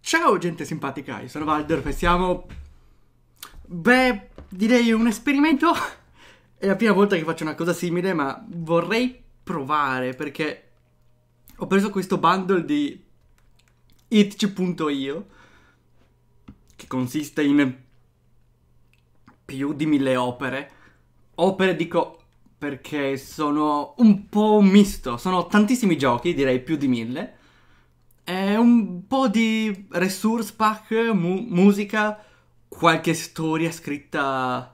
Ciao gente simpatica, io sono Valdorf e siamo... Beh, direi un esperimento. È la prima volta che faccio una cosa simile, ma vorrei provare perché ho preso questo bundle di itch.io che consiste in più di 1000 opere. Opere dico perché sono un po' un misto, sono tantissimi giochi, direi più di 1000. È un po' di resource pack, musica, qualche storia scritta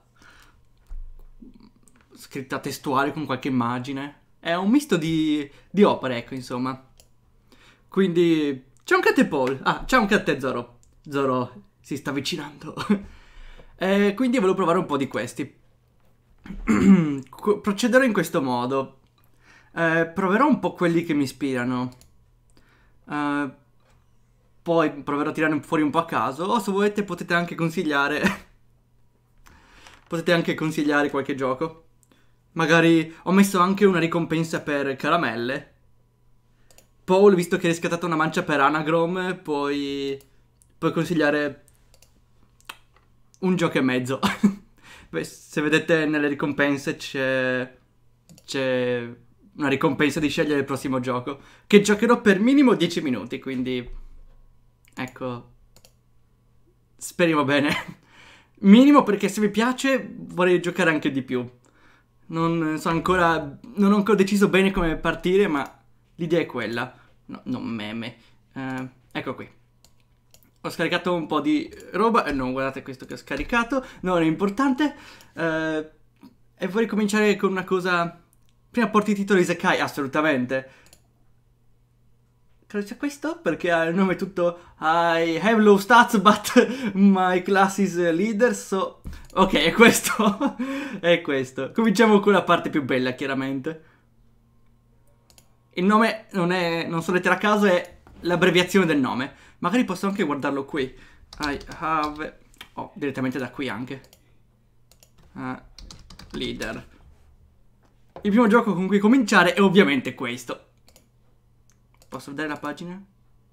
testuale con qualche immagine. È un misto di opere, ecco, insomma. Quindi c'è un cat Paul. Ah, c'è un cat Zoro. Zoro si sta avvicinando. Quindi volevo provare un po' di questi. Procederò in questo modo. Proverò un po' quelli che mi ispirano. Poi proverò a tirare fuori un po' a caso. O se volete potete anche consigliare. Potete anche consigliare qualche gioco. Magari ho messo anche una ricompensa per caramelle. Paul, visto che hai riscattato una mancia per Anagram, puoi consigliare un gioco e mezzo. Beh, se vedete nelle ricompense c'è una ricompensa di scegliere il prossimo gioco, che giocherò per minimo 10 minuti, quindi ecco, speriamo bene. Minimo perché se vi piace vorrei giocare anche di più. Non ho ancora deciso bene come partire, ma l'idea è quella. No, non meme. Ecco qui. Ho scaricato un po' di roba. Non guardate questo che ho scaricato. Non è importante. E vorrei cominciare con una cosa. Prima porti il titolo Isekai, assolutamente. Credo sia questo, perché ha il nome tutto I have low stats but my class is leader, so... Ok, è questo. È questo. Cominciamo con la parte più bella, chiaramente. Il nome non sono lettere a caso, è l'abbreviazione del nome. Magari posso anche guardarlo qui. I have... Oh, direttamente da qui anche. Leader. Il primo gioco con cui cominciare è ovviamente questo. Posso vedere la pagina?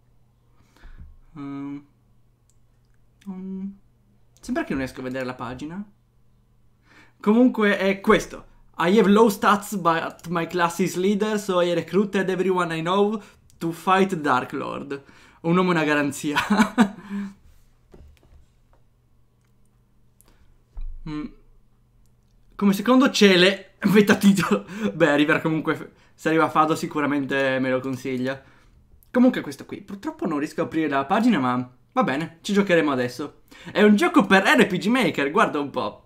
Sembra che non riesco a vedere la pagina. Comunque è questo. I have low stats but my class is leader, so I recruited everyone I know to fight Dark Lord. Un nome e una garanzia. Come secondo cele, metatitolo. Beh, arriverà comunque. Se arriva a Fado sicuramente me lo consiglia. Comunque questo qui. Purtroppo non riesco a aprire la pagina, ma va bene, ci giocheremo adesso. È un gioco per RPG Maker, guarda un po'.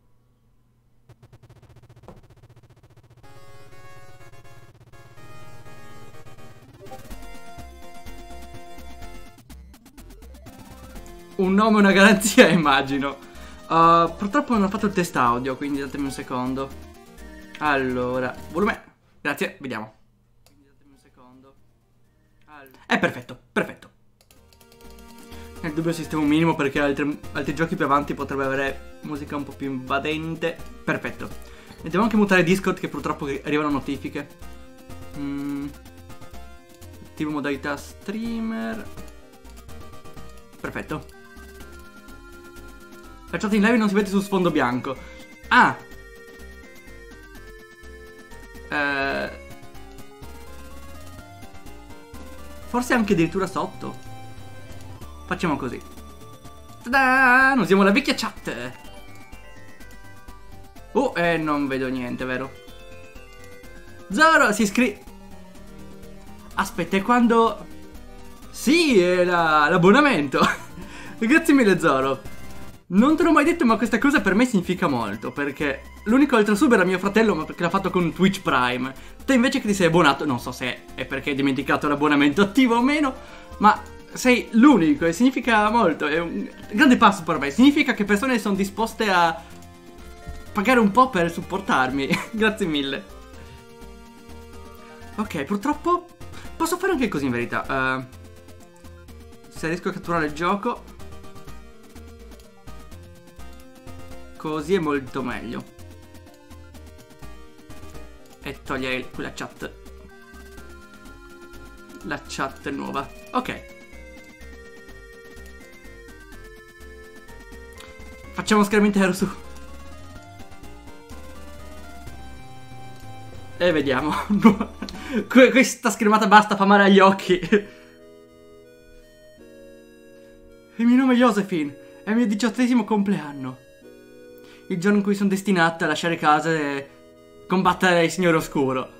Un nome e una garanzia, immagino. Purtroppo non ho fatto il test audio, quindi datemi un secondo. Allora, volume. Grazie, vediamo. Perfetto, perfetto. Nel dubbio sistema un minimo perché altri giochi più avanti potrebbero avere musica un po' più invadente. Perfetto. E devo anche mutare Discord che purtroppo arrivano notifiche. Attivo modalità streamer. Perfetto. La chat in live non si vede su sfondo bianco. Ah! Forse anche addirittura sotto. Facciamo così. Tada! Usiamo la vecchia chat. Oh, non vedo niente, vero? Zoro si iscrive. Aspetta, è quando... Sì, è l'abbonamento. Grazie mille, Zoro. Non te l'ho mai detto, ma questa cosa per me significa molto, perché l'unico altro sub era mio fratello, ma perché l'ha fatto con Twitch Prime. Te invece che ti sei abbonato, non so se è perché hai dimenticato l'abbonamento attivo o meno, ma sei l'unico e significa molto, è un grande passo per me. Significa che persone sono disposte a pagare un po' per supportarmi. Grazie mille. Ok, purtroppo posso fare anche così in verità. Se riesco a catturare il gioco... Così è molto meglio. E togliere quella chat. La chat nuova. Ok. Facciamo schermo intero su. E vediamo. Questa schermata basta, fa male agli occhi. Il mio nome è Josephine. È il mio 18° compleanno. Il giorno in cui sono destinata a lasciare casa e combattere il Signore Oscuro.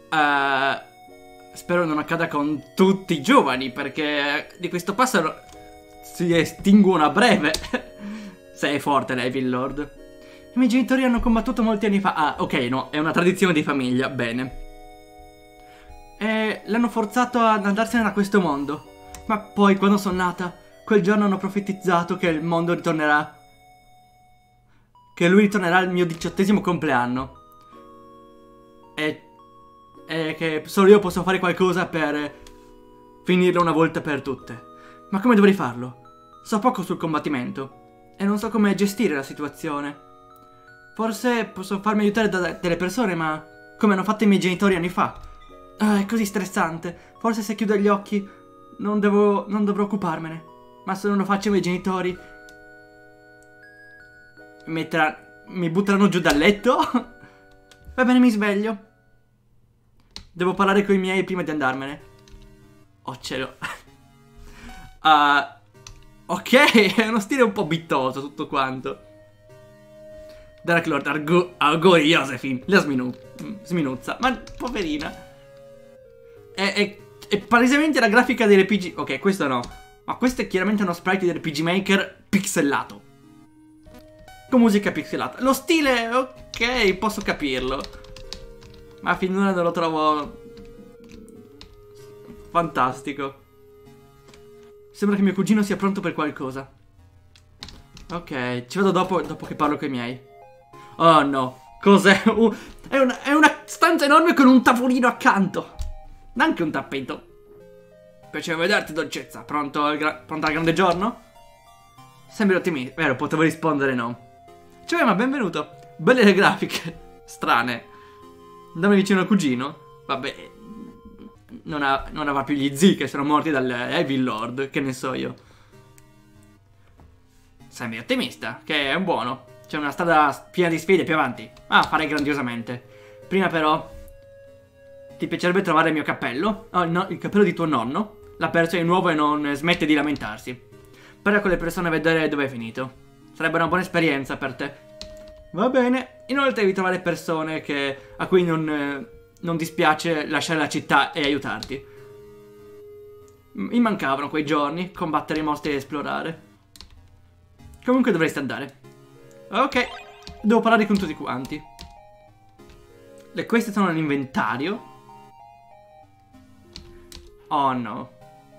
Spero non accada con tutti i giovani, perché di questo passo si estinguono a breve. Sei forte, Evil Lord. I miei genitori hanno combattuto molti anni fa. Ah, ok, no, è una tradizione di famiglia, bene. E l'hanno forzato ad andarsene da questo mondo. Ma poi, quando sono nata, quel giorno hanno profetizzato che il mondo ritornerà. Che lui ritornerà al mio 18° compleanno. E che solo io posso fare qualcosa per finirlo una volta per tutte. Ma come dovrei farlo? So poco sul combattimento e non so come gestire la situazione. Forse posso farmi aiutare da delle persone, ma come hanno fatto i miei genitori anni fa. È così stressante. Forse se chiudo gli occhi non dovrò occuparmene. Ma se non lo faccio i miei genitori mi butteranno giù dal letto. Va bene, mi sveglio. Devo parlare con i miei prima di andarmene. Oh cielo. Ok, è uno stile un po' bittoso tutto quanto. Dark Lord, auguri Josephine. La sminuzza. Ma poverina. È palesemente la grafica dell'RPG. Ok, questo no. Ma questo è chiaramente uno sprite dell'RPG Maker pixelato. Con musica pixelata. Lo stile, ok, posso capirlo. Ma finora non lo trovo fantastico. Sembra che mio cugino sia pronto per qualcosa. Ok, ci vado dopo che parlo con i miei. Oh no, cos'è? È una stanza enorme con un tavolino accanto. Neanche un tappeto. Piacere vederti, dolcezza. Pronto al grande giorno? Sembri ottimista. Vero, potevo rispondere no. Cioè, ma benvenuto. Belle le grafiche. Strane. Dammi vicino al cugino. Vabbè, non avrà più gli zii che sono morti dal Evil Lord. Che ne so io. Sembri ottimista, che è un buono. C'è una strada piena di sfide più avanti. Ah, farei grandiosamente. Prima però ti piacerebbe trovare il mio cappello? Oh, no, il cappello di tuo nonno. L'ha perso di nuovo e non smette di lamentarsi. Parla con le persone a vedere dove è finito. Sarebbe una buona esperienza per te. Va bene. Inoltre devi trovare persone a cui non dispiace lasciare la città e aiutarti. Mi mancavano quei giorni, combattere i mostri e esplorare. Comunque dovresti andare. Ok, devo parlare con tutti quanti. Queste sono nell'inventario. Oh no.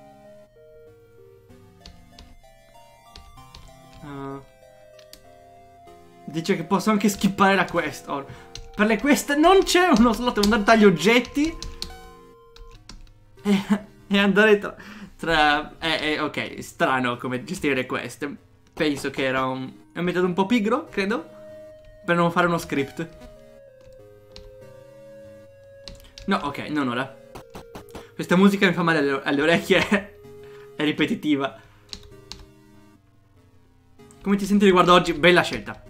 Dice che posso anche skippare la quest. Oh, per le quest non c'è uno slot, devo andare agli oggetti e andare tra ok, strano come gestire le quest. Penso che era un metodo un po' pigro, credo, per non fare uno script. No, ok, non ora. Questa musica mi fa male alle orecchie. È ripetitiva. Come ti senti riguardo oggi? Bella scelta.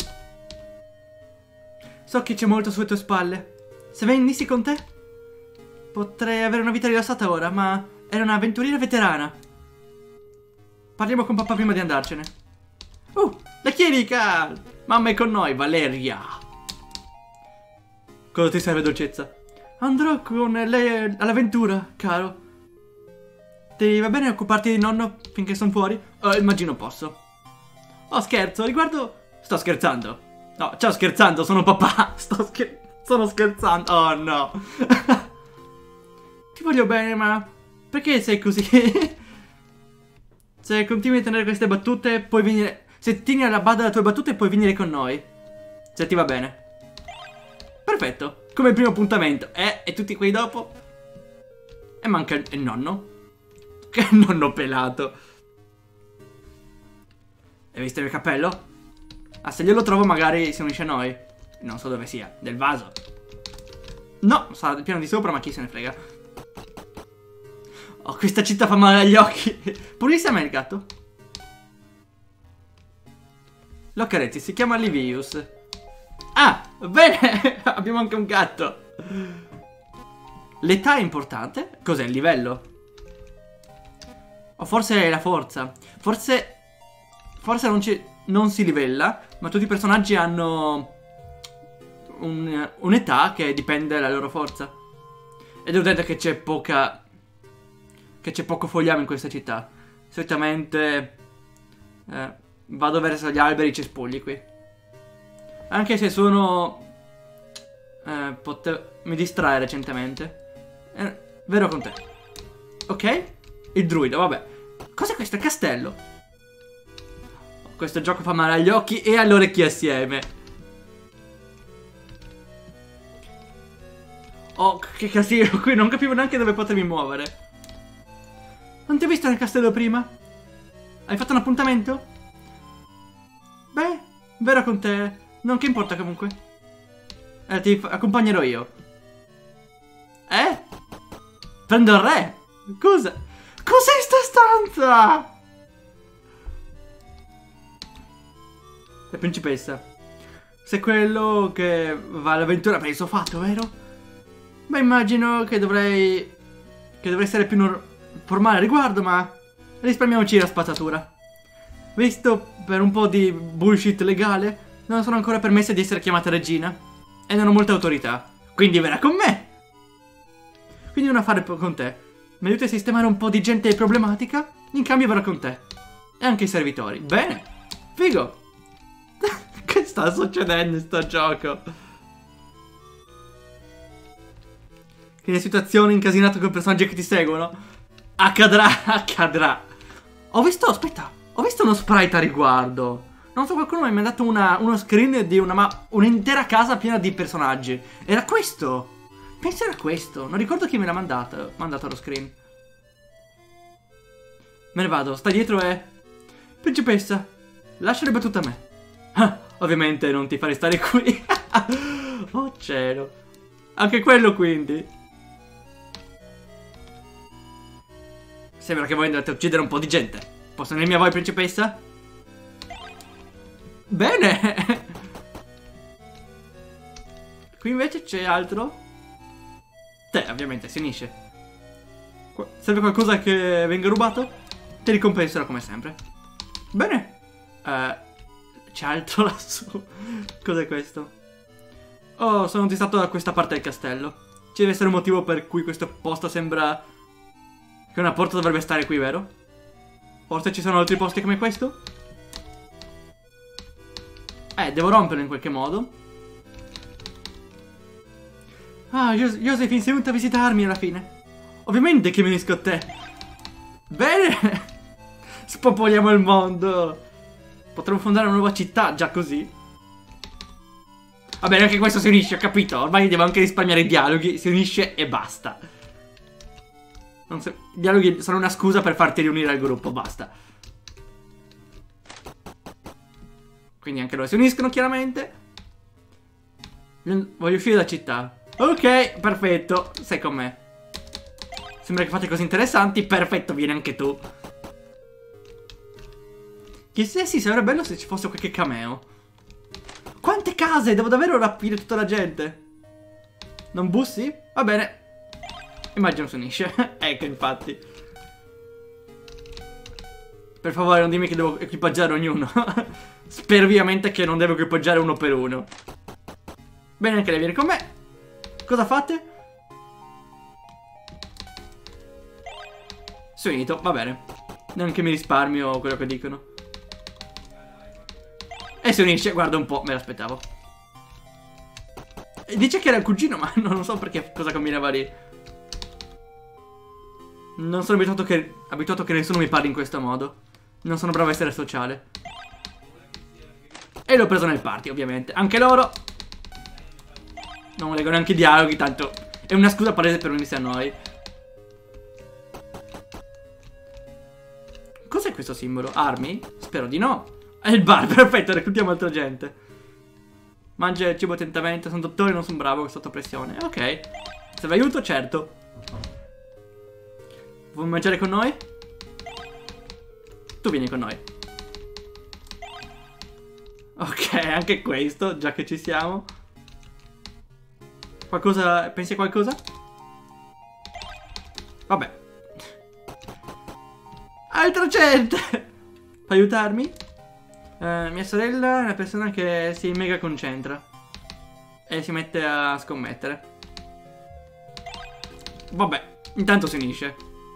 So che c'è molto sulle tue spalle. Se venissi con te, potrei avere una vita rilassata ora, ma era un'avventuriera veterana. Parliamo con papà prima di andarcene. La chierica! Mamma è con noi, Valeria. Cosa ti serve, dolcezza? Andrò con lei all'avventura, caro. Ti va bene occuparti di nonno finché sono fuori? Immagino posso. Oh, scherzo, riguardo... Sto scherzando. No, ciao scherzando, sono papà. Sono scherzando. Oh no. Ti voglio bene, ma... Perché sei così? Se continui a tenere queste battute, puoi venire... Se tieni alla bada le tue battute, puoi venire con noi. Se ti va bene. Perfetto. Come il primo appuntamento. E tutti quelli dopo? E manca il nonno. Che nonno pelato. Hai visto il mio cappello? Ah, se glielo trovo magari si unisce a noi. Non so dove sia. Del vaso. No, sarà del piano di sopra, ma chi se ne frega. Oh, questa città fa male agli occhi. Pulissima il gatto. Lo accarezzi, si chiama Livius. Ah, bene, abbiamo anche un gatto. L'età è importante? Cos'è il livello? O forse è la forza. Forse non si livella, ma tutti i personaggi hanno un'età che dipende dalla loro forza. Ed è detto che c'è poca... che c'è poco fogliame in questa città. Solitamente vado verso gli alberi e cespugli qui. Anche se sono... mi distrae recentemente. Vero con te. Ok? Il druido, vabbè. Cos'è questo? Il castello. Questo gioco fa male agli occhi e alle orecchie assieme. Oh, che casino. Qui non capivo neanche dove potermi muovere. Non ti ho visto nel castello prima? Hai fatto un appuntamento? Beh, vero con te. Non che importa comunque. Ti accompagnerò io. Prendo il re. Cosa? Cos'è sta stanza? La principessa. Sei quello che va all'avventura per il suo fatto, vero? Beh, immagino che dovrei essere più formale al riguardo, ma risparmiamoci la spazzatura. Visto per un po' di bullshit legale, non sono ancora permessa di essere chiamata regina. E non ho molta autorità. Quindi verrà con me. Quindi un affare con te. Mi aiuti a sistemare un po' di gente problematica? In cambio verrò con te. E anche i servitori. Bene. Figo. Che sta succedendo in sto gioco? Che situazioni incasinate con personaggi che ti seguono? Accadrà, accadrà. Ho visto, aspetta, ho visto uno sprite a riguardo. Non so, qualcuno mi ha dato uno screen di un'intera casa piena di personaggi. Era questo. Penso era questo. Non ricordo chi me l'ha mandato lo screen. Me ne vado, sta dietro e... Principessa, lascia le battute a me. Ah, ovviamente non ti farei stare qui. Oh cielo. Anche quello quindi. Sembra che voi andate a uccidere un po' di gente. Posso venirmi a voi, principessa? Bene. Qui invece c'è altro. Te, ovviamente, si unisce. Serve qualcosa che venga rubato? Ti ricompenserò come sempre. Bene. C'è altro lassù. Cos'è questo? Oh, sono distratto da questa parte del castello. Ci deve essere un motivo per cui questo posto sembra... che una porta dovrebbe stare qui, vero? Forse ci sono altri posti come questo? Devo romperlo in qualche modo. Ah, Josephine, sei venuta a visitarmi alla fine. Ovviamente che mi unisco a te. Bene. Spopoliamo il mondo. Potremmo fondare una nuova città, già così. Va bene, anche questo si unisce, ho capito. Ormai devo anche risparmiare i dialoghi. Si unisce e basta. I dialoghi sono una scusa per farti riunire al gruppo, basta. Quindi anche loro si uniscono, chiaramente. Voglio uscire da città. Ok, perfetto, sei con me. Sembra che fate cose interessanti. Perfetto, vieni anche tu. Chissà, sì, sarebbe bello se ci fosse qualche cameo. Quante case? Devo davvero rapire tutta la gente. Non bussi? Va bene. Immagino si unisce. Ecco, infatti. Per favore, non dimmi che devo equipaggiare ognuno. Spero vivamente che non devo equipaggiare uno per uno. Bene, anche lei viene con me. Cosa fate? Sono finito, va bene. Neanche mi risparmio quello che dicono. E si unisce, guarda un po', me l'aspettavo. Dice che era il cugino, ma non so perché cosa combinava lì. Non sono abituato che nessuno mi parli in questo modo. Non sono bravo a essere sociale. E l'ho preso nel party, ovviamente. Anche loro. Non leggo neanche i dialoghi, tanto è una scusa palese per unirsi a noi. Cos'è questo simbolo? Armi? Spero di no. È il bar, perfetto, reclutiamo altra gente. Mangia il cibo attentamente. Sono dottore, non sono bravo sotto pressione. Ok. Serve aiuto? Certo. Vuoi mangiare con noi? Tu vieni con noi. Ok, anche questo, già che ci siamo. Qualcosa... pensi a qualcosa? Vabbè. Altra gente! Puoi aiutarmi? Mia sorella è una persona che si mega concentra. E si mette a scommettere. Vabbè, intanto si unisce.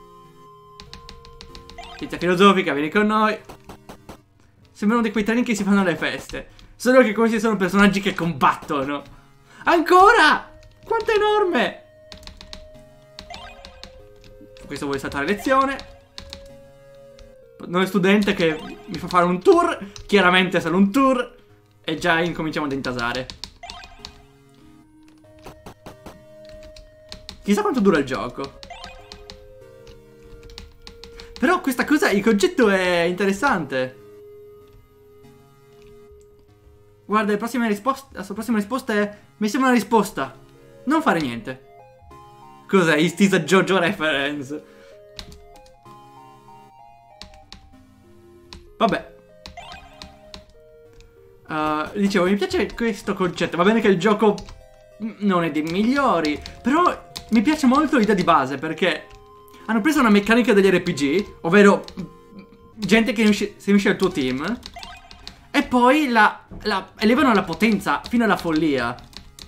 Tizia filosofica, vieni con noi. Sembrano di quei treni che si fanno alle feste. Solo che questi sono personaggi che combattono. Ancora! Quanto è enorme! Questo vuole saltare lezione. Noi studente che mi fa fare un tour. Chiaramente solo un tour. E già incominciamo ad intasare. Chissà quanto dura il gioco. Però questa cosa, il concetto è interessante. Guarda, la sua prossima risposta è... mi sembra una risposta. Non fare niente. Cos'è? Istisa JoJo reference. Vabbè. Dicevo, mi piace questo concetto. Va bene che il gioco non è dei migliori, però mi piace molto l'idea di base, perché hanno preso una meccanica degli RPG, ovvero gente che si unisce al tuo team, e poi la elevano alla potenza fino alla follia.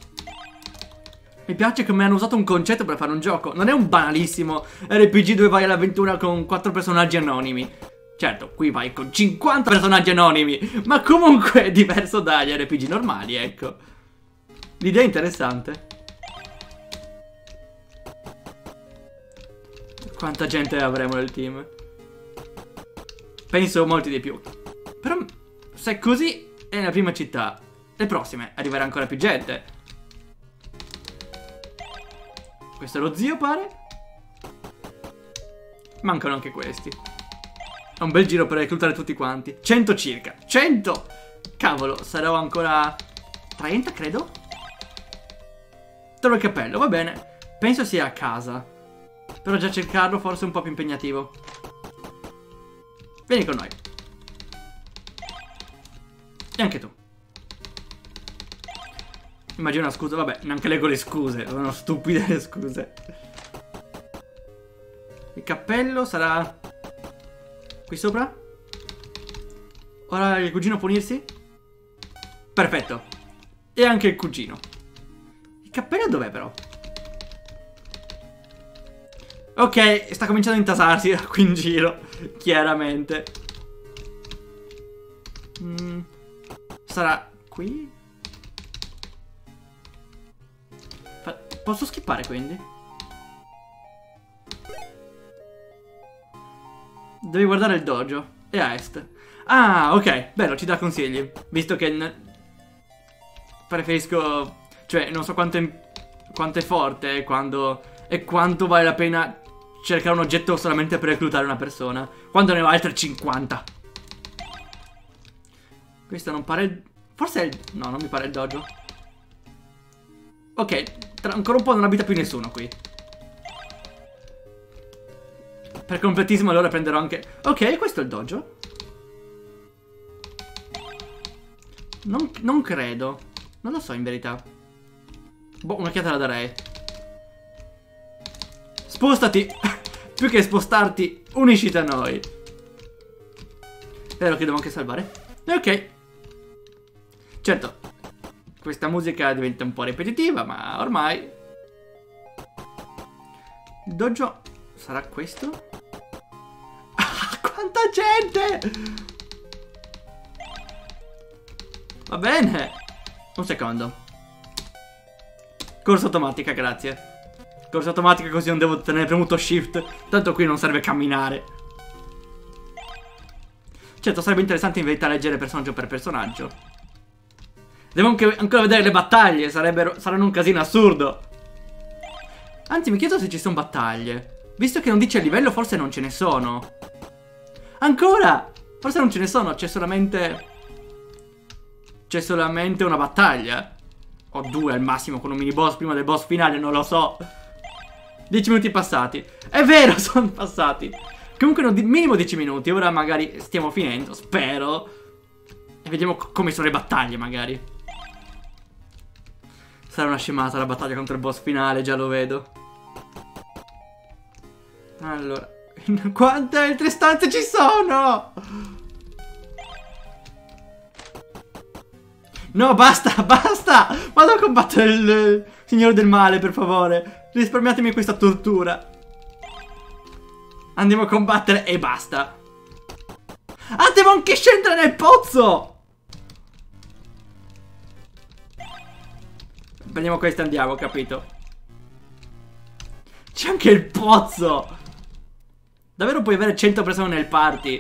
Mi piace come hanno usato un concetto per fare un gioco. Non è un banalissimo RPG dove vai all'avventura con 4 personaggi anonimi. Certo, qui vai con 50 personaggi anonimi, ma comunque è diverso dagli RPG normali, ecco. L'idea è interessante. Quanta gente avremo nel team? Penso molti di più. Però se è così è la prima città. Le prossime arriverà ancora più gente. Questo è lo zio, pare. Mancano anche questi. È un bel giro per reclutare tutti quanti. 100 circa. 100! Cavolo, sarò ancora 30, credo. Trovo il cappello, va bene. Penso sia a casa. Però già cercarlo forse è un po' più impegnativo. Vieni con noi. E anche tu. Immagino una scusa, vabbè, neanche leggo le scuse. Sono stupide le scuse. Il cappello sarà qui sopra. Ora il cugino può unirsi? Perfetto. E anche il cugino. Il cappello dov'è però? Ok, sta cominciando a intasarsi qui in giro. Chiaramente. Sarà qui? Posso skippare quindi? Devi guardare il dojo. È a est. Ah, ok. Bello, ci dà consigli. Visto che preferisco... cioè, non so quanto è forte e quanto vale la pena cercare un oggetto solamente per reclutare una persona, quando ne ho altre 50. Questo non pare... forse è il... no, non mi pare il dojo. Ok, tra ancora un po' non abita più nessuno qui. Per completismo allora prenderò anche... ok, questo è il dojo. Non credo. Non lo so in verità. Boh, un'occhiata la darei. Spostati. Più che spostarti, unisciti a noi. Vero che devo anche salvare? Ok. Certo, questa musica diventa un po' ripetitiva, ma ormai... il dojo sarà questo? Ah, quanta gente! Va bene. Un secondo. Corsa automatica, grazie. Corsa automatica così non devo tenere premuto shift. Tanto qui non serve camminare. Certo, sarebbe interessante in verità leggere personaggio per personaggio. Devo ancora vedere le battaglie. Saranno un casino assurdo. Anzi, mi chiedo se ci sono battaglie. Visto che non dice il livello, forse non ce ne sono. Ancora! Forse non ce ne sono, c'è solamente... c'è solamente una battaglia. O 2 al massimo con un mini boss prima del boss finale, non lo so. 10 minuti passati. È vero, sono passati. Comunque minimo 10 minuti. Ora magari stiamo finendo, spero. E vediamo come sono le battaglie, magari. Sarà una scemata la battaglia contro il boss finale, già lo vedo. Allora, quante altre stanze ci sono? No, basta, basta! Vado a combattere il signore del male, per favore. Risparmiatemi questa tortura. Andiamo a combattere e basta. Ah, devo anche scendere nel pozzo! Prendiamo questo e andiamo, capito? C'è anche il pozzo! Davvero puoi avere 100 persone nel party?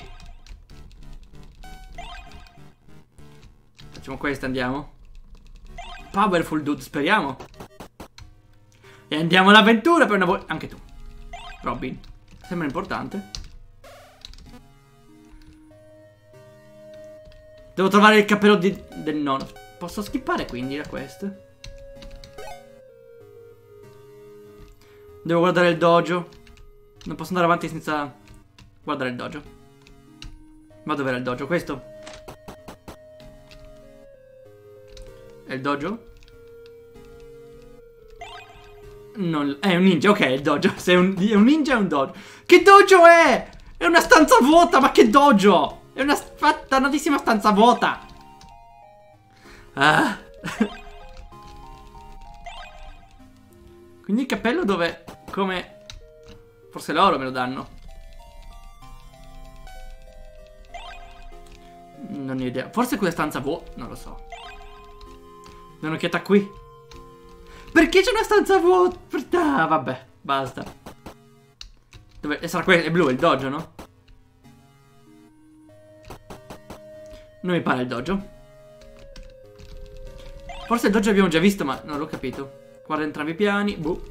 Facciamo questo, andiamo. Powerful dude, speriamo. E andiamo all'avventura per una volta. Anche tu, Robin. Sembra importante. Devo trovare il cappello del nonno. Posso skippare quindi la quest? Devo guardare il dojo. Non posso andare avanti senza guardare il dojo. Ma dov'era il dojo? Questo? È il dojo? Non... È un ninja, ok, il dojo. Se è un ninja è un dojo. Che dojo è? È una stanza vuota, ma che dojo? È una dannatissima stanza vuota. Ah. Quindi il cappello dove... Come... Forse loro me lo danno. Non ho idea. Forse quella stanza vuota. Non lo so. Do un'occhiata qui. Perché c'è una stanza vuota? Ah, vabbè, basta. Dove... Sarà quello, è blu, è il dojo, no? Non mi pare il dojo. Forse il dojo abbiamo già visto, ma non l'ho capito. Guarda entrambi i piani. Boh.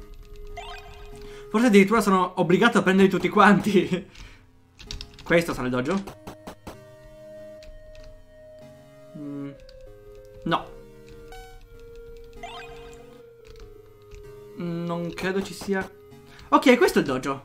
Forse addirittura sono obbligato a prenderli tutti quanti. Questo sarà il dojo? No. Non credo ci sia. Ok, questo è il dojo.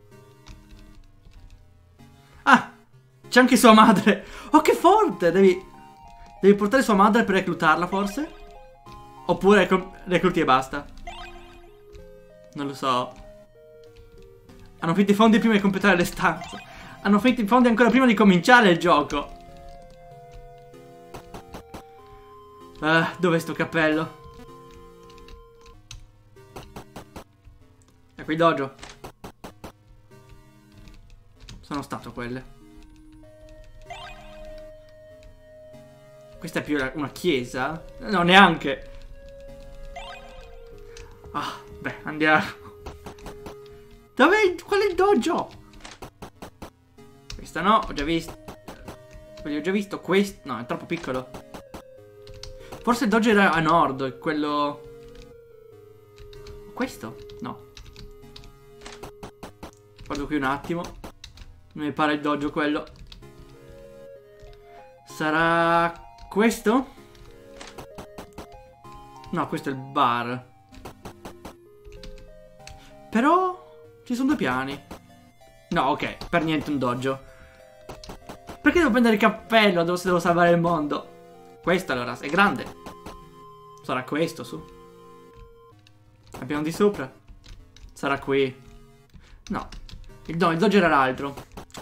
Ah, c'è anche sua madre. Oh, che forte. Devi portare sua madre per reclutarla, forse? Oppure recluti e basta. Non lo so. Hanno finito i fondi prima di completare le stanze. Hanno finito i fondi ancora prima di cominciare il gioco. Dov'è sto cappello? Ecco il dojo. Sono stato quelle. Questa è più una chiesa? No, neanche. Ah, beh, andiamo. Qual è il dojo? Questa no, ho già visto. Quelli ho già visto. Questo, no, è troppo piccolo. Forse il dojo era a nord, quello... Questo? No. Guardo qui un attimo. Non mi pare il dojo quello. Sarà... questo? No, questo è il bar. Però... ci sono due piani. No, ok, per niente un dojo. Perché devo prendere il cappello se devo salvare il mondo? Questo allora, è grande. Sarà questo, su. Al piano di sopra. Sarà qui. No, il dojo era l'altro.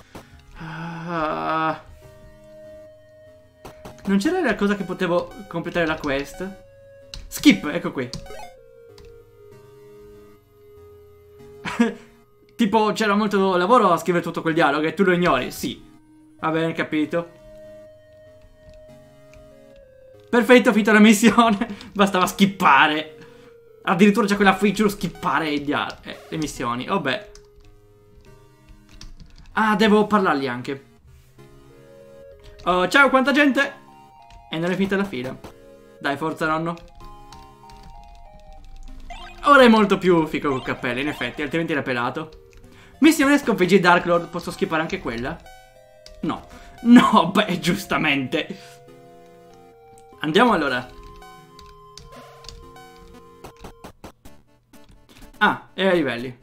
Non c'era la cosa che potevo completare la quest? Skip, ecco qui. Tipo, c'era molto lavoro a scrivere tutto quel dialogo e tu lo ignori? Sì. Va bene, capito. Perfetto, finita la missione. Bastava skippare. Addirittura c'è quella feature skippare le missioni. Vabbè. Ah, devo parlargli anche. Oh, ciao, quanta gente. E non è finita la fila. Dai, forza, nonno. Ora è molto più fico col cappello, in effetti, altrimenti era pelato. Missione sconfiggi Dark Lord. Posso skippare anche quella? No. No, beh, giustamente. Andiamo allora. Ah, è ai livelli.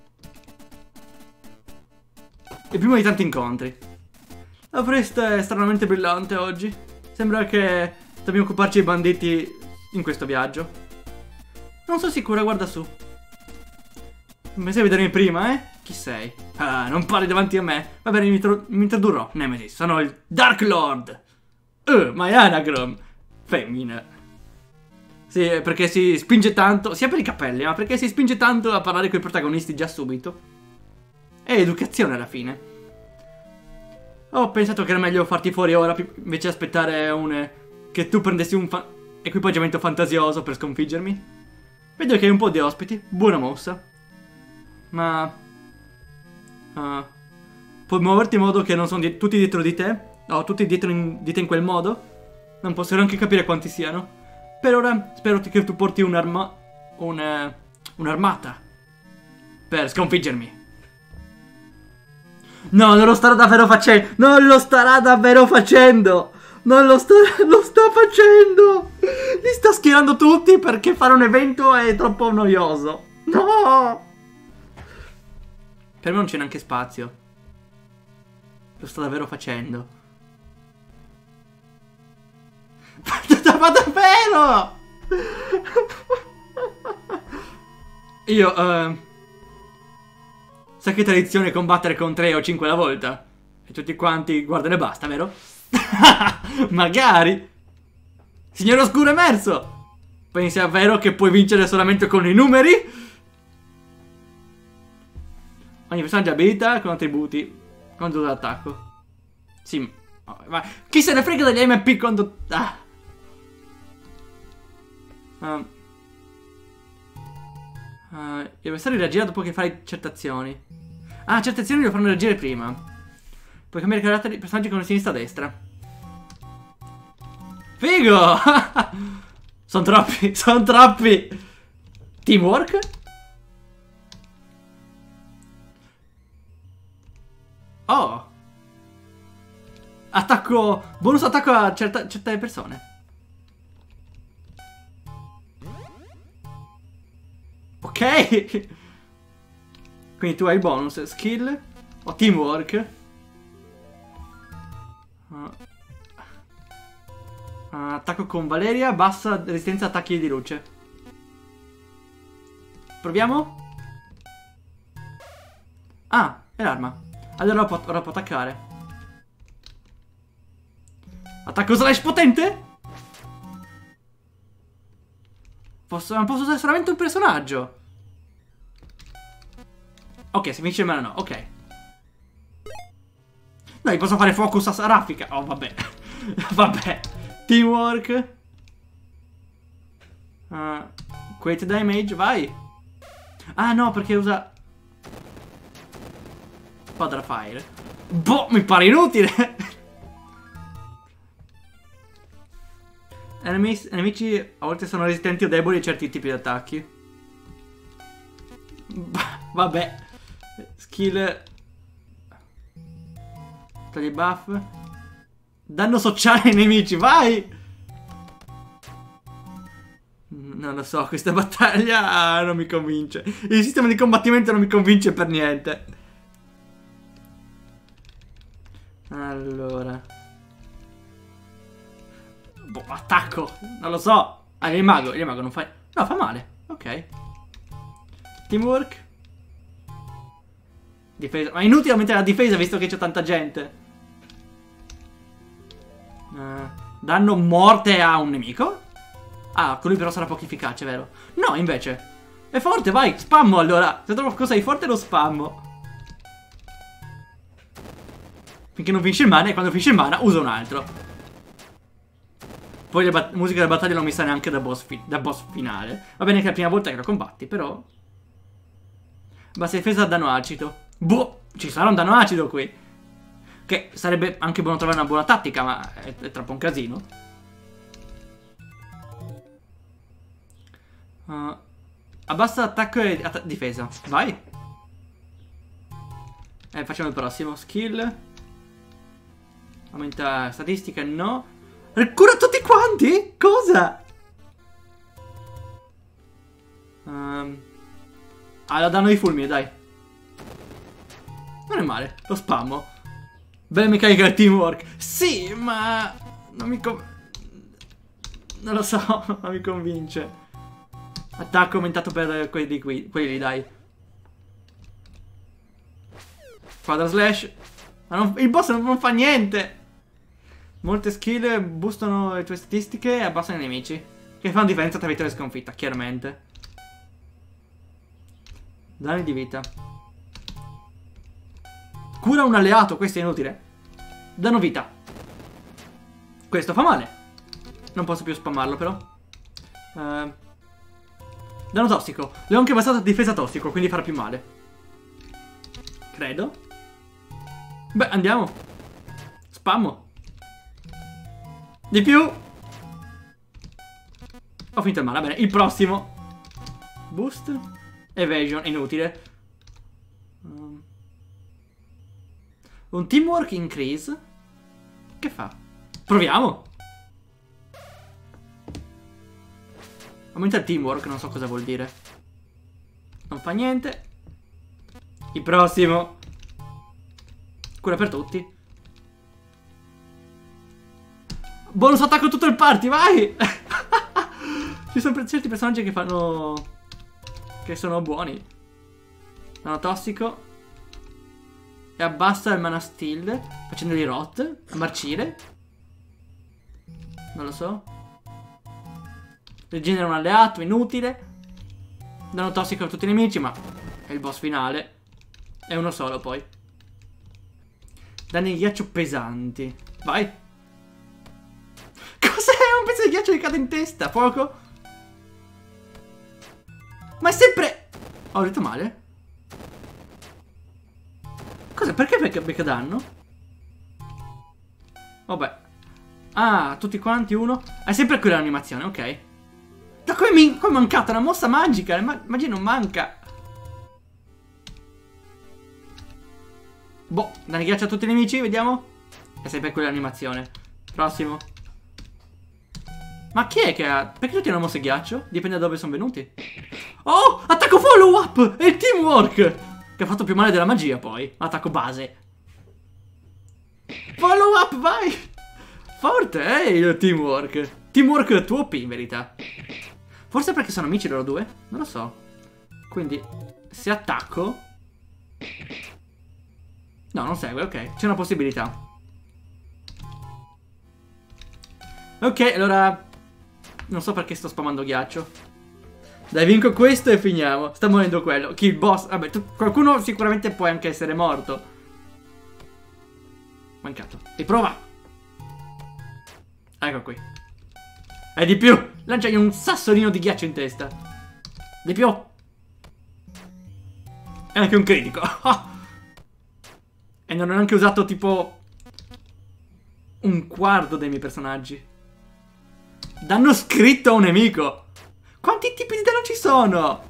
Il primo di tanti incontri. La foresta è stranamente brillante oggi. Sembra che dobbiamo occuparci dei banditi in questo viaggio. Non sono sicura, guarda su. Mi sai vedermi prima, eh? Chi sei? Ah, non parli davanti a me. Va bene, mi introdurrò. Nemesis, sono il Dark Lord. My Anagrom. Femmina. Sì, perché si spinge tanto, sia per i capelli, ma perché si spinge tanto a parlare con i protagonisti già subito. È educazione alla fine. Ho pensato che era meglio farti fuori ora, invece aspettare che tu prendessi un equipaggiamento fantasioso per sconfiggermi. Vedo che hai un po' di ospiti, buona mossa. Ma... puoi muoverti in modo che non sono tutti dietro di te? No, tutti dietro di te in quel modo? Non posso neanche capire quanti siano. Per ora spero che tu porti un'armata per sconfiggermi. No, non lo starà davvero facendo. Non lo starà davvero facendo. Non lo sta facendo. Li sta schierando tutti perché fare un evento è troppo noioso. No. Per me non c'è neanche spazio. Lo sta davvero facendo. Ma davvero? Io, sai che tradizione combattere con 3 o 5 alla volta? E tutti quanti guardano e basta, vero? Magari. Signor Oscuro emerso. Pensi davvero che puoi vincere solamente con i numeri? Ogni personaggio abilita con attributi quando usa l'attacco. Sì, ma chi se ne frega degli MP quando... gli avversari reagiranno dopo che fai certe azioni. Ah, certe azioni lo fanno reagire prima. Puoi cambiare carattere di personaggi con la sinistra a destra. Figo! Sono troppi, sono troppi. Teamwork? Oh. Attacco, bonus attacco a certe persone. Ok. Quindi tu hai il bonus skill o teamwork. Attacco con Valeria, bassa resistenza a attacchi di luce. Proviamo. Ah, è l'arma. Allora ora può attaccare. Attacco slash potente? Posso usare solamente un personaggio. Ok, se finisce il mana no, ok. Dai, posso fare focus a raffica. Oh, vabbè. Vabbè. Teamwork. Quake damage, vai. Ah, no, perché usa... Spadra fire. Boh, mi pare inutile. Nemici a volte sono resistenti o deboli a certi tipi di attacchi. Vabbè. Skill. Togli buff. Danno sociale ai nemici, vai! Non lo so, questa battaglia non mi convince. Il sistema di combattimento non mi convince per niente. Allora. Boh, attacco. Non lo so. Ah, il mago non fa... No, fa male. Ok. Teamwork. Difesa. Ma è inutile aumentare la difesa visto che c'è tanta gente. Danno morte a un nemico? Ah, con lui però sarà poco efficace, vero? No, invece. È forte, vai, spammo allora. Se trovo qualcosa di forte lo spammo. Finché non finisce il mana e quando finisce il mana uso un altro. Poi la musica della battaglia non mi sa neanche da boss finale. Va bene che è la prima volta che lo combatti, però... Basta difesa a danno acido. Boh, ci sarà un danno acido qui. Che sarebbe anche buono trovare una buona tattica, ma è troppo un casino. Abbassa attacco e difesa. Vai. Facciamo il prossimo. Skill. Aumenta statistica, no. Cura tutti quanti? Cosa? Allora danno di fulmine, dai. Non è male, lo spammo. Bella meccanica del teamwork. Sì, ma... Non mi non lo so, non mi convince. Attacco aumentato per quelli lì, dai. Quadra slash. Ma il boss non fa niente. Molte skill boostano le tue statistiche e abbassano i nemici, che fanno differenza tra vittoria e sconfitta, chiaramente. Danni di vita. Cura un alleato, questo è inutile. Danno vita. Questo fa male. Non posso più spammarlo però. Danno tossico. Le ho anche basato a difesa tossico, quindi farà più male. Credo. Beh, andiamo. Spammo. Di più. Ho finito il male, va bene. Il prossimo. Boost. Evasion, inutile. Un teamwork increase. Che fa? Proviamo. Aumenta il teamwork, non so cosa vuol dire. Non fa niente. Il prossimo. Cura per tutti. Bonus attacco tutto il party, vai! Ci sono certi personaggi che fanno... che sono buoni. Danno tossico. E abbassa il mana steal facendogli rot. Marcire. Non lo so. Rigenera un alleato, inutile. Danno tossico a tutti i nemici, ma è il boss finale. È uno solo poi. Danni di ghiaccio pesanti. Vai. Cos'è? Un pezzo di ghiaccio che cade in testa. Fuoco. Ma è sempre... Ho detto male? Cos'è? Perché becca danno? Vabbè. Ah, tutti quanti uno. È sempre quell'animazione, ok. Da come è mancata una mossa magica? La magia non manca. Boh, danni ghiaccio a tutti i nemici, vediamo. È sempre quell'animazione. Prossimo. Ma chi è che ha... Perché tutti hanno mosse ghiaccio? Dipende da dove sono venuti. Oh, attacco follow up! È il teamwork! Che ha fatto più male della magia poi. Attacco base. Follow up, vai! Forte, il teamwork. Teamwork tuo OP in verità. Forse perché sono amici loro due? Non lo so. Quindi, se attacco... No, non segue, ok. C'è una possibilità. Ok, allora... Non so perché sto spammando ghiaccio. Dai, vinco questo e finiamo. Sta morendo quello. Chi il boss? Vabbè, qualcuno sicuramente può anche essere morto. Mancato. Riprova. Ecco qui. E di più. Lanciagli un sassolino di ghiaccio in testa. Di più. E anche un critico. E non ho neanche usato tipo un quarto dei miei personaggi. Danno scritto a un nemico. Quanti tipi di danno ci sono?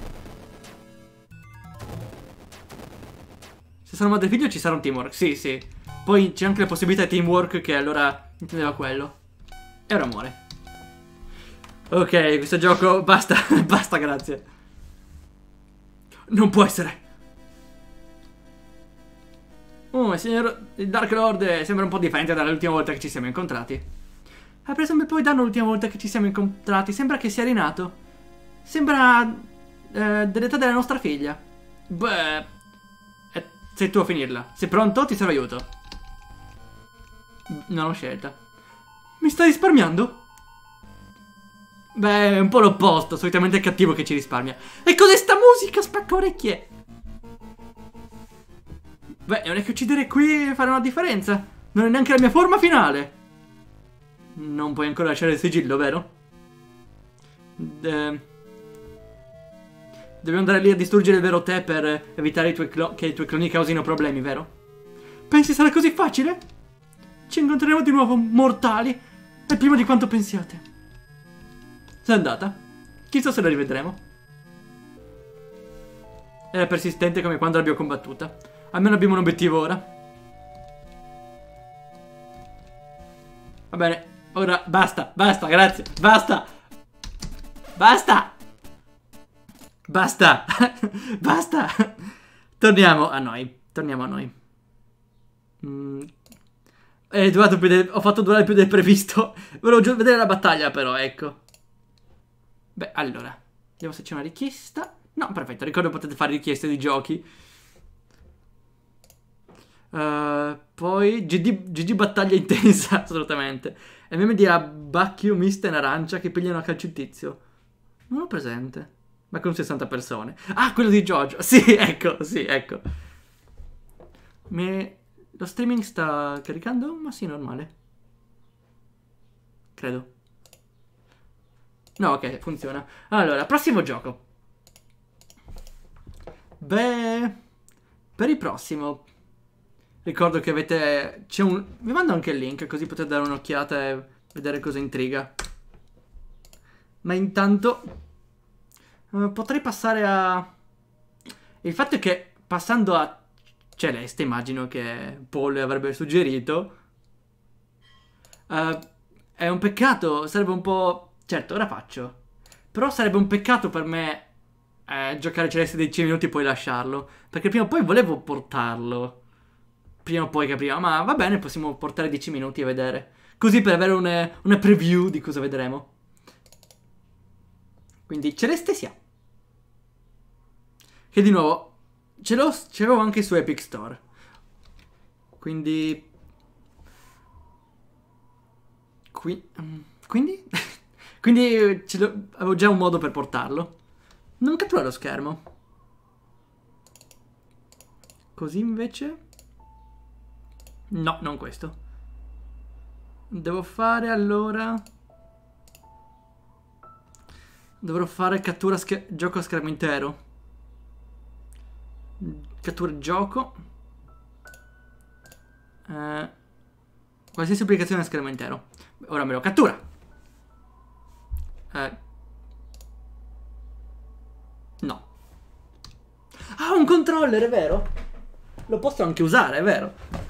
Se sono madre e figlio ci sarà un teamwork. Sì, sì. Poi c'è anche la possibilità di teamwork, che allora intendeva quello. E ora muore. Ok, questo gioco basta. Basta, grazie. Non può essere. Oh, signor Dark Lord sembra un po' differente dall'ultima volta che ci siamo incontrati. Ha preso un bel po' di danno l'ultima volta che ci siamo incontrati. Sembra che sia rinato. Sembra dell'età della nostra figlia. Beh, sei tu a finirla. Sei pronto? Ti serve aiuto. Non ho scelta. Mi stai risparmiando? Beh, è un po' l'opposto. Solitamente è cattivo che ci risparmia. E cos'è sta musica? Spacca orecchie. Beh, non è che uccidere qui farà una differenza. Non è neanche la mia forma finale. Non puoi ancora lasciare il sigillo, vero? Dobbiamo andare lì a distruggere il vero te per evitare che i tuoi cloni causino problemi, vero? Pensi sarà così facile? Ci incontreremo di nuovo, mortali, e prima di quanto pensiate. Sei andata? Chissà se la rivedremo. Era persistente come quando l'abbiamo combattuta. Almeno abbiamo un obiettivo ora. Va bene. Ora basta, basta, grazie, basta. Basta. Basta. Basta. Torniamo a noi. Torniamo a noi. Ho fatto durare più del previsto. Volevo vedere la battaglia però, ecco. Beh, allora. Vediamo se c'è una richiesta. No, perfetto, ricordo che potete fare richieste di giochi. Poi GG battaglia intensa, assolutamente. E meme dirà Bacchio, Mista in arancia che pigliano a calcio il tizio. Non ho presente. Ma con 60 persone. Ah, quello di Giorgio. Sì, ecco, sì, ecco. Lo streaming sta caricando? Ma sì, normale. Credo. No, ok, funziona. Allora, prossimo gioco. Beh, per il prossimo ricordo che avete... Vi mando anche il link, così potete dare un'occhiata e vedere cosa intriga. Ma intanto potrei passare a... Il fatto è che passando a Celeste, immagino che Paul avrebbe suggerito, è un peccato, sarebbe un po'... Certo, ora faccio. Però sarebbe un peccato per me giocare Celeste 10 minuti e poi lasciarlo. Perché prima o poi volevo portarlo. Prima o poi capiamo. Ma va bene, possiamo portare 10 minuti a vedere. Così per avere una preview di cosa vedremo. Quindi Celeste sia. Che di nuovo ce l'avevo anche su Epic Store. Quindi... Quindi? Quindi avevo già un modo per portarlo. Non cattura lo schermo. Così invece... No, non questo. Devo fare allora... Dovrò fare cattura gioco a schermo intero. Cattura gioco. Qualsiasi applicazione a schermo intero. Ora me lo cattura. No. Ah, un controller, è vero? Lo posso anche usare, è vero?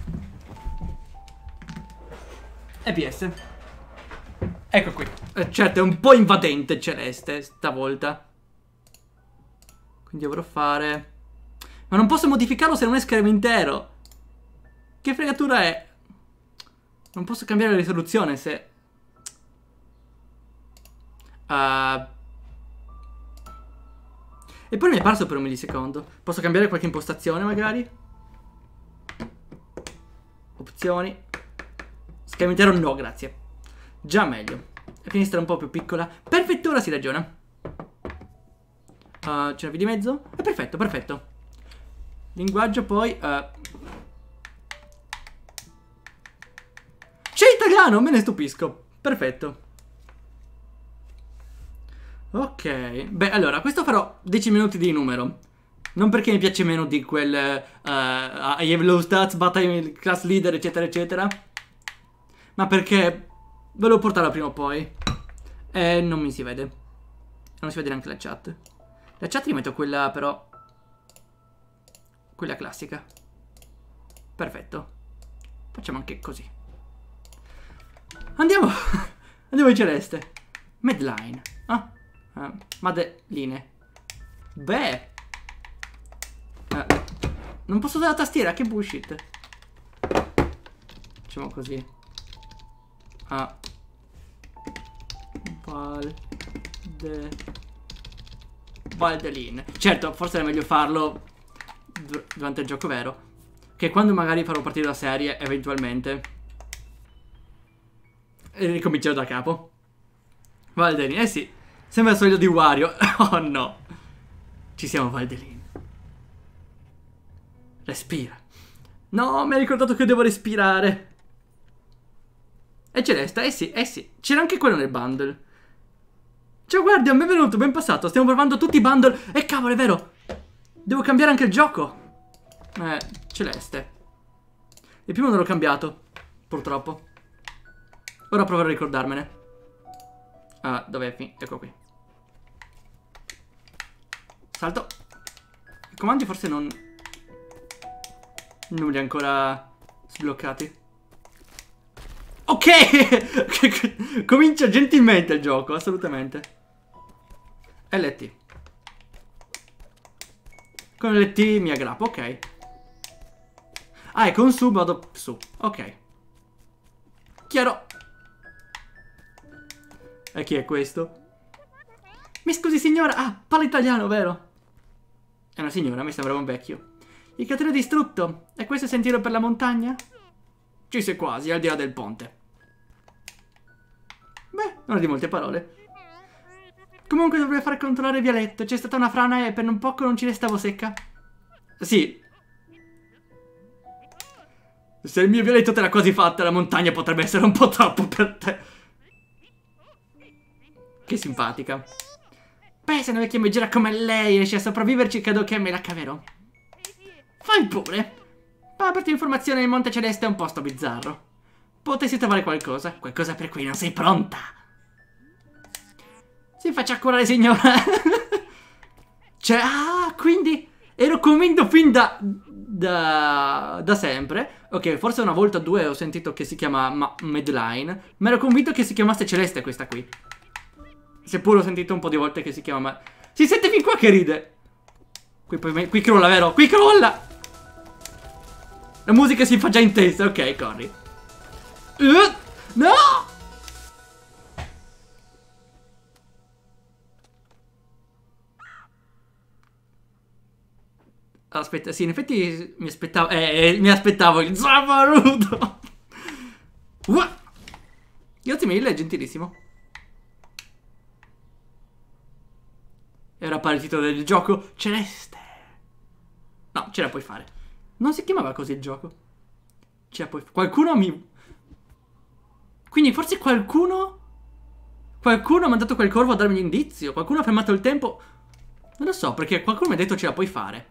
EPS. Ecco qui. Certo, è un po' invadente Celeste stavolta. Quindi dovrò fare... Ma non posso modificarlo se non è schermo intero. Che fregatura è? Non posso cambiare la risoluzione se... E poi mi è parso per un millisecondo. Posso cambiare qualche impostazione magari? Opzioni. Schermo intero no, grazie. Già meglio. La finestra è un po' più piccola. Perfetto, ora si ragiona. C'è una via di mezzo? È perfetto, perfetto. Linguaggio poi... C'è italiano, me ne stupisco. Perfetto. Ok. Beh, allora, questo farò 10 minuti di numero. Non perché mi piace meno di quel... I have low stats, but I'm class leader, eccetera, eccetera. Ma perché volevo portarla prima o poi. E non mi si vede. Non si vede neanche la chat. La chat rimetto quella, però... Quella classica. Perfetto. Facciamo anche così. Andiamo. Andiamo in Celeste. Medline. Madeline. Beh. Non posso usare la tastiera, che bullshit. Facciamo così. Valdeline. Certo, forse era meglio farlo durante il gioco vero. Che quando magari farò partire la serie, eventualmente, e ricomincerò da capo. Valdeline, eh sì. Sembra il solito di Wario. Oh no. Ci siamo, Valdeline. Respira. No, mi ha ricordato che devo respirare. È Celeste, eh sì, eh sì. C'era anche quello nel bundle. Ciao Guardian, benvenuto, ben passato. Stiamo provando tutti i bundle. Cavolo, è vero. Devo cambiare anche il gioco. Celeste. Il primo non l'ho cambiato, purtroppo. Ora proverò a ricordarmene. Dov'è? Ecco qui. Salto. I comandi forse non li ho ancora sbloccati. Ok. Comincia gentilmente il gioco, assolutamente. LT. Con LT mi aggrappo, ok. E con su vado su, ok. bicchiero. E chi è questo? Mi scusi signora. Ah, parla italiano, vero? È una signora, mi sembrava un vecchio. Il cratere è distrutto. E questo è il sentiero per la montagna? Ci sei quasi, al di là del ponte. Beh, non è di molte parole. Comunque dovrei far controllare il vialetto. C'è stata una frana e per un poco non ci restavo secca. Sì. Se il mio vialetto te l'ha quasi fatta, la montagna potrebbe essere un po' troppo per te. Che simpatica. Beh, se non è che mi gira come lei riesce a sopravviverci, credo che me la caverò. Fai pure. Ma per tua informazione, il Monte Celeste è un posto bizzarro. Potessi trovare qualcosa. Qualcosa per cui non sei pronta. Si faccia curare, signora. Cioè, quindi ero convinto fin da sempre. Ok, forse una volta o due ho sentito che si chiama Madeline. Ma ero convinto che si chiamasse Celeste questa qui. Seppur ho sentito un po' di volte che si chiama... Si sente fin qua che ride. Qui crolla, vero? Qui crolla. La musica si fa già intensa. Ok, corri. No! Aspetta, sì, in effetti mi aspettavo il Zamarudo. Grazie mille, gentilissimo. Era pare il titolo del gioco. Celeste. No, ce la puoi fare. Non si chiamava così il gioco. Ce la puoi fare. Qualcuno mi... Quindi forse qualcuno ha mandato quel corvo a darmi un indizio. Qualcuno ha fermato il tempo. Non lo so, perché qualcuno mi ha detto ce la puoi fare.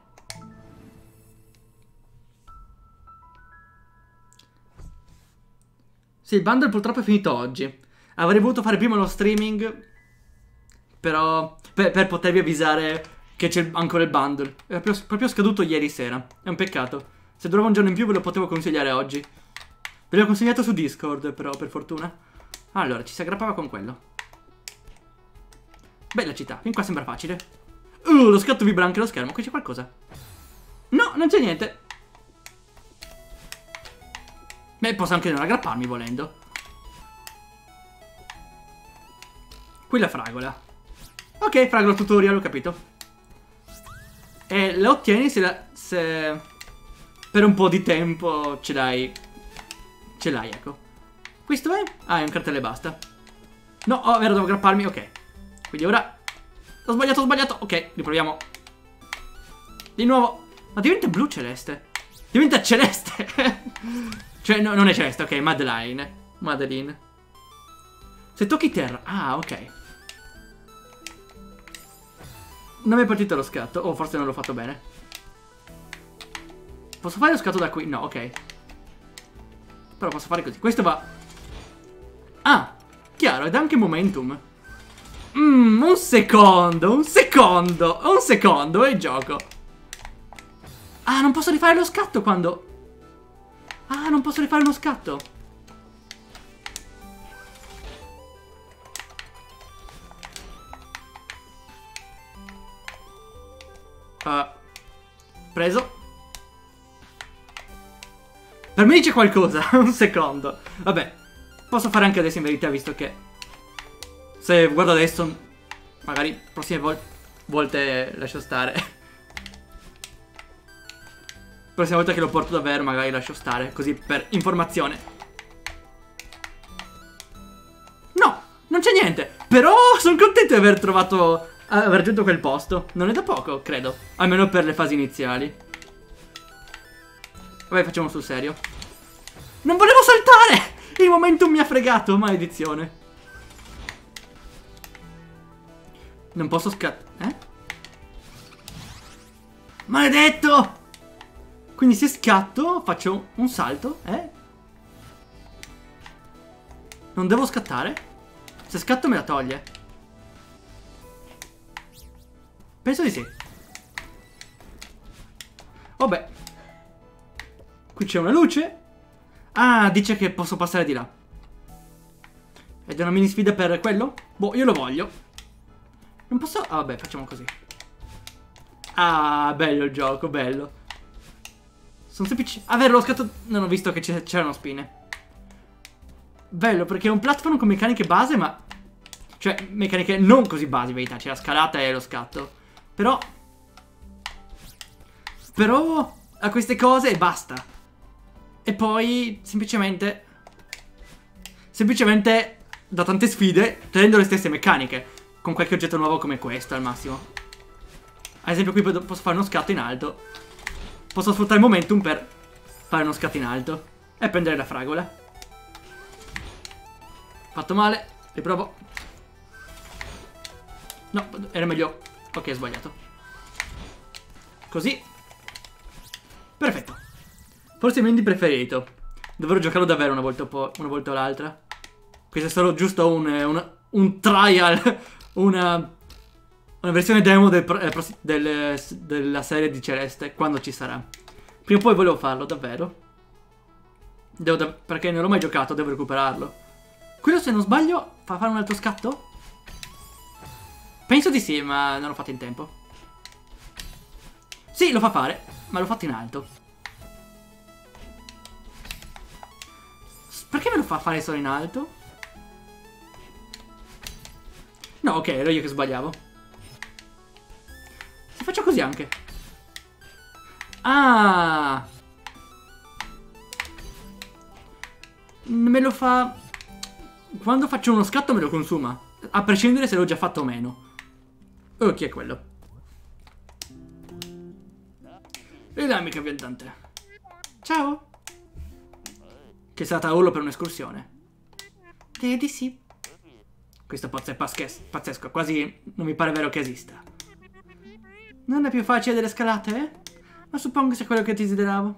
Sì, il bundle purtroppo è finito oggi. Avrei voluto fare prima lo streaming, però per potervi avvisare che c'è ancora il bundle. È proprio scaduto ieri sera. È un peccato. Se durava un giorno in più ve lo potevo consigliare oggi. Ve l'ho consigliato su Discord, però, per fortuna. Allora, ci si aggrappava con quello. Bella città. Fin qua sembra facile. Lo scatto vibra anche lo schermo. Qui c'è qualcosa. No, non c'è niente. Beh, posso anche non aggrapparmi volendo. Qui la fragola. Ok, fragola tutorial, ho capito. E la ottieni se per un po' di tempo ce l'hai. Ce l'hai, ecco. Questo è? Ah, è un cartello e basta. No, oh, vero, devo aggrapparmi, ok. Quindi ora... Ho sbagliato. Ok, riproviamo. Di nuovo. Ma diventa blu celeste. Diventa celeste. Cioè, no, non è celeste, ok, Madeline. Se tocchi terra. Ah, ok. Non mi è partito lo scatto. Oh, forse non l'ho fatto bene. Posso fare lo scatto da qui? No, ok. Però posso fare così. Questo va... Ah, chiaro, ed anche momentum. Un secondo, e gioco. Ah, non posso rifare lo scatto quando... Ah, non posso rifare uno scatto. Preso. Per me dice qualcosa. Un secondo. Vabbè, posso fare anche adesso in verità, visto che se guardo adesso magari prossime volte lascio stare. Prossima volta che lo porto davvero magari lascio stare, così per informazione. No, non c'è niente. Però sono contento di aver trovato, aver raggiunto quel posto. Non è da poco, credo. Almeno per le fasi iniziali. Vabbè, facciamo sul serio. Non volevo saltare! Il momentum mi ha fregato, maledizione. Non posso scattare. Maledetto! Quindi se scatto faccio un salto, Non devo scattare? Se scatto me la toglie. Penso di sì. Vabbè. Qui c'è una luce. Ah, dice che posso passare di là. Ed è una mini sfida per quello? Boh, io lo voglio. Non posso... Ah, vabbè, facciamo così. Ah, bello il gioco, bello. Sono semplici... Ah, vero, l'ho scatto... Non ho visto che c'erano spine. bello perché è un platform con meccaniche base, ma... Cioè, meccaniche non così base, in verità. C'è la scalata e lo scatto. Però ha queste cose e basta. E poi semplicemente da tante sfide tenendo le stesse meccaniche, con qualche oggetto nuovo come questo al massimo. Ad esempio qui posso fare uno scatto in alto. Posso sfruttare il momentum per fare uno scatto in alto e prendere la fragola. Fatto male. Riprovo. No, era meglio. Ok, ho sbagliato. Così. Perfetto. Forse il mio indie preferito. Dovrò giocarlo davvero una volta o l'altra. Questo è solo giusto un trial. Una versione demo della serie di Celeste. Quando ci sarà. Prima o poi volevo farlo, davvero. Perché non l'ho mai giocato, devo recuperarlo. Quello, se non sbaglio, fa fare un altro scatto? Penso di sì, ma non l'ho fatto in tempo. Sì, lo fa fare, ma l'ho fatto in alto. Perché me lo fa fare solo in alto? No, ok, ero io che sbagliavo. Se faccio così anche. Ah! Me lo fa... Quando faccio uno scatto me lo consuma. A prescindere se l'ho già fatto o meno. Oh, chi è quello? Dinamica viandante. Ciao. Che è stata urlo per un'escursione. Di sì. Questo pozzo è pazzesco. Quasi non mi pare vero che esista. Non è più facile delle scalate, eh? Ma suppongo sia quello che desideravo.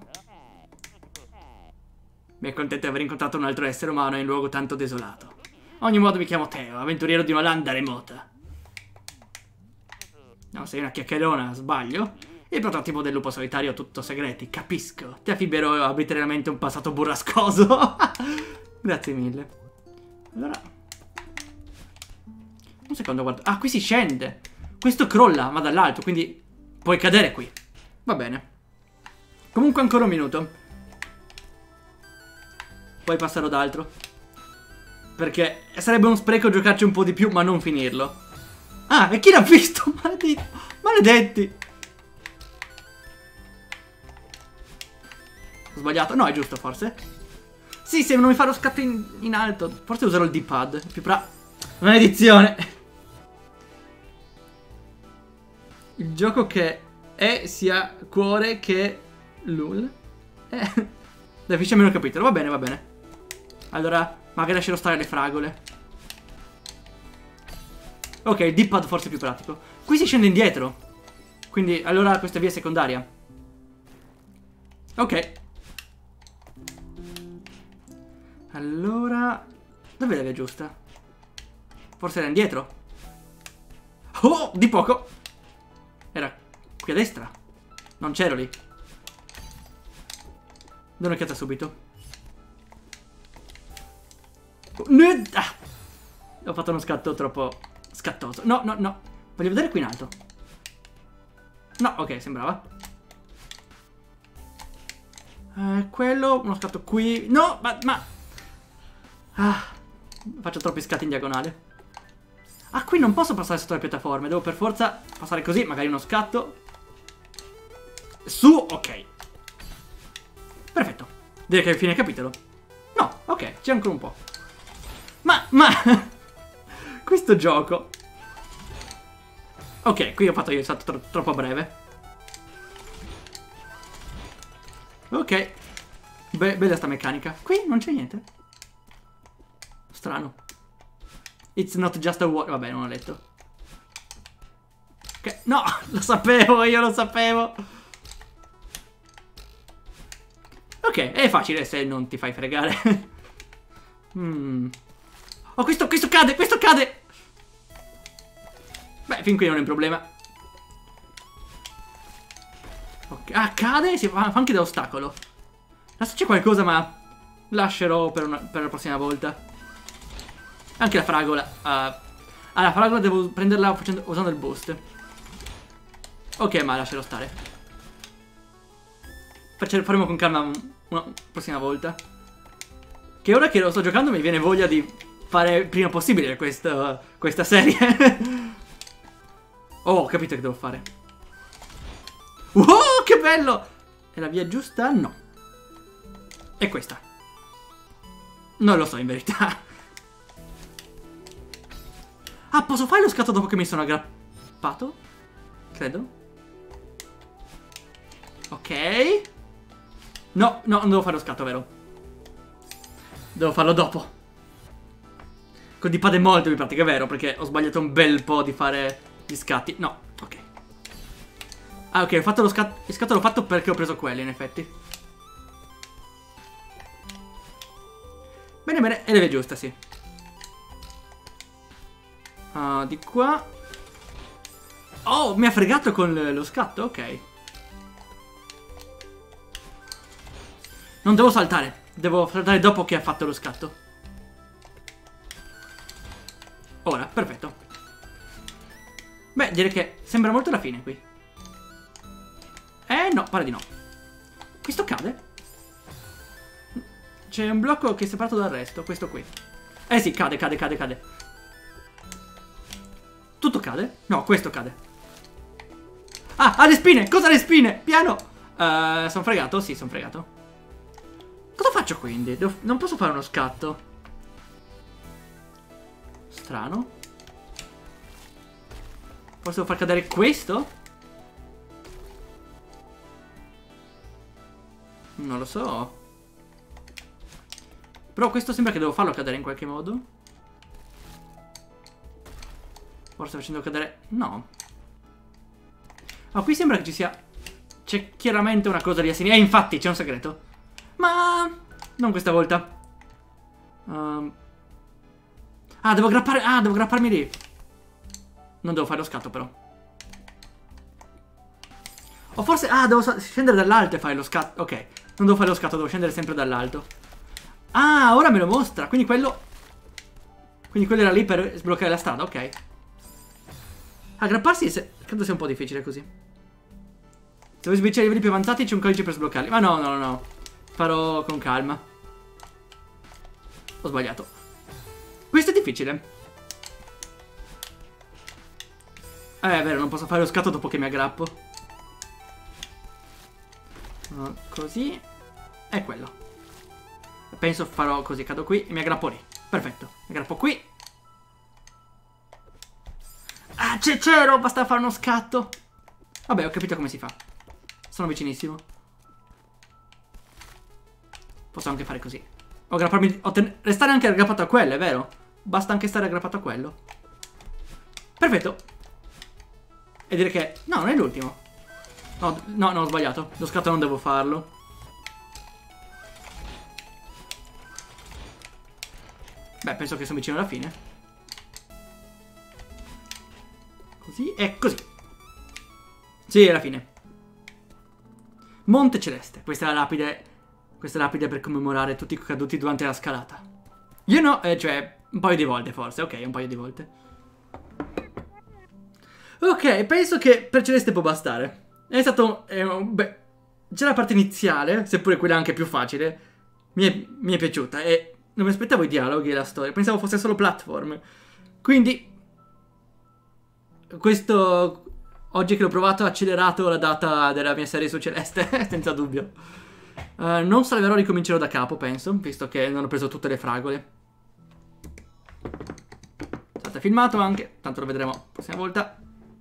Mi è contento di aver incontrato un altro essere umano in un luogo tanto desolato. A ogni modo mi chiamo Teo, avventuriero di una landa remota. No, sei una chiacchierona, sbaglio? Il prototipo del lupo solitario tutto segreti, capisco. Ti affibberò arbitrariamente un passato burrascoso. Grazie mille. Allora... Un secondo, guarda. Ah, qui si scende. Questo crolla, ma dall'alto, quindi puoi cadere qui. Va bene. Comunque ancora un minuto. Poi passerò ad altro. Perché sarebbe uno spreco giocarci un po' di più, ma non finirlo. Ah, e chi l'ha visto? Maledetti. Maledetti. Ho sbagliato. No, è giusto forse. Sì, se non mi fa lo scatto in alto. Forse userò il D-pad. Più maledizione. Il gioco che è sia cuore che lul. Definisce meno capitolo. Va bene, va bene. Allora, magari lascerò stare le fragole. Ok, il D-pad forse è più pratico. Qui si scende indietro. Quindi, allora questa via è secondaria. Ok. Allora... Dov'è la via giusta? Forse era indietro. Oh, di poco. Era qui a destra. Non c'ero lì. Do un'occhiata subito. Ah. Ho fatto uno scatto troppo scattoso. No, no, no. Voglio vedere qui in alto. No, ok, sembrava. Quello, uno scatto qui. No, ma... Ah, faccio troppi scatti in diagonale. Ah, qui non posso passare sotto le piattaforme. Devo per forza passare così, magari uno scatto. Su, ok. Perfetto. Direi che è fine capitolo. No, ok, c'è ancora un po'. Ma... Questo gioco... Ok, qui ho fatto io, è stato troppo breve. Ok. Bella sta meccanica. Qui non c'è niente. Strano. It's not just a war... Vabbè, non ho letto. Ok, no, lo sapevo, io lo sapevo. Ok, è facile se non ti fai fregare. Oh, questo cade, questo cade. Beh, fin qui non è un problema. Ok, ah, cade e si fa anche da ostacolo. Adesso c'è qualcosa, ma lascerò per la prossima volta. Anche la fragola. La fragola devo prenderla usando il boost. Ok, ma lascerò stare. Faremo con calma una prossima volta. Che ora che lo sto giocando mi viene voglia di fare il prima possibile questa serie. Oh, ho capito che devo fare. Wow, che bello! È la via giusta? No. È questa. Non lo so in verità. Ah, posso fare lo scatto dopo che mi sono aggrappato? Credo. Ok. No, no, non devo fare lo scatto, vero? Devo farlo dopo. Con dipende molto in pratica, è vero, perché ho sbagliato un bel po' di fare gli scatti. No, ok. Ah, ok, ho fatto lo scatto. Il scatto l'ho fatto perché ho preso quelli, in effetti. Bene, bene, è la via giusta, sì. Di qua. Oh, mi ha fregato con lo scatto, ok. Non devo saltare. Devo saltare dopo che ha fatto lo scatto. Ora, perfetto. Beh, direi che sembra molto la fine qui. No, pare di no. Questo cade? C'è un blocco che è separato dal resto, questo qui. Sì, cade. Tutto cade? No, questo cade. Ah, ha le spine! Cosa ha le spine? Piano! Sono fregato? Sì, sono fregato. Cosa faccio quindi? Non posso fare uno scatto. Strano. Forse devo far cadere questo? Non lo so. Però questo sembra che devo farlo cadere in qualche modo. Forse facendo cadere... No. Ma qui sembra che ci sia... C'è chiaramente una cosa lì a sinistra. Infatti c'è un segreto. Ma... non questa volta. Ah, devo aggrappare... Ah, devo aggrapparmi lì. Non devo fare lo scatto però. O forse... Ah, devo scendere dall'alto e fare lo scatto. Ok, non devo fare lo scatto, devo scendere sempre dall'alto. Ah, ora me lo mostra. Quindi quello... Quindi quello era lì per sbloccare la strada, ok. Aggrapparsi credo sia un po' difficile così. Se vuoi switchare i livelli più avanzati c'è un codice per sbloccarli. Ma no, no, no. Farò con calma. Ho sbagliato. Questo è difficile. È vero, non posso fare lo scatto dopo che mi aggrappo. Così. È quello. Penso farò così, cado qui e mi aggrappo lì. Perfetto, mi aggrappo qui. Ah, c'ero, basta fare uno scatto. Vabbè, ho capito come si fa. Sono vicinissimo. Posso anche fare così. O aggrapparmi, restare anche aggrappato a quello, è vero? Basta anche stare aggrappato a quello. Perfetto. E dire che... No, non è l'ultimo. No, no, no, ho sbagliato. Lo scatto non devo farlo. Beh, penso che sono vicino alla fine. Così e così. Sì, è la fine. Monte Celeste. Questa è la lapide. Questa è la lapide per commemorare tutti i caduti durante la scalata. Io no, cioè, un paio di volte forse. Ok, un paio di volte. Ok, penso che per Celeste può bastare. È stato... beh, già la parte iniziale, seppure quella anche più facile, mi è piaciuta. E non mi aspettavo i dialoghi e la storia. Pensavo fosse solo platform. Quindi... Questo... Oggi che l'ho provato ha accelerato la data della mia serie su Celeste, senza dubbio. Non salverò, ricomincerò da capo, penso, visto che non ho preso tutte le fragole. State filmato anche, tanto lo vedremo la prossima volta.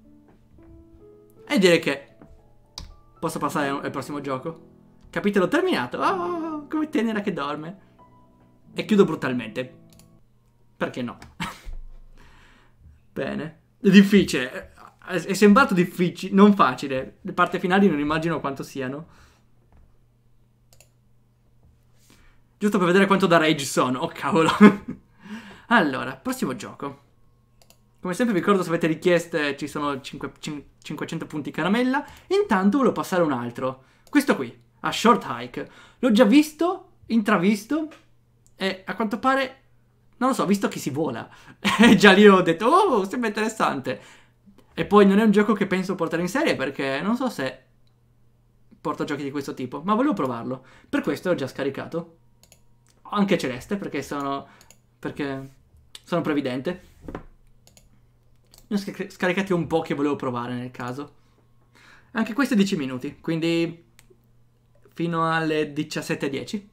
E direi che posso passare al prossimo gioco. Capitolo terminato. Oh, come tenera che dorme. E chiudo brutalmente. Perché no? Bene. È difficile. È sembrato difficile, non facile. Le parti finali non immagino quanto siano. Giusto per vedere quanto da rage sono. Oh cavolo. Allora, prossimo gioco. Come sempre vi ricordo, se avete richieste ci sono 500 punti caramella. Intanto volevo passare un altro. Questo qui, a Short Hike. L'ho già visto, intravisto. E a quanto pare, non lo so, visto che si vola. E già lì ho detto, oh, sembra interessante. E poi non è un gioco che penso portare in serie perché non so se porto giochi di questo tipo. Ma volevo provarlo. Per questo l'ho già scaricato. Anche celeste, perché sono previdente. Ne ho scaricati un po' che volevo provare nel caso. Anche questo è 10 minuti, quindi fino alle 17:10.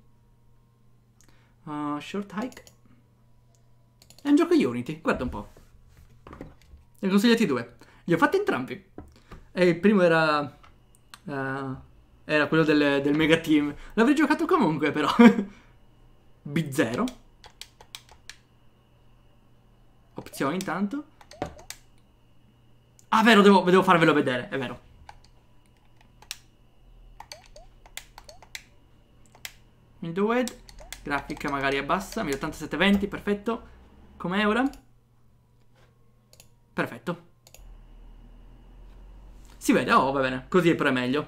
Short hike. È un gioco Unity, guarda un po'. Ne ho consigliati 2. Li ho fatti entrambi. E il primo era quello del Mega Team. L'avrei giocato comunque, però. B0. Opzioni intanto. Ah, vero, devo farvelo vedere, è vero. Windowed. Grafica magari abbassa. 1080-720, perfetto. Com'è ora? Perfetto. Si vede, oh, va bene. Così è però è meglio.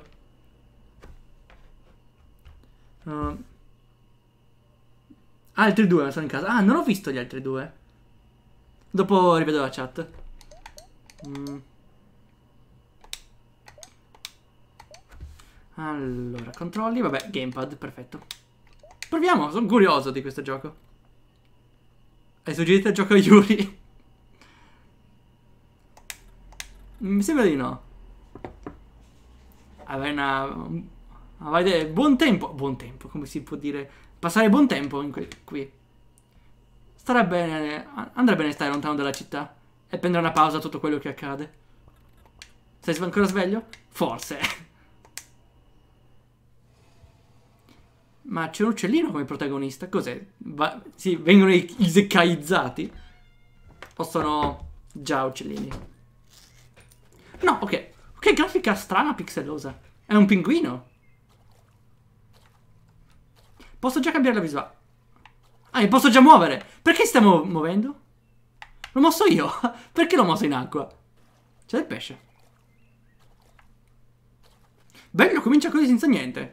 Altri 2 sono in casa. Ah, non ho visto gli altri 2. Dopo rivedo la chat. Allora, controlli. Vabbè, gamepad, perfetto. Proviamo, sono curioso di questo gioco. Hai suggerito il gioco a Yuri? Mi sembra di no. Avete buon tempo. Buon tempo, come si può dire? Passare buon tempo qui. Starà bene. Andrà bene stare lontano dalla città e prendere una pausa da tutto quello che accade. Sei ancora sveglio? Forse. Ma c'è un uccellino come protagonista? Cos'è? Sì, vengono isekaizzati? O sono già uccellini? No, ok. Che grafica strana pixelosa. È un pinguino. Posso già cambiare la visuale. Ah, mi posso già muovere. Perché stiamo muovendo? L'ho mosso io. Perché l'ho mosso in acqua? C'è del pesce. Bello, comincia così senza niente.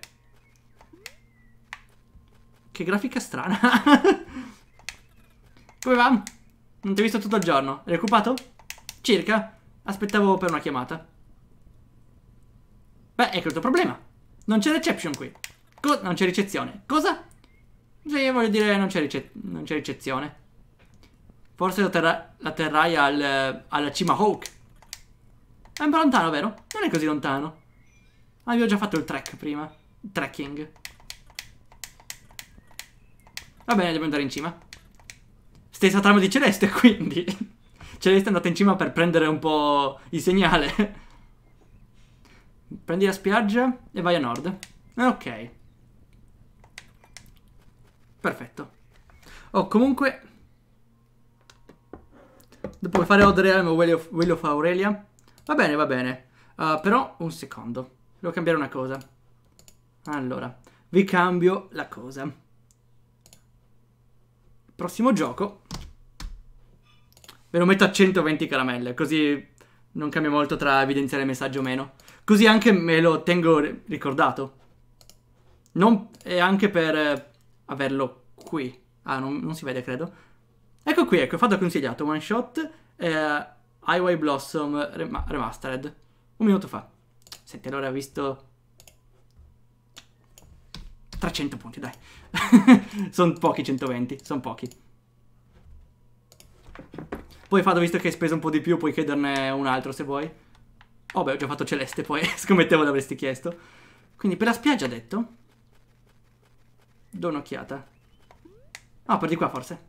Che grafica strana. Come va? Non ti ho visto tutto il giorno. Eri occupato? Circa. Aspettavo per una chiamata. Beh, ecco il tuo problema. Non c'è reception qui. Non c'è ricezione. Cosa? Sì, voglio dire, non c'è ricezione. Forse la terrai alla cima Hawk. È un po' lontano, vero? Non è così lontano. Avevo già fatto il trek prima. Trekking. Va bene, devo andare in cima. Stessa trama di Celeste, quindi. Celeste è andata in cima per prendere un po' il segnale. Prendi la spiaggia e vai a nord. Ok. Perfetto. Oh, comunque, dopo fare Odd Realm o Will of Aurelia. Va bene, va bene. Però, un secondo. Devo cambiare una cosa. Allora, vi cambio la cosa. Prossimo gioco. Ve lo metto a 120 caramelle, così non cambia molto tra evidenziare il messaggio o meno. Così anche me lo tengo ricordato. E anche per averlo qui. Ah, non si vede, credo. Ecco qui, ecco, fatto consigliato. One Shot Highway Blossom Remastered. Un minuto fa. Senti, allora ha visto 300 punti, dai. Sono pochi 120, sono pochi. Poi Fado, visto che hai speso un po' di più, puoi chiederne un altro se vuoi. Oh beh, ho già fatto Celeste, poi scommettevo l'avresti chiesto. Quindi per la spiaggia ha detto. Do un'occhiata. Ah, per di qua forse.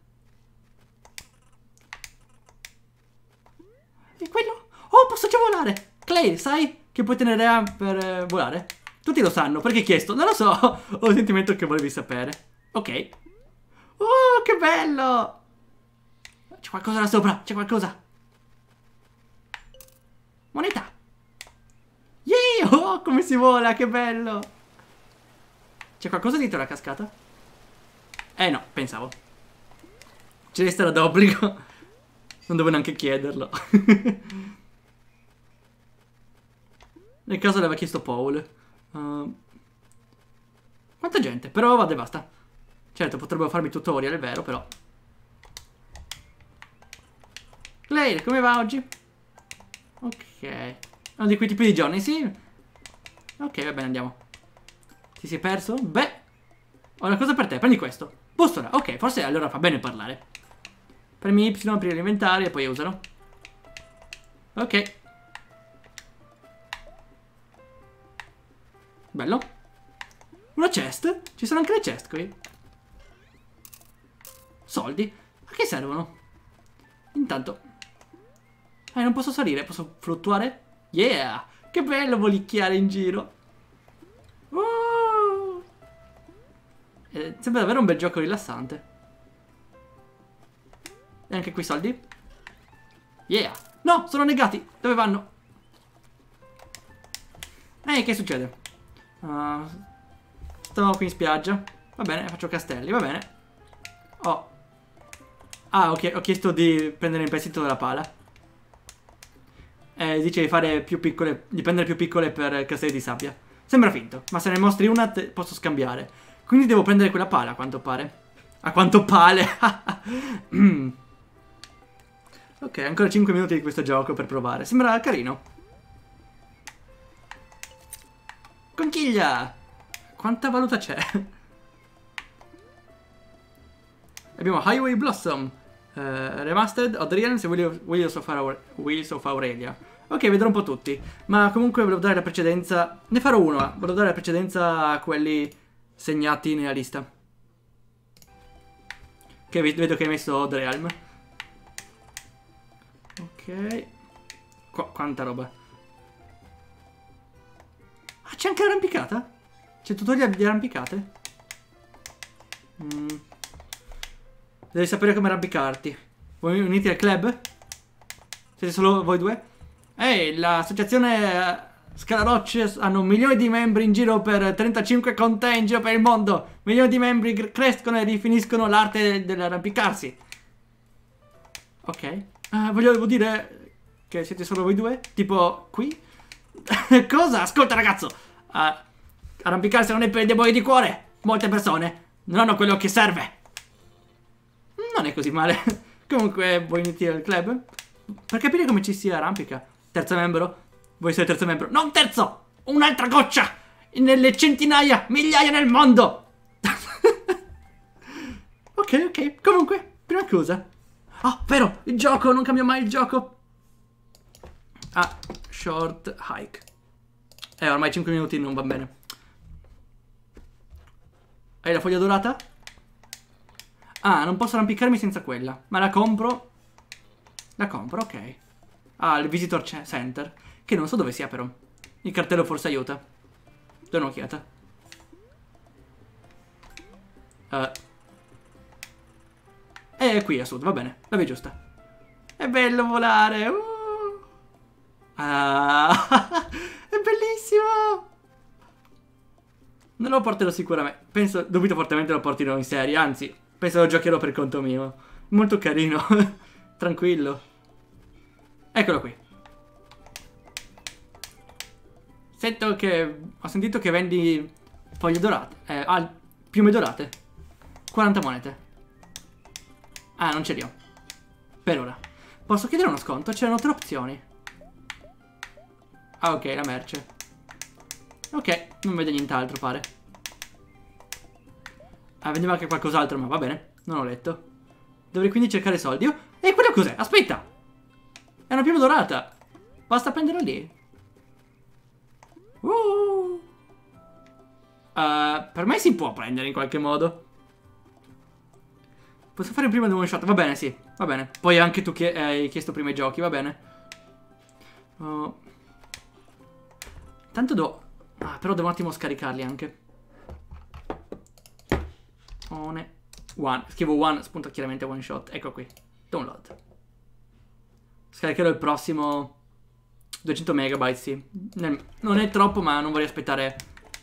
E quello? Oh, posso già volare. Clay, sai che puoi tenere A per volare? Tutti lo sanno, perché hai chiesto? Non lo so, ho il sentimento che volevi sapere. Ok. Oh, che bello! C'è qualcosa là sopra, c'è qualcosa. Moneta. Yeah, oh, come si vola, che bello. C'è qualcosa dietro la cascata? No, pensavo. Ce ne starà d'obbligo. Non devo neanche chiederlo. Nel caso l'aveva chiesto Paul. Quanta gente? Però vado e basta. Certo, potrebbero farmi tutorial, è vero, però. Claire, come va oggi? Ok. Uno di quei tipi di giorni, sì. Ok, va bene, andiamo. Ti sei perso? Beh, ho una cosa per te, prendi questo. Bussola, ok, forse allora fa bene parlare. Premi Y, aprire l'inventario e poi usalo. Ok. Bello. Una chest? Ci sono anche le chest qui. Soldi? A che servono? Intanto non posso salire, posso fluttuare? Yeah! Che bello volicchiare in giro. Sembra davvero un bel gioco rilassante. E anche qui soldi? Yeah! No, sono negati! Dove vanno? Che succede? Sto qui in spiaggia. Va bene, faccio castelli, va bene. Oh. Ah, ok, ho chiesto di prendere in prestito la pala. Dice di fare più piccole, di prendere più piccole per castelli di sabbia. Sembra finto, ma se ne mostri una posso scambiare. Quindi devo prendere quella pala, a quanto pare. A quanto pare. Ok, ancora 5 minuti di questo gioco per provare. Sembra carino. Conchiglia! Quanta valuta c'è? Abbiamo Highway Blossom, Remastered, Odd Realms e Wheels of Aurelia. Ok, vedrò un po' tutti. Ma comunque volevo dare la precedenza. Ne farò uno. Volevo dare la precedenza a quelli segnati nella lista. Che vedo che hai messo Odd Realm. Ok. Quanta roba. Ah, c'è anche l'arrampicata? C'è tutorial di arrampicate? Devi sapere come arrampicarti. Vuoi unirti al club? Siete solo voi due? Ehi, l'associazione Scalarocce hanno milioni di membri in giro per 35 contee in giro per il mondo. Milioni di membri crescono e rifiniscono l'arte dell'arrampicarsi. Ok. Volevo dire che siete solo voi due? Tipo qui? Cosa? Ascolta ragazzo. Arrampicarsi non è per i deboli di cuore. Molte persone non hanno quello che serve. Non è così male. Comunque, vuoi unirti al club? Per capire come ci si arrampica. Terzo membro? Vuoi essere terzo membro? Non terzo! Un'altra goccia! Nelle centinaia, migliaia nel mondo! Ok. Comunque, prima cosa. Vero! Il gioco! Non cambia mai il gioco! Short hike. Ormai 5 minuti non va bene. Hai la foglia dorata? Non posso arrampicarmi senza quella. Ma la compro. La compro, ok. Il Visitor Center. Che non so dove sia però. Il cartello forse aiuta. Do un'occhiata. È qui a sud, va bene. La via giusta. È bello volare. È bellissimo. Non lo porterò sicuramente. Dubito fortemente lo porterò in serie. Anzi, penso lo giocherò per conto mio. Molto carino. Tranquillo. Eccolo qui. Ho sentito che vendi foglie dorate. Piume dorate. 40 monete. Non ce li ho. Per ora. Posso chiedere uno sconto? C'erano 3 opzioni. Ok, la merce. Ok, non vedo nient'altro pare. Vendeva anche qualcos'altro, ma va bene. Non ho letto. Dovrei quindi cercare soldi. E quello cos'è? Aspetta! È una piuma dorata. Basta prenderla lì. Per me si può prendere in qualche modo. Posso fare prima di one shot? Va bene, sì. Va bene. Poi anche tu hai chiesto prima i giochi, va bene. Tanto però devo un attimo scaricarli anche. One. Scrivo one, spunta chiaramente one shot. Ecco qui. Download. Scaricherò il prossimo 200 megabyte, sì. Non è troppo, ma non vorrei aspettare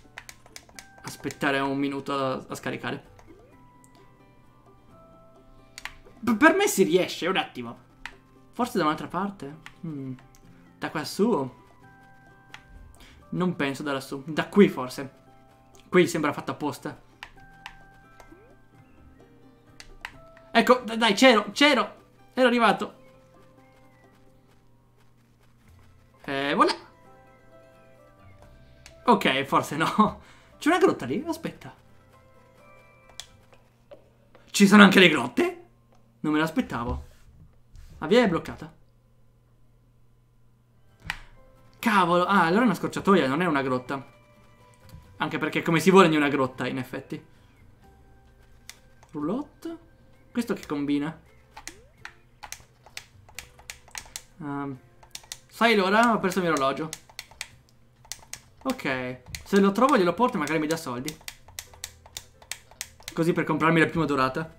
un minuto a scaricare. Per me si riesce, un attimo. Forse da un'altra parte? Da qua su? Non penso da lassù. Da qui forse. Qui sembra fatto apposta. Ecco, dai, c'ero. Ero arrivato. Voilà. Ok, forse no. C'è una grotta lì? Aspetta. Ci sono anche le grotte? Non me l'aspettavo. La via è bloccata. Cavolo. Ah, allora è una scorciatoia, non è una grotta. Anche perché come si vuole in una grotta, in effetti. Roulotte. Questo che combina? Sai l'ora? Ho perso il mio orologio. Ok. Se lo trovo glielo porto e magari mi dà soldi. Così per comprarmi la prima dorata.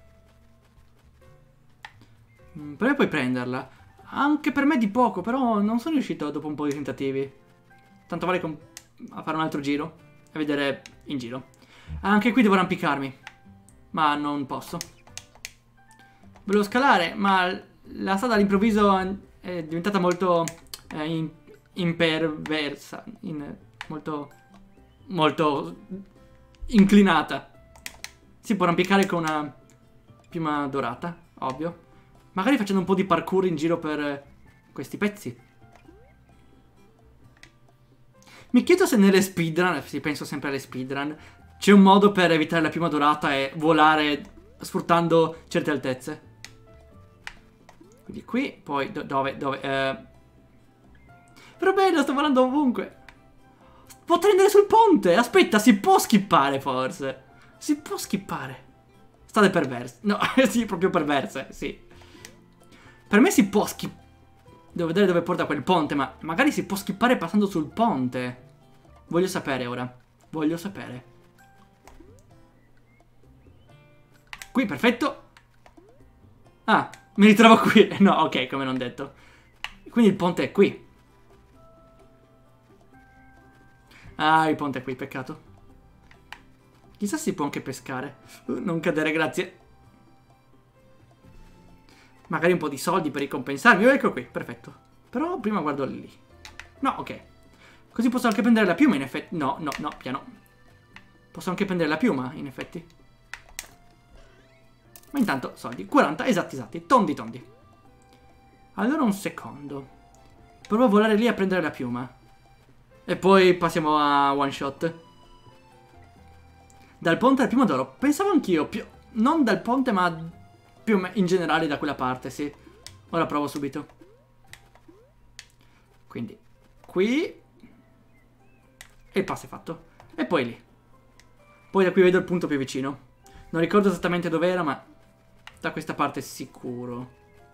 Però puoi prenderla. Anche per me di poco, però non sono riuscito dopo un po' di tentativi. Tanto vale a fare un altro giro e vedere in giro. Anche qui devo arrampicarmi, ma non posso. Volevo scalare, ma la strada all'improvviso è diventata molto imperversa, molto inclinata. Si può arrampicare con una piuma dorata, ovvio. Magari facendo un po' di parkour in giro per questi pezzi. Mi chiedo se nelle speedrun, sì, penso sempre alle speedrun, c'è un modo per evitare la piuma dorata e volare sfruttando certe altezze. Quindi qui, poi dove? Però bello, sto volando ovunque. Potrei andare sul ponte. Aspetta, si può skippare forse. Si può skippare. State perverse. No, sì, proprio perverse, sì. Per me si può skippare. Devo vedere dove porta quel ponte, ma magari si può skippare passando sul ponte. Voglio sapere ora. Voglio sapere. Qui, perfetto. Ah, mi ritrovo qui. No, ok, come non detto. Quindi il ponte è qui. Ah, il ponte è qui, peccato. Chissà se si può anche pescare. Non cadere, grazie. Magari un po' di soldi per ricompensarmi. Ecco qui, perfetto. Però prima guardo lì. No, ok. Così posso anche prendere la piuma, in effetti. No, piano. Posso anche prendere la piuma, in effetti. Ma intanto, soldi. 40, esatti. Tondi. Allora un secondo. Provo a volare lì a prendere la piuma. E poi passiamo a one shot. Dal ponte al piuma d'oro. Pensavo anch'io, non dal ponte, ma più in generale da quella parte, sì. Ora provo subito. Quindi, qui. E il passo è fatto. E poi lì. Poi da qui vedo il punto più vicino. Non ricordo esattamente dove era, ma da questa parte sicuro.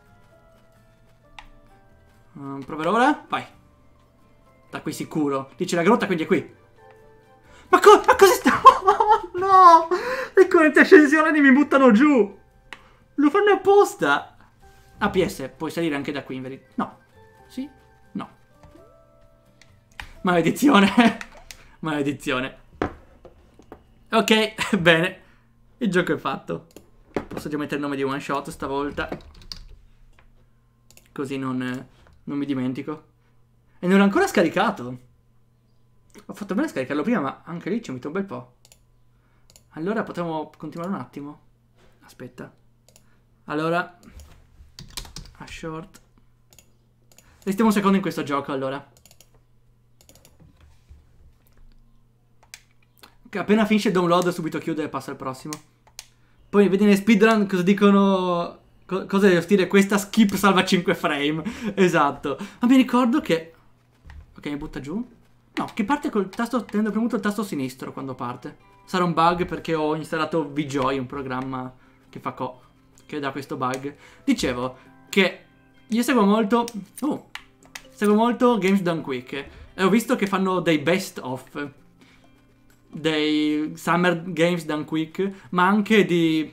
Proverò ora. Vai. Da qui sicuro. Lì c'è la grotta, quindi è qui. Ma cosa sta? No! Le correnti ascensioni mi buttano giù. Lo fanno apposta. APS, puoi salire anche da qui in verità. No. Sì? No. Maledizione. Maledizione. Ok, bene. Il gioco è fatto. Posso già mettere il nome di one shot stavolta. Così non mi dimentico. E non l'ho ancora scaricato. Ho fatto bene a scaricarlo prima, ma anche lì ci metto un bel po'. Allora potremmo continuare un attimo. Aspetta. Allora, a short. Restiamo un secondo in questo gioco, allora. Ok, appena finisce il download subito chiude e passa al prossimo. Poi vedi nelle speedrun cosa dicono. Cose dello stile questa skip salva 5 frame. Esatto. Ma mi ricordo che. Ok, mi butta giù. No, che parte col tasto, tenendo premuto il tasto sinistro quando parte. Sarà un bug perché ho installato VJoy, un programma che fa che dà questo bug. Dicevo che io seguo molto Games Done Quick e ho visto che fanno dei best of, dei Summer Games Done Quick, ma anche di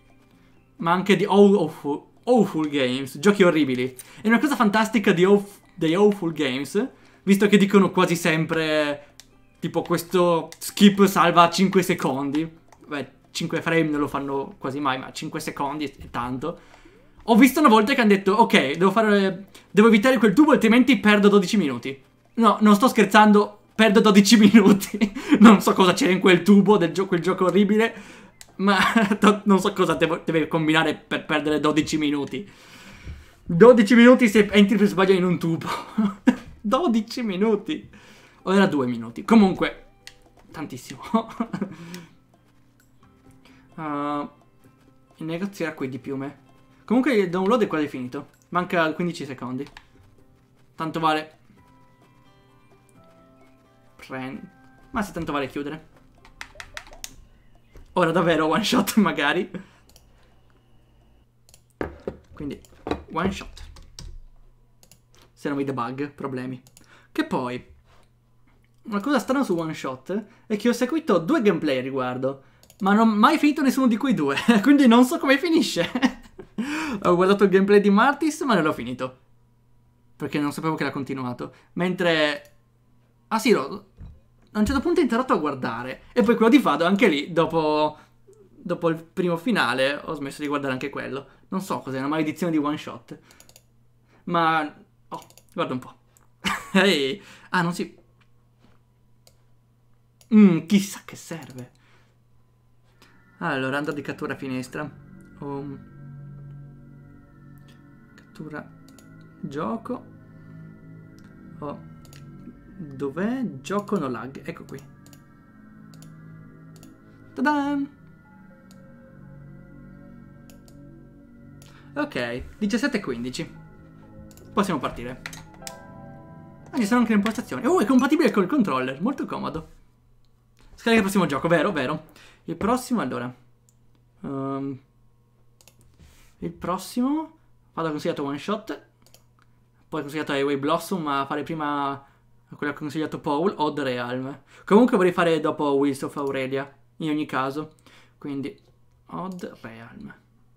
Awful Games, giochi orribili. E una cosa fantastica dei Awful Games, visto che dicono quasi sempre tipo questo skip salva 5 secondi. Beh, 5 frame non lo fanno quasi mai, ma 5 secondi è tanto. Ho visto una volta che hanno detto ok, devo evitare quel tubo altrimenti perdo 12 minuti. No, non sto scherzando, perdo 12 minuti. Non so cosa c'è in quel tubo quel gioco orribile, ma non so cosa deve combinare per perdere 12 minuti. 12 minuti se entri per sbaglio in un tubo. 12 minuti. O era 2 minuti. Comunque, tantissimo. Il negozio qui di piume. Comunque il download è quasi finito. Manca 15 secondi. Tanto vale. Ma sì, tanto vale chiudere. Ora davvero one shot magari. Quindi one shot. Se non mi debug, problemi. Che poi una cosa strana su one shot è che ho seguito 2 gameplay a riguardo, ma non ho mai finito nessuno di quei 2. Quindi non so come finisce. Ho guardato il gameplay di Martis, ma non l'ho finito, perché non sapevo che era continuato. Mentre ah sì, a un certo punto ho interrotto a guardare. E poi quello di Fado, anche lì, dopo il primo finale, ho smesso di guardare anche quello. Non so cos'è, una maledizione di one shot. Ma oh, guarda un po'. Ehi. Ah, non si... chissà che serve. Allora, andare di cattura finestra. Cattura gioco. Oh. Dov'è? Gioco no lag. Ecco qui. Ta-da! Ok, 17:15. Possiamo partire. Ah, ci sono anche le impostazioni. Oh, è compatibile col controller. Molto comodo. Scarica il prossimo gioco, vero, vero. Il prossimo, allora. Il prossimo. Vado consigliato one shot. Poi consigliato Highway Blossom, ma fare prima quello che ha consigliato Paul, Odd Realm. Comunque vorrei fare dopo Wheels of Aurelia, in ogni caso. Quindi, Odd Realm.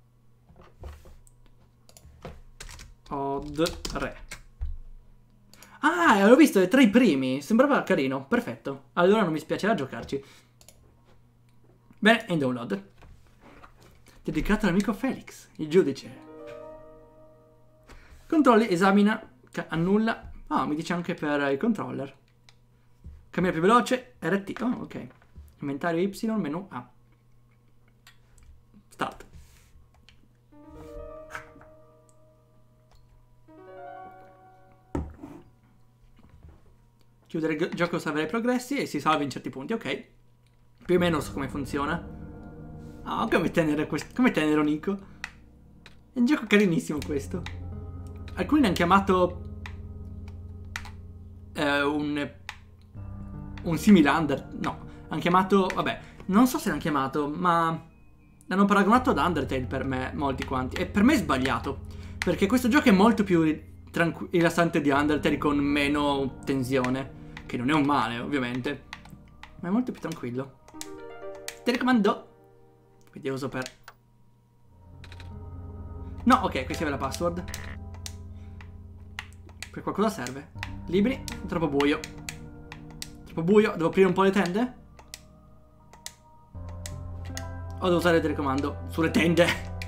Odd Re. Ah, l'ho visto, è tra i primi. Sembrava carino, perfetto. Allora non mi spiacerà giocarci. Bene, in download. Dedicato all'amico Felix, il giudice. Controlli, esamina, annulla. Ah, mi dice anche per il controller. Cammina più veloce, RT. Oh, ok. Inventario Y, menu A. Start. Chiudere il gioco, salvare i progressi e si salva in certi punti, ok. Più o meno so come funziona. Ah, come tenere questo, come tenere Nico. È un gioco carinissimo questo. Alcuni l'hanno chiamato un simile no, hanno chiamato, vabbè, non so se l'hanno chiamato, ma l'hanno paragonato ad Undertale per me, molti quanti. E per me è sbagliato, perché questo gioco è molto più rilassante di Undertale, con meno tensione, che non è un male ovviamente, ma è molto più tranquillo. Telecomando. Quindi lo uso per... No, ok, questa è la password. Per qualcosa serve. Libri, troppo buio. Troppo buio, devo aprire un po' le tende? O devo usare il telecomando sulle tende?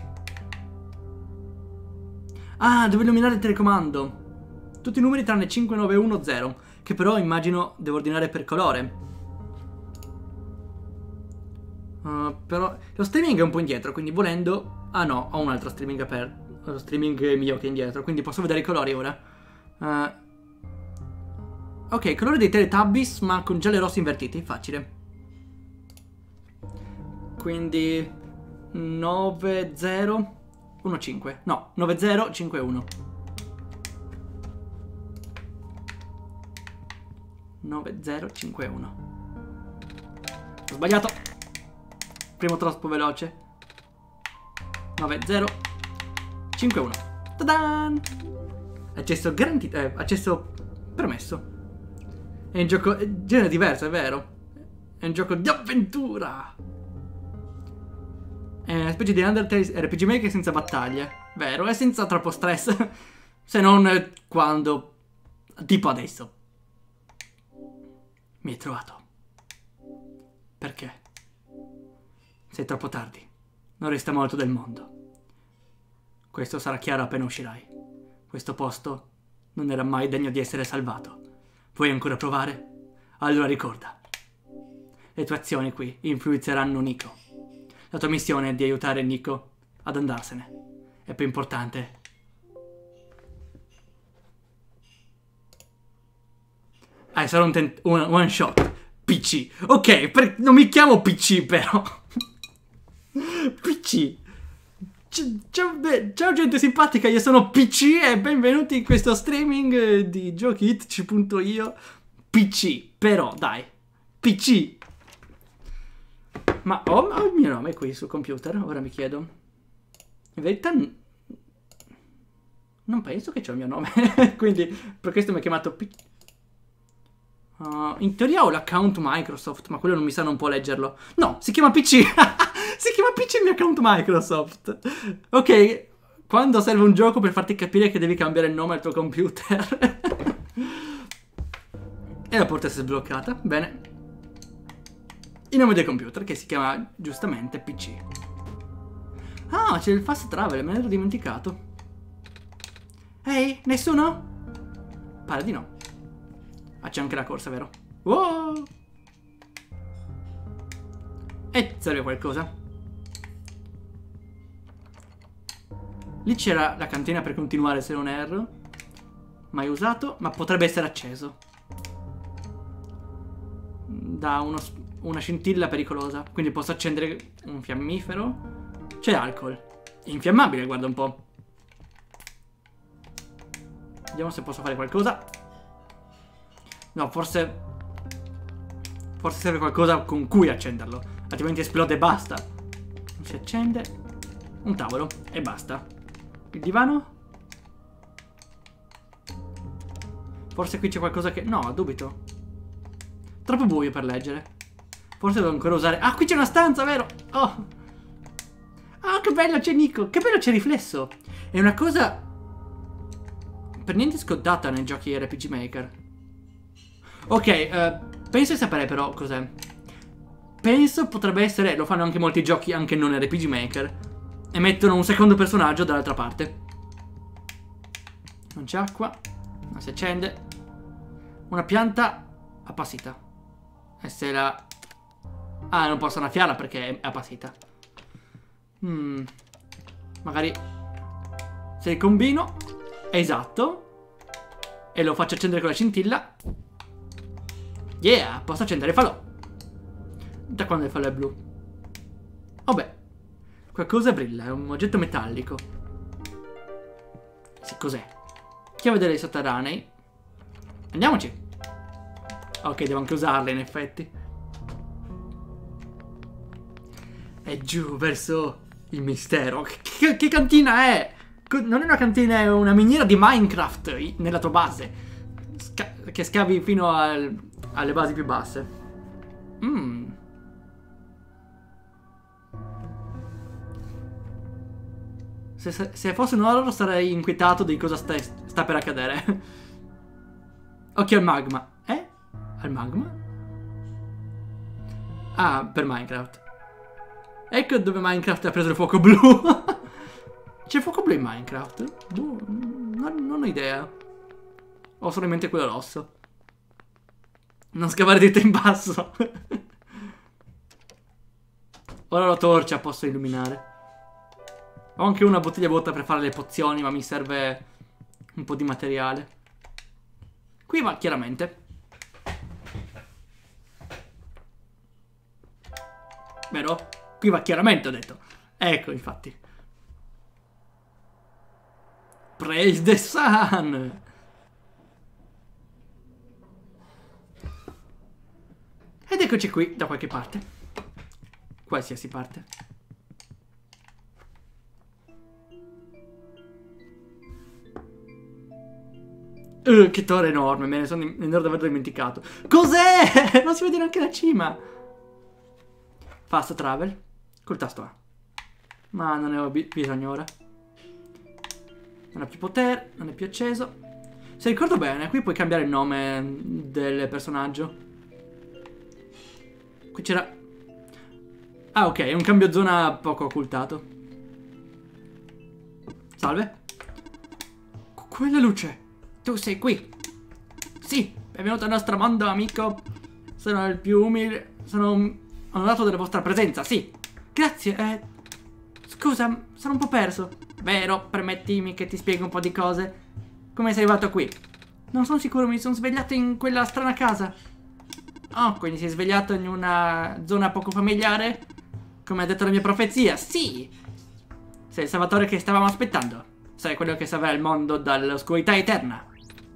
Ah, devo illuminare il telecomando. Tutti i numeri tranne 5910, che però immagino devo ordinare per colore. Però lo streaming è un po' indietro, quindi volendo... Ah no, ho un altro streaming aperto. Lo streaming mio che è indietro, quindi posso vedere i colori ora. Ok, colore dei Teletubbies, ma con giallo e rosso invertiti, facile. Quindi 9015. No, 9051. 9051. Ho sbagliato. Primo troppo veloce. 9051. Ta-dan! Accesso garantito. Accesso permesso. È un gioco. Genere diverso, è vero. È un gioco di avventura. È una specie di Undertale RPG Maker senza battaglie. Vero, e senza troppo stress. Se non quando. Tipo adesso. Mi hai trovato. Perché? Sei troppo tardi. Non resta molto del mondo. Questo sarà chiaro appena uscirai. Questo posto non era mai degno di essere salvato. Vuoi ancora provare? Allora ricorda. Le tue azioni qui influenzeranno Nico. La tua missione è di aiutare Nico ad andarsene. È più importante. È solo un one shot. PC. Ok, non mi chiamo PC però. PC. Ciao gente simpatica, io sono PC e benvenuti in questo streaming di GiochiItch.io. PC, però dai, PC. Ma ho il mio nome qui sul computer, ora mi chiedo. In verità non penso che c'è il mio nome, quindi per questo mi ha chiamato PC. In teoria ho l'account Microsoft, ma quello non mi sa, non può leggerlo. No, si chiama PC. Si chiama PC il mio account Microsoft. Ok, quando serve un gioco per farti capire che devi cambiare il nome al tuo computer. E la porta si è sbloccata. Bene. Il nome del computer, che si chiama giustamente PC. Ah, c'è il fast travel, me l'ero dimenticato. Ehi, nessuno? Pare di no. Ah, c'è anche la corsa, vero? Wow! E serve qualcosa. Lì c'era la cantina per continuare, se non erro. Mai usato, ma potrebbe essere acceso. Da una scintilla pericolosa. Quindi posso accendere un fiammifero. C'è alcol. Infiammabile, guarda un po'. Vediamo se posso fare qualcosa. No, forse serve qualcosa con cui accenderlo. Altrimenti esplode e basta. Non si accende. Un tavolo e basta. Il divano? Forse qui c'è qualcosa che... No, dubito. Troppo buio per leggere. Forse devo ancora usare... Ah, qui c'è una stanza, vero? Oh! Ah, che bello c'è Nico! Che bello c'è riflesso! È una cosa... per niente scontata nei giochi RPG Maker. Ok, penso di sapere però cos'è. Penso potrebbe essere... Lo fanno anche molti giochi, anche non RPG Maker. E mettono un secondo personaggio dall'altra parte. Non c'è acqua. Non si accende. Una pianta appassita. E se la... Ah, non posso annaffiarla perché è appassita. Magari... se li combino... Esatto. E lo faccio accendere con la scintilla. Yeah, posso accendere il falò. Da quando il falò è blu? Oh beh. Qualcosa brilla, è un oggetto metallico. Sì, cos'è? Chiave dei sotterranei. Andiamoci. Ok, devo anche usarle in effetti. E giù verso il mistero. Che cantina è? Non è una cantina, è una miniera di Minecraft nella tua base. Che scavi fino alle basi più basse. Se fosse un horror sarei inquietato di cosa sta per accadere. Occhio al magma. Al magma? Ah, per Minecraft. Ecco dove Minecraft ha preso il fuoco blu. C'è il fuoco blu in Minecraft? Non ho idea. Ho solo in mente quello rosso. Non scavare dritto in basso. Ora la torcia posso illuminare. Ho anche una bottiglia vuota per fare le pozioni, ma mi serve un po' di materiale. Qui va chiaramente. Vero? Qui va chiaramente, ho detto. Ecco, infatti. Praise the sun! Ed eccoci qui, da qualche parte. Qualsiasi parte. Che torre enorme, me ne ero davvero dimenticato. Cos'è? Non si vede neanche la cima. Fast travel. Col tasto A. Ma non ne ho bisogno ora. Non ha più potere, non è più acceso. Se ricordo bene, qui puoi cambiare il nome del personaggio. Qui c'era... Ah, ok, è un cambio zona poco occultato. Salve. Quella luce. Tu sei qui. Sì, benvenuto al nostro mondo, amico. Sono il più umile. Sono onorato della vostra presenza, sì. Grazie, scusa, sono un po' perso. Vero, permettimi che ti spieghi un po' di cose. Come sei arrivato qui? Non sono sicuro, mi sono svegliato in quella strana casa. Oh, quindi sei svegliato in una zona poco familiare? Come ha detto la mia profezia, sì. Sei il salvatore che stavamo aspettando. Sei quello che salverà il mondo dall'oscurità eterna.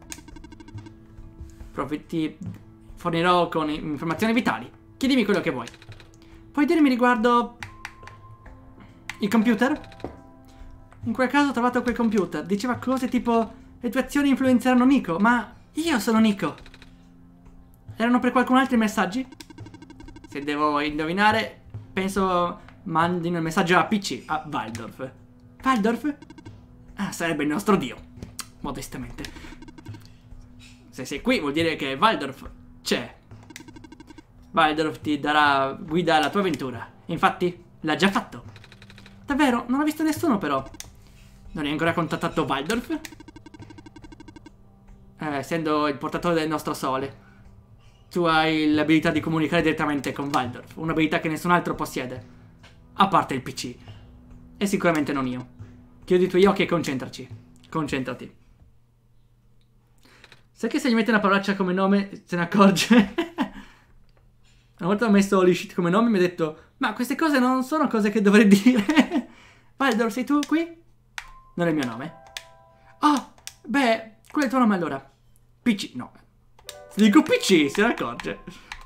Ti fornirò con informazioni vitali. Chiedimi quello che vuoi. Puoi dirmi riguardo il computer? In quel caso ho trovato quel computer. Diceva cose tipo: le tue azioni influenzeranno Nico. Ma io sono Nico. Erano per qualcun altro i messaggi? Se devo indovinare, penso mandino il messaggio a PC, a Waldorf. Waldorf? Ah, sarebbe il nostro dio. Modestamente. Se sei qui vuol dire che Waldorf c'è. Waldorf ti darà guida alla tua avventura. Infatti, l'ha già fatto. Davvero? Non ho visto nessuno però. Non hai ancora contattato Waldorf? Essendo il portatore del nostro sole, tu hai l'abilità di comunicare direttamente con Waldorf. Un'abilità che nessun altro possiede. A parte il PC. E sicuramente non io. Chiudi i tuoi occhi e concentraci. Concentrati. Sai che se gli metti una parolaccia come nome se ne accorge? Una volta ho messo Holy Shit come nome e mi ha detto: ma queste cose non sono cose che dovrei dire. Waldorf, sei tu qui? Non è il mio nome. Oh, beh, qual è il tuo nome allora? PC, no. Se dico PC se ne accorge.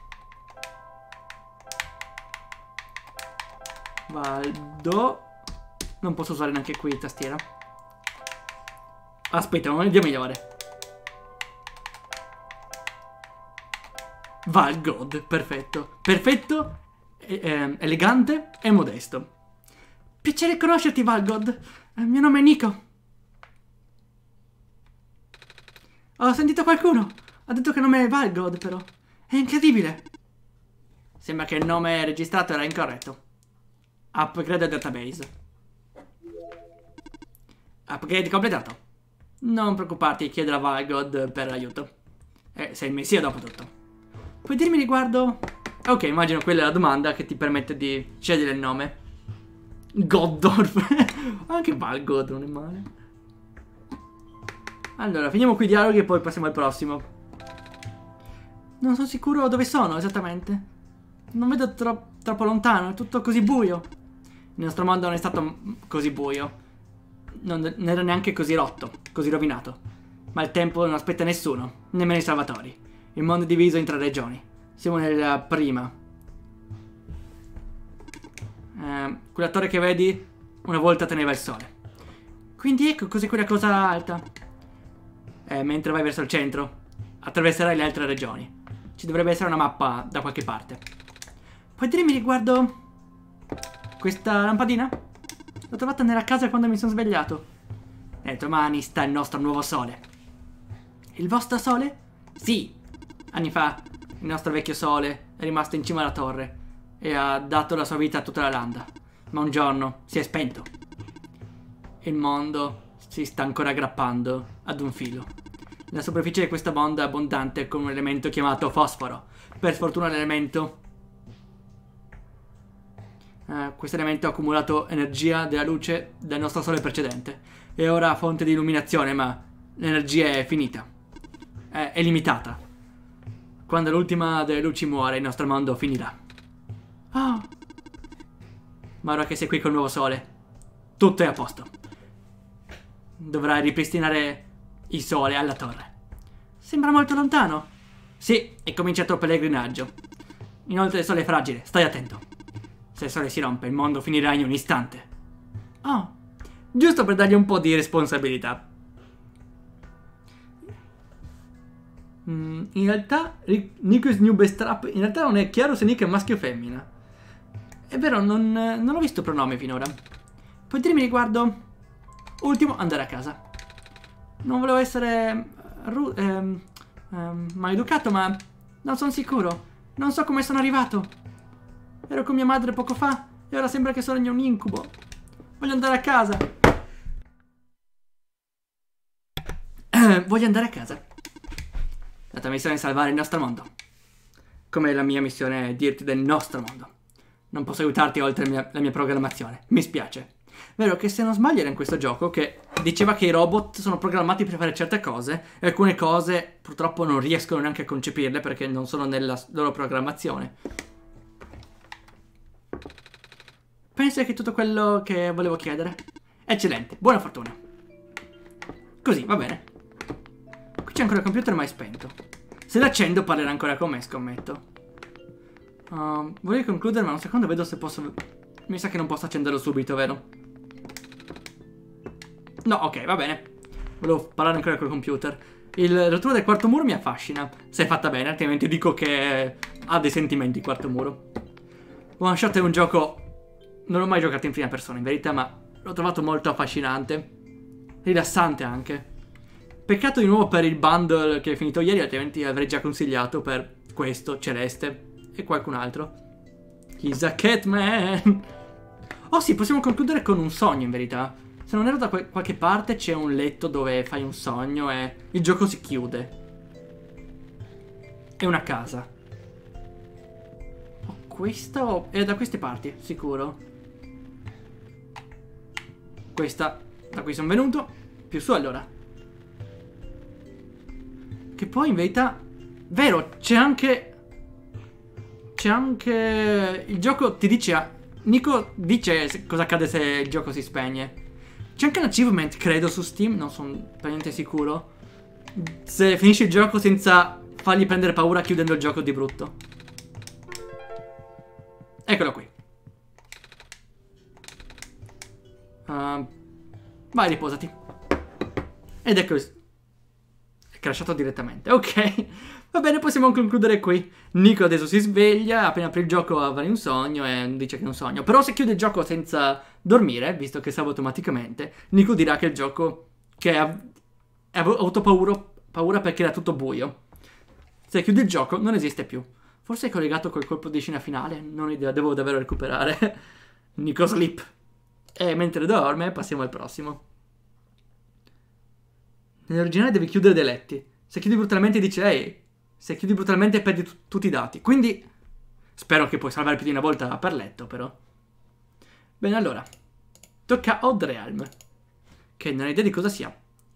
Valdo. Non posso usare neanche qui tastiera. Aspetta, un idea migliore. Valgod, perfetto. Perfetto, elegante e modesto. Piacere conoscerti, Valgod. Il mio nome è Nico. Ho sentito qualcuno. Ha detto che il nome è Valgod, però. È incredibile. Sembra che il nome registrato era incorretto. Upgrade database. Upgrade completato. Non preoccuparti, chiedere a Valgod per aiuto. Sei il messia dopo tutto. Puoi dirmi riguardo... Ok, immagino quella è la domanda che ti permette di scegliere il nome. Goddorf. Anche Valgod non è male. Allora, finiamo qui i dialoghi e poi passiamo al prossimo. Non sono sicuro dove sono esattamente. Non vedo troppo lontano, è tutto così buio. Il nostro mondo non è stato così buio. Non era neanche così rotto, così rovinato. Ma il tempo non aspetta nessuno, nemmeno i salvatori. Il mondo è diviso in 3 regioni. Siamo nella prima. Quell'attore che vedi una volta teneva il sole. Quindi ecco cos'è quella cosa alta. Mentre vai verso il centro, attraverserai le altre regioni. Ci dovrebbe essere una mappa da qualche parte. Puoi dirmi riguardo questa lampadina? L'ho trovata nella casa quando mi sono svegliato. Nelle tue mani sta il nostro nuovo sole. Il vostro sole? Sì. Anni fa il nostro vecchio sole è rimasto in cima alla torre e ha dato la sua vita a tutta la landa. Ma un giorno si è spento. Il mondo si sta ancora aggrappando ad un filo. La superficie di questa mondo è abbondante con un elemento chiamato fosforo. Per sfortuna l'elemento... questo elemento ha accumulato energia della luce del nostro sole precedente. È ora fonte di illuminazione, ma l'energia è finita. È limitata. Quando l'ultima delle luci muore, il nostro mondo finirà. Oh. Ma ora che sei qui col nuovo sole, tutto è a posto. Dovrai ripristinare il sole alla torre. Sembra molto lontano. Sì, è cominciato il pellegrinaggio. Inoltre il sole è fragile, stai attento. Se il sole si rompe, il mondo finirà in un istante. Oh, giusto per dargli un po' di responsabilità. In realtà Nico's New Best Trap in realtà non è chiaro se Nick è maschio o femmina. È vero, non ho visto pronomi finora. Puoi dirmi riguardo ultimo, andare a casa. Non volevo essere maleducato, ma non sono sicuro. Non so come sono arrivato. Ero con mia madre poco fa e ora sembra che sogno un incubo. Voglio andare a casa. Voglio andare a casa. La tua missione è salvare il nostro mondo. Come la mia missione è dirti del nostro mondo. Non posso aiutarti oltre la mia programmazione. Mi spiace. Vero che se non sbaglio era in questo gioco che diceva che i robot sono programmati per fare certe cose e alcune cose purtroppo non riescono neanche a concepirle perché non sono nella loro programmazione. Penso che è tutto quello che volevo chiedere. Eccellente, buona fortuna. Così, va bene. Qui c'è ancora il computer mai spento. Se l'accendo parlerà ancora con me, scommetto. Volevo concludere, ma un secondo vedo se posso... Mi sa che non posso accenderlo subito, vero? No, ok, va bene. Volevo parlare ancora col computer. La rottura del quarto muro mi affascina. Se è fatta bene, altrimenti dico che ha dei sentimenti il quarto muro. One Shot è un gioco... Non l'ho mai giocato in prima persona, in verità, ma l'ho trovato molto affascinante. Rilassante anche. Peccato di nuovo per il bundle che è finito ieri, altrimenti avrei già consigliato per questo, Celeste e qualcun altro. He's a Catman. Oh sì, possiamo concludere con un sogno in verità. Se non ero da qualche parte c'è un letto dove fai un sogno e il gioco si chiude. È una casa. Oh, questa è da queste parti, sicuro. Questa da cui sono venuto. Più su allora. Che poi in verità... Vero, c'è anche... Il gioco ti dice... Nico dice cosa accade se il gioco si spegne. C'è anche un achievement, credo, su Steam. Non sono per niente sicuro. Se finisci il gioco senza fargli prendere paura chiudendo il gioco di brutto. Eccolo qui. Vai, riposati. Ed ecco... È crashato direttamente. Ok. Va bene, possiamo concludere qui. Nico adesso si sveglia, appena apre il gioco avrà un sogno e dice che è un sogno. Però se chiude il gioco senza dormire, visto che salva automaticamente, Nico dirà che il gioco... Che ha avuto paura perché era tutto buio. Se chiude il gioco non esiste più. Forse è collegato col colpo di scena finale? Non ho idea, devo davvero recuperare. Nico sleep. E mentre dorme passiamo al prossimo. Nell'originale devi chiudere dei letti. Se chiudi brutalmente dice ehi, se chiudi brutalmente perdi tutti i dati. Quindi spero che puoi salvare più di una volta per letto, però. Bene, allora. Tocca Odd Realm. Che non ho idea di cosa sia.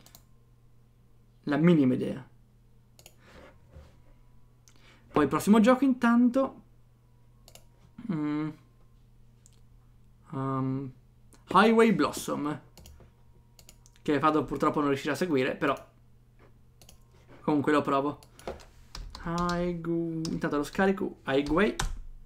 La minima idea. Poi il prossimo gioco intanto. Highway Blossom. Che Fado purtroppo non riuscirà a seguire, però comunque lo provo. Intanto lo scarico. Highway.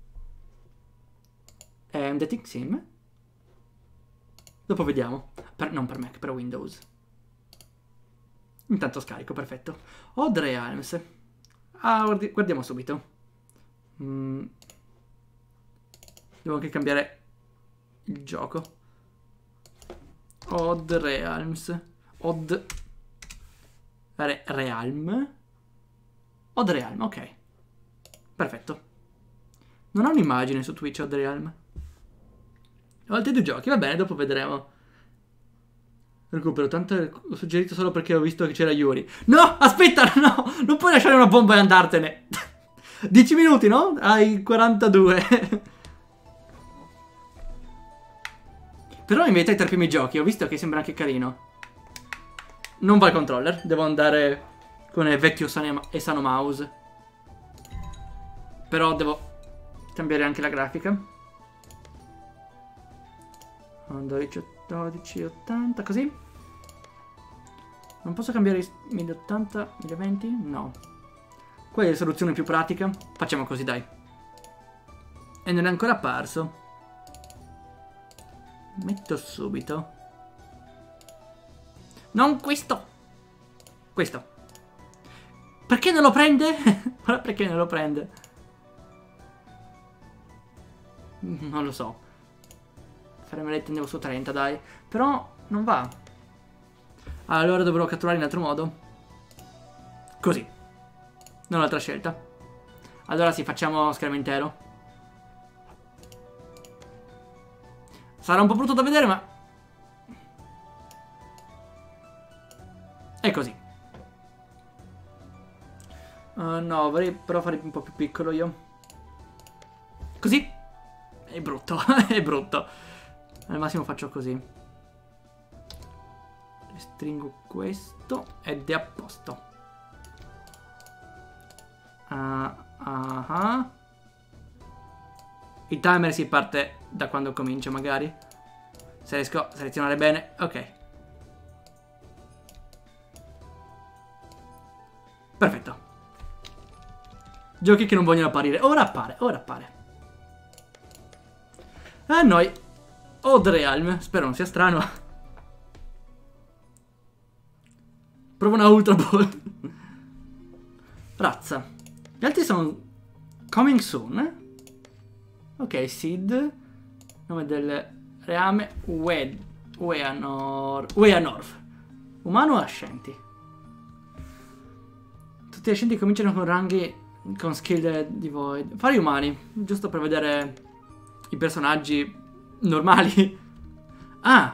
È un dating sim. Dopo vediamo. Non per Mac, per Windows. Intanto scarico, perfetto. Odd Realms. Guardiamo subito. Devo anche cambiare il gioco. Odd Realms. Odd Realm. Odd Realm, ok. Perfetto. Non ho un'immagine su Twitch Odd Realm. Ho altri due giochi, va bene, dopo vedremo. Recupero, tanto l'ho suggerito solo perché ho visto che c'era Yuri. No, aspetta, no, non puoi lasciare una bomba e andartene. 10 minuti, no? Hai 42. Però in verità i tre primi giochi ho visto che sembra anche carino. Non va il controller, devo andare con il vecchio e sano mouse. Però devo cambiare anche la grafica. 12, 12, 80, così. Non posso cambiare i 1080, 1020? No. Qual è la soluzione più pratica? Facciamo così, dai. E non è ancora apparso. Metto subito. Non questo. Questo. Perché non lo prende? Ora perché non lo prende? Non lo so. Frame rate andiamo su 30, dai. Però non va. Allora dovrò catturare in altro modo. Così. Non ho altra scelta. Allora sì, facciamo schermo intero. Sarà un po' brutto da vedere, ma... È così. No, vorrei però fare un po' più piccolo io. Così. È brutto, è brutto. Al massimo faccio così. Restringo questo ed è a posto. Il timer si parte da quando comincia magari. Se riesco a selezionare bene. Ok. Perfetto. Giochi che non vogliono apparire. Ora appare, ora appare. A noi. Odrealm. Spero non sia strano. Provo una Ultra Ball. Razza. Gli altri sono coming soon. Ok, Sid. Nome del reame. Weanorth. Umano ascenti. Tutti gli ascenti cominciano con ranghi con skill di Void. Fare umani. Giusto per vedere i personaggi normali. Ah.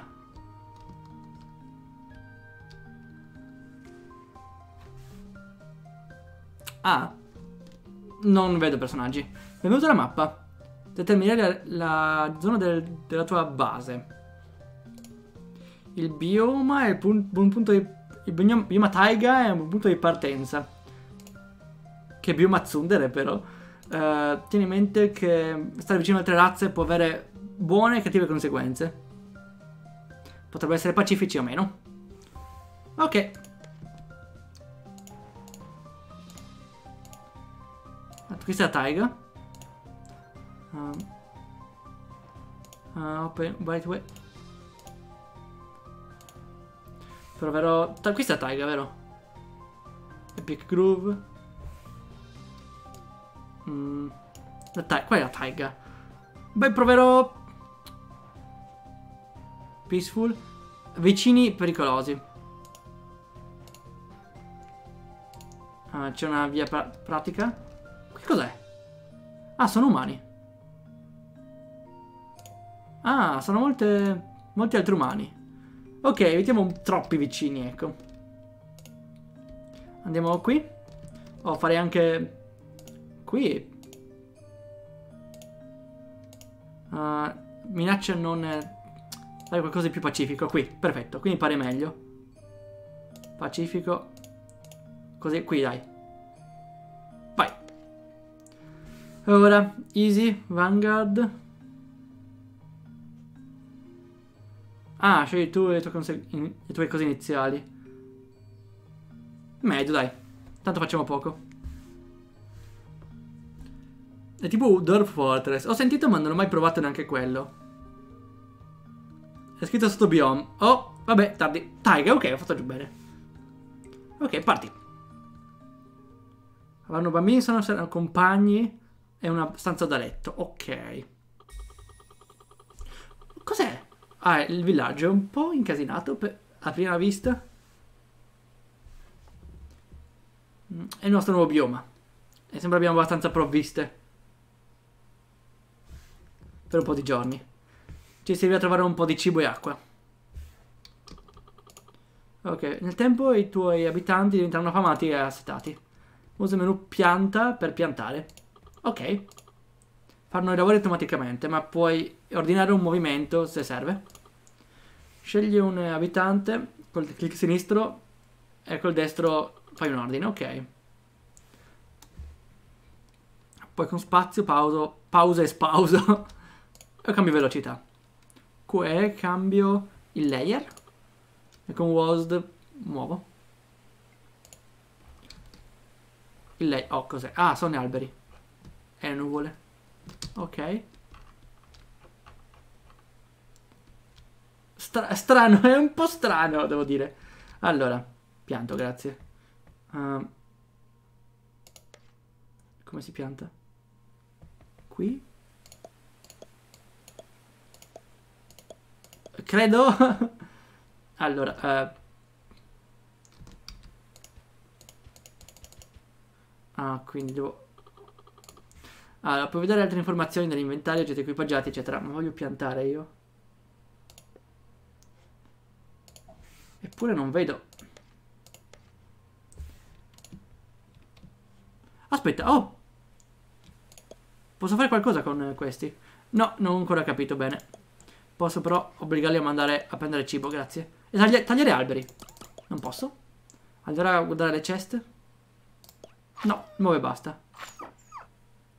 Ah. Non vedo personaggi. Benvenuto alla mappa. Determinare la zona della tua base. Il bioma è il punto di... Il bioma taiga è un punto di partenza. Che bioma tsundere però. Tieni in mente che stare vicino ad altre razze può avere buone e cattive conseguenze. Potrebbero essere pacifici o meno. Ok. Questa è la taiga. Open, right way. Proverò... Questa è la taiga, vero? Epic Groove. Qual è la taiga? Beh, proverò... Peaceful. Vicini pericolosi. C'è una via pratica. Che cos'è? Ah, sono umani. Ah, sono molti altri umani. Ok, evitiamo troppi vicini, ecco. Andiamo qui. Oh, farei anche... Qui. Minaccia non... Fare qualcosa di più pacifico. Qui, perfetto. Qui mi pare meglio. Pacifico. Così, qui, dai. Vai. Ora, easy, Vanguard. Ah, scegli tu le tue cose iniziali. Meglio, dai. Tanto facciamo poco. È tipo Dwarf Fortress. Ho sentito ma non ho mai provato neanche quello. È scritto sotto biome. Oh, vabbè, tardi. Taiga, ok, ho fatto giù bene. Ok, parti. Avranno bambini, saranno compagni. E una stanza da letto. Ok. Cos'è? Ah, il villaggio è un po' incasinato a prima vista. È il nostro nuovo bioma. E sembra abbiamo abbastanza provviste. Per un po' di giorni. Ci serve a trovare un po' di cibo e acqua. Ok, nel tempo i tuoi abitanti diventeranno affamati e assetati. Usa il menu pianta per piantare. Ok. Fanno i lavori automaticamente, ma puoi ordinare un movimento se serve. Scegli un abitante, col clic sinistro e col destro fai un ordine, ok. Poi con spazio pausa e spauso e cambio velocità. QE cambio il layer e con WASD muovo. Il layer, oh cos'è? Ah, sono gli alberi e le nuvole. Ok. Strano, è un po' strano, devo dire. Allora, pianto, grazie. Come si pianta? Qui? Credo. Allora, quindi devo... Allora, puoi vedere altre informazioni nell'inventario, oggetti equipaggiati, eccetera. Ma voglio piantare io. Eppure non vedo. Aspetta, oh! Posso fare qualcosa con questi? No, non ho ancora capito bene. Posso però obbligarli a mandare a prendere cibo, grazie. E tagliare alberi. Non posso? Allora guardare le ceste. No, muove e basta.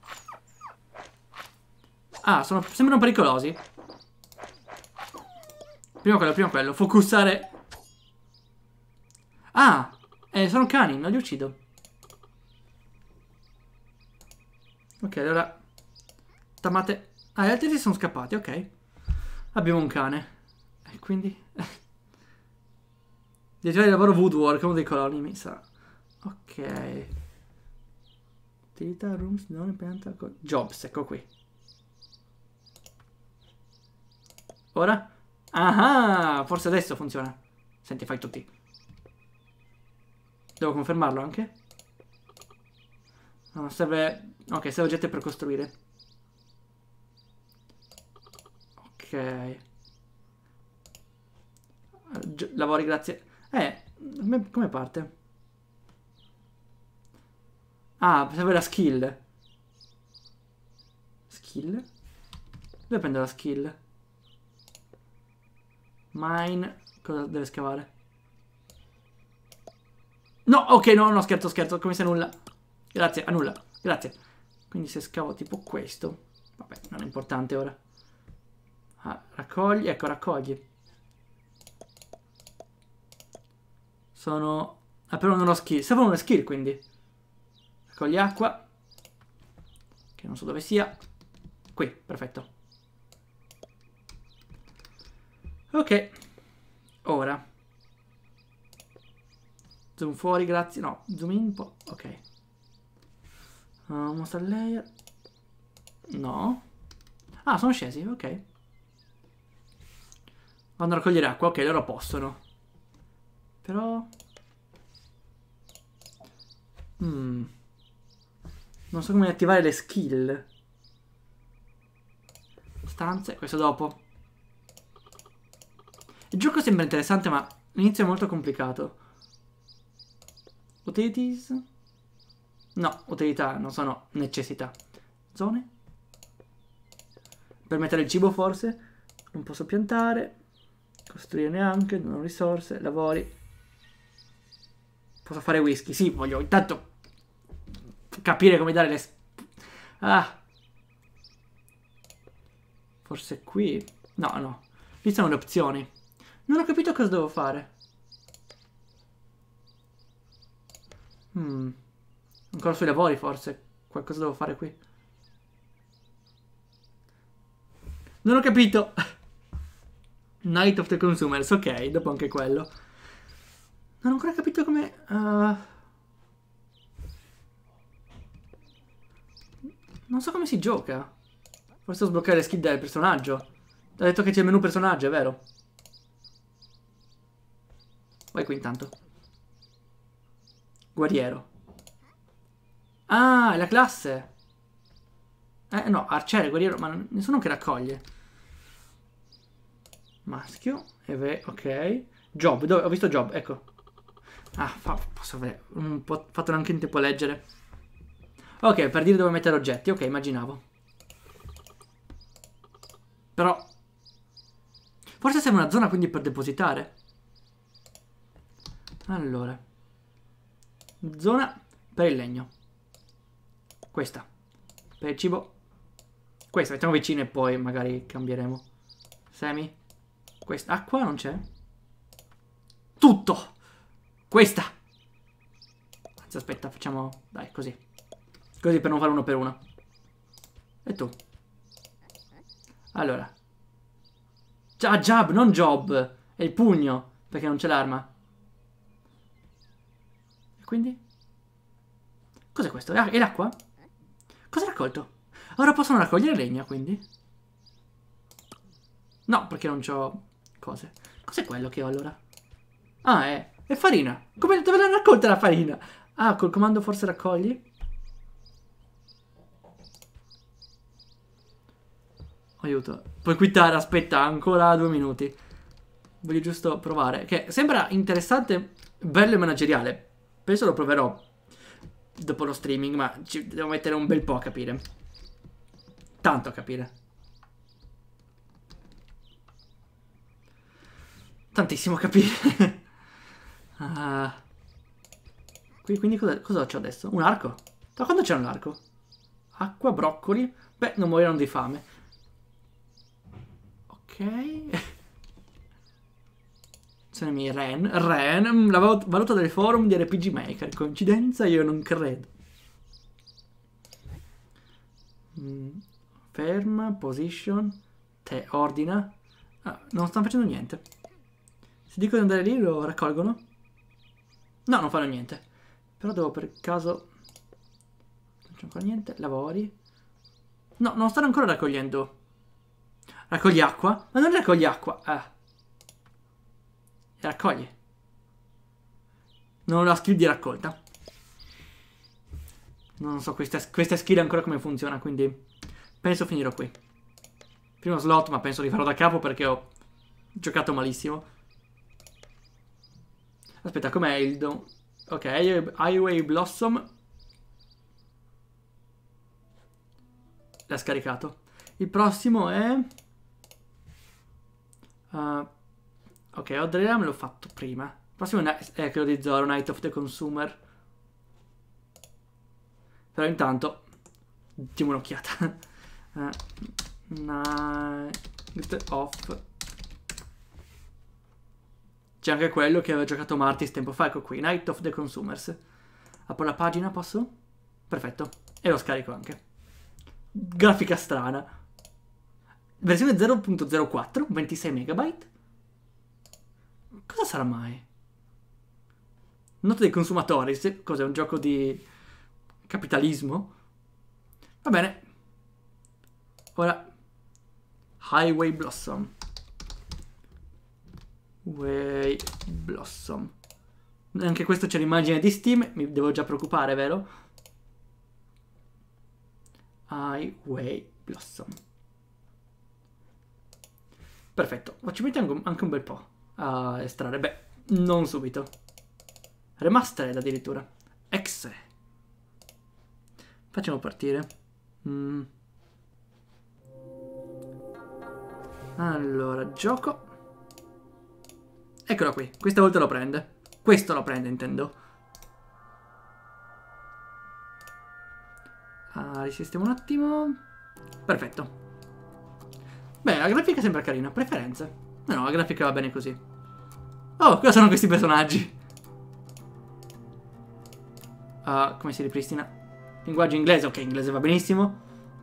Ah, sembrano pericolosi. prima quello. Focussare. Ah, sono cani, non li uccido. Ok, allora. Tamate. Ah, gli altri si sono scappati, ok. Abbiamo un cane. E quindi. Direttiva di lavoro Woodwork, uno dei coloni, mi sa. Ok. Utilità, rooms, non pianta. Jobs, ecco qui. Ora? Ah, forse adesso funziona. Senti, fai tutti. Devo confermarlo anche? No, serve. Ok, serve oggetti per costruire. Ok. Lavori, grazie. Come parte? Ah, serve la skill. Skill? Dove prendo la skill? Mine. Cosa deve scavare? No, ok, no, scherzo, come se nulla. Grazie, a nulla, grazie. Quindi se scavo tipo questo. Vabbè, non è importante ora. Ah, raccogli, ecco, raccogli. Sono. Ah, però non ho skill. Servono una skill, quindi. Raccogli acqua. Che non so dove sia. Qui, perfetto. Ok. Ora. Zoom fuori, grazie. No, zoom in un po'. Ok. Monster layer. No. Ah, sono scesi, ok. Vanno a raccogliere acqua, ok, loro possono. Però. Non so come attivare le skill. Stanze, questo dopo. Il gioco sembra interessante, ma l'inizio è molto complicato. Utilities? No, utilità non sono necessità. Zone? Per mettere il cibo forse? Non posso piantare. Costruire neanche, non ho risorse, lavori. Posso fare whisky? Sì, voglio intanto capire come dare le. Ah. Forse qui? No, no. Qui sono le opzioni. Non ho capito cosa devo fare. Ancora sui lavori forse. Qualcosa devo fare qui. Non ho capito. Night of the Consumers. Ok, dopo anche quello. Non ho ancora capito come. Non so come si gioca. Forse devo sbloccare le skill del personaggio. Ha detto che c'è il menu personaggio, è vero? Vai qui intanto. Guerriero. Ah, è la classe. No, arciere, guerriero, ma nessuno che raccoglie. Maschio. Ok. Job, dove? Ho visto job, ecco. Ah, posso avere un po'. Fatelo anche in tempo a leggere. Ok, per dire dove mettere oggetti. Ok, immaginavo. Però. Forse serve una zona quindi per depositare. Allora. Zona per il legno. Questa. Per il cibo. Questa, mettiamo vicino e poi magari cambieremo. Semi. Questa. Acqua non c'è. Tutto. Questa. Anzi, aspetta, facciamo. Dai, così. Così per non fare uno per uno. E tu. Allora. Ah, jab, non job. È il pugno. Perché non c'è l'arma. E quindi? Cos'è questo? È l'acqua? Cosa ho raccolto? Ora possono raccogliere legna, quindi? No, perché non c'ho cose. Cos'è quello che ho allora? Ah, è farina. Come dove l'hanno raccolta la farina? Ah, col comando forse raccogli? Aiuto. Puoi quittare, aspetta, ancora 2 minuti. Voglio giusto provare. Che sembra interessante, bello e manageriale. Penso lo proverò dopo lo streaming, ma ci devo mettere un bel po' a capire. Tanto a capire. Tantissimo a capire. Quindi cosa c'ho adesso? Un arco? Da quando c'è un arco? Acqua, broccoli. Beh, non moriranno di fame. Ok. Sono Ren, la valuta del forum di RPG Maker. Coincidenza? Io non credo. Ferma, position, te, ordina. Ah, non stanno facendo niente. Se dico di andare lì lo raccolgono? No, non fanno niente. Però devo per caso... Non c'è ancora niente. Lavori. No, non stanno ancora raccogliendo. Raccogli acqua? Ma non raccogli acqua. Ah. E raccogli. Non ho la skill di raccolta. Non so questa skill ancora come funziona, quindi penso finirò qui. Primo slot, ma penso di farlo da capo perché ho giocato malissimo. Aspetta, com'è il... Ok, Highway Blossom. L'ha scaricato. Il prossimo è... ok, Odrea me l'ho fatto prima. Il prossimo è quello di Zoro, Night of the Consumer. Però intanto diamo un'occhiata. Night of... C'è anche quello che aveva giocato Martis tempo fa. Ecco qui, Night of the Consumers. Apro la pagina, posso? Perfetto. E lo scarico anche. Grafica strana. Versione 0.04, 26 MB. Cosa sarà mai? Nota dei consumatori. Cos'è? Un gioco di capitalismo? Va bene. Ora Highway Blossom. Way Blossom. Anche questo c'è l'immagine di Steam. Mi devo già preoccupare, vero? Highway Blossom. Perfetto. Ma ci mettiamo anche un bel po' a estrarre. Beh, non subito. Remastered addirittura. Exe. Facciamo partire. Allora, gioco. Eccolo qui. Questa volta lo prende. Questo lo prende, intendo. Risistemo un attimo. Perfetto. Beh, la grafica sembra carina. Preferenze. No, la grafica va bene così. Oh, cosa sono questi personaggi? Come si ripristina? Linguaggio inglese. Ok, inglese va benissimo.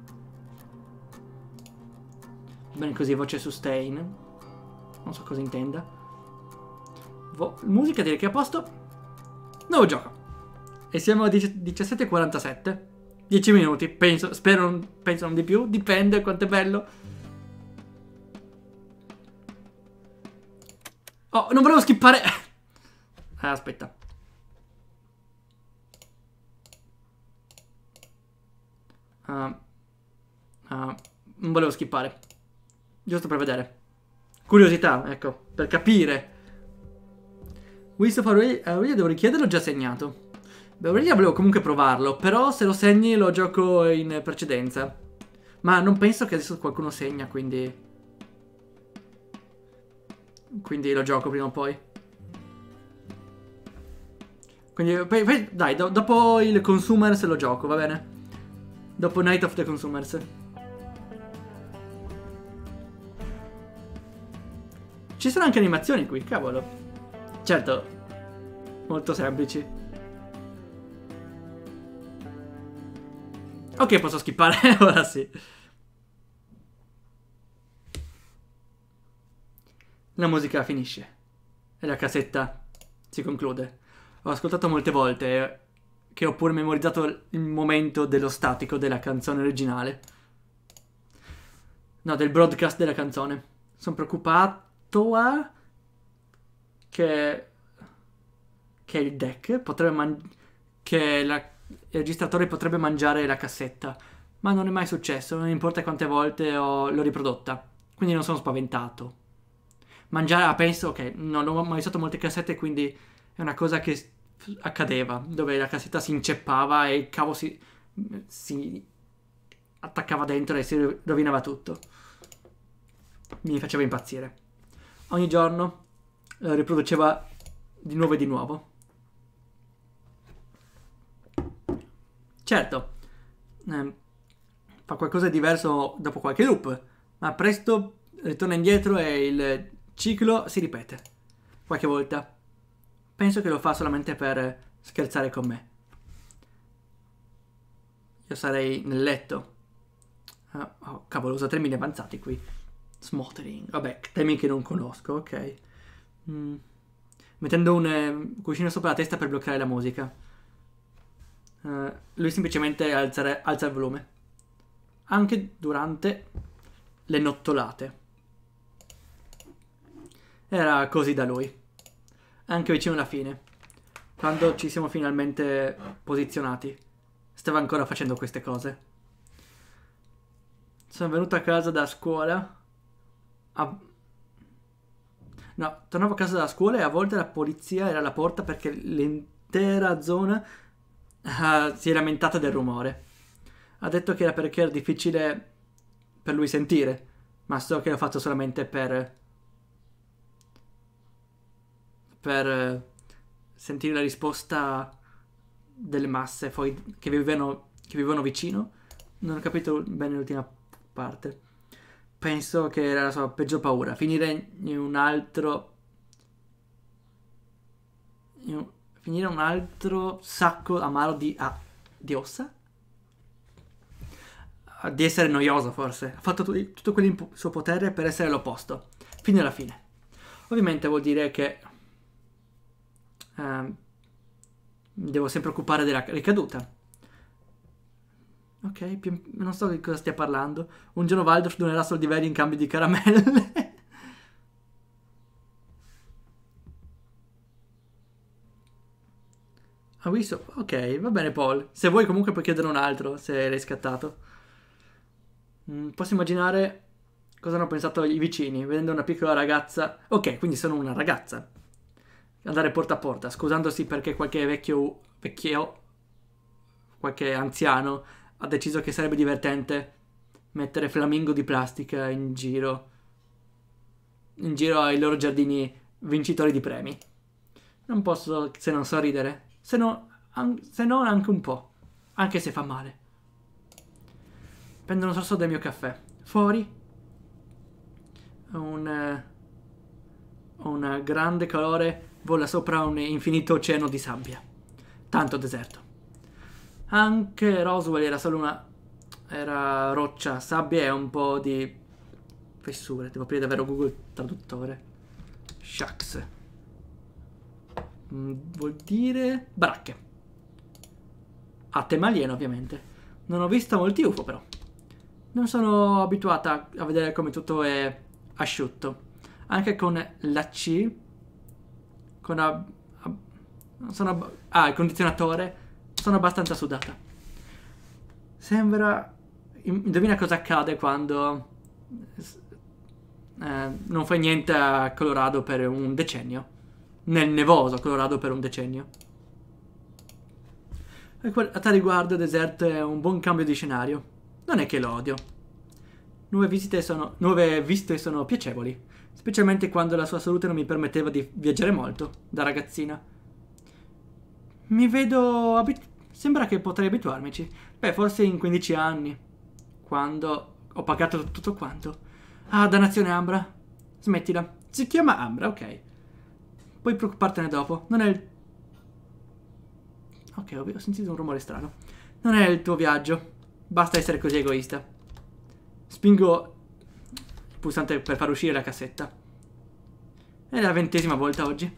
Bene così, voce sustain. Non so cosa intenda. Musica direi che è a posto. Nuovo gioco. E siamo a 17:47. 10 minuti, penso non di più. Dipende quanto è bello. Oh, non volevo skippare. Aspetta. Non volevo skippare. Giusto per vedere. Curiosità, ecco, per capire. Winds of Aurelia devo richiederlo, ho già segnato. Beh, Aurelia volevo comunque provarlo, però se lo segni lo gioco in precedenza. Ma non penso che adesso qualcuno segna, quindi lo gioco prima o poi. Quindi, poi dai, dopo il Consumers lo gioco, va bene? Dopo Night of the Consumers. Ci sono anche animazioni qui, cavolo. Certo, molto semplici. Ok, posso skippare, ora sì. La musica finisce. E la cassetta si conclude. Ho ascoltato molte volte che ho pure memorizzato il momento dello statico della canzone originale. No, del broadcast della canzone. Sono preoccupato che il deck potrebbe che il registratore potrebbe mangiare la cassetta. Ma non è mai successo, non importa quante volte l'ho riprodotta. Quindi non sono spaventato. Mangiare, penso che non ho mai usato molte cassette, quindi è una cosa che accadeva, dove la cassetta si inceppava e il cavo si attaccava dentro e si rovinava tutto. Mi faceva impazzire. Ogni giorno riproduceva di nuovo e di nuovo. Certo, fa qualcosa di diverso dopo qualche loop, ma presto ritorna indietro e il ciclo si ripete. qualche volta. Penso che lo fa solamente per scherzare con me. Io sarei nel letto. Oh, cavolo, uso termini avanzati qui. Smothering. Vabbè, termini che non conosco, ok. Mettendo un cuscino sopra la testa per bloccare la musica. Lui semplicemente alza il volume. Anche durante le nottolate. Era così da lui. Anche vicino alla fine. Quando ci siamo finalmente posizionati. Stava ancora facendo queste cose. Sono venuto a casa da scuola. No, tornavo a casa da scuola e a volte la polizia era alla porta perché l'intera zona si è lamentata del rumore. Ha detto che era perché era difficile per lui sentire, ma so che l'ho fatto solamente per sentire la risposta delle masse che vivevano vicino. Non ho capito bene l'ultima parte. Penso che era la sua peggior paura, finire in un altro sacco amaro di ossa? Di essere noioso, forse. Ha fatto tutto quello in suo potere per essere l'opposto, fino alla fine. Ovviamente vuol dire che devo sempre occupare della ricaduta. Ok, non so di cosa stia parlando. Un giorno Waldorf donerà soldi veri in cambio di caramelle. Ha visto? Ok, va bene Paul. Se vuoi comunque puoi chiedere un altro, se l'hai scattato. Posso immaginare cosa hanno pensato i vicini, vedendo una piccola ragazza. Ok, quindi sono una ragazza. Andare porta a porta, scusandosi perché qualche qualche anziano ha deciso che sarebbe divertente mettere flamingo di plastica in giro ai loro giardini vincitori di premi. Non posso se non sorridere, se no anche un po', anche se fa male. Prendo un sorso del mio caffè. Fuori un grande calore vola sopra un infinito oceano di sabbia. Tanto deserto. Anche Roswell era roccia, sabbia e un po' di fessure. Devo aprire davvero Google Traduttore. Shucks. Vuol dire baracche. A tema alieno, ovviamente. Non ho visto molti UFO, però. Non sono abituata a vedere come tutto è asciutto. Anche con la C. Con il condizionatore. Sono abbastanza sudata. Sembra... Indovina cosa accade quando non fai niente a Colorado per un decennio. Nel nevoso Colorado per un decennio. A tal riguardo il deserto è un buon cambio di scenario. Non è che lo odio. Nuove viste sono piacevoli. Specialmente quando la sua salute non mi permetteva di viaggiare molto, da ragazzina. Mi vedo sembra che potrei abituarmici. Beh, forse in 15 anni. Quando ho pagato tutto quanto. Ah, dannazione Ambra. Smettila. Si chiama Ambra, ok. Puoi preoccupartene dopo. Non è il... Ok, ho sentito un rumore strano. Non è il tuo viaggio. Basta essere così egoista. Spingo il pulsante per far uscire la cassetta. È la 20ª volta oggi.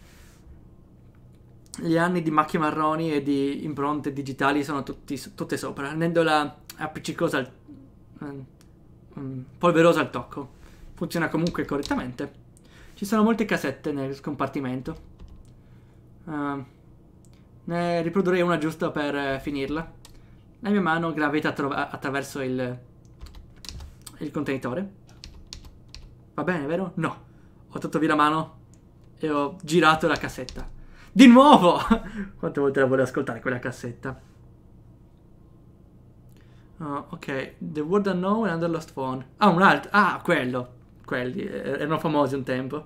Gli anni di macchie marroni e di impronte digitali sono tutte sopra, rendendola appiccicosa, polverosa al tocco. Funziona comunque correttamente. Ci sono molte cassette nel scompartimento. Ne riprodurrei una giusta per finirla. La mia mano gravita attraverso il contenitore. Va bene, vero? No. Ho tolto via la mano e ho girato la cassetta. Di nuovo! Quante volte la volevo ascoltare quella cassetta? Ok. The Word Unknown and the Lost Phone. Ah, un altro. Ah, quello. Quelli. Erano famosi un tempo.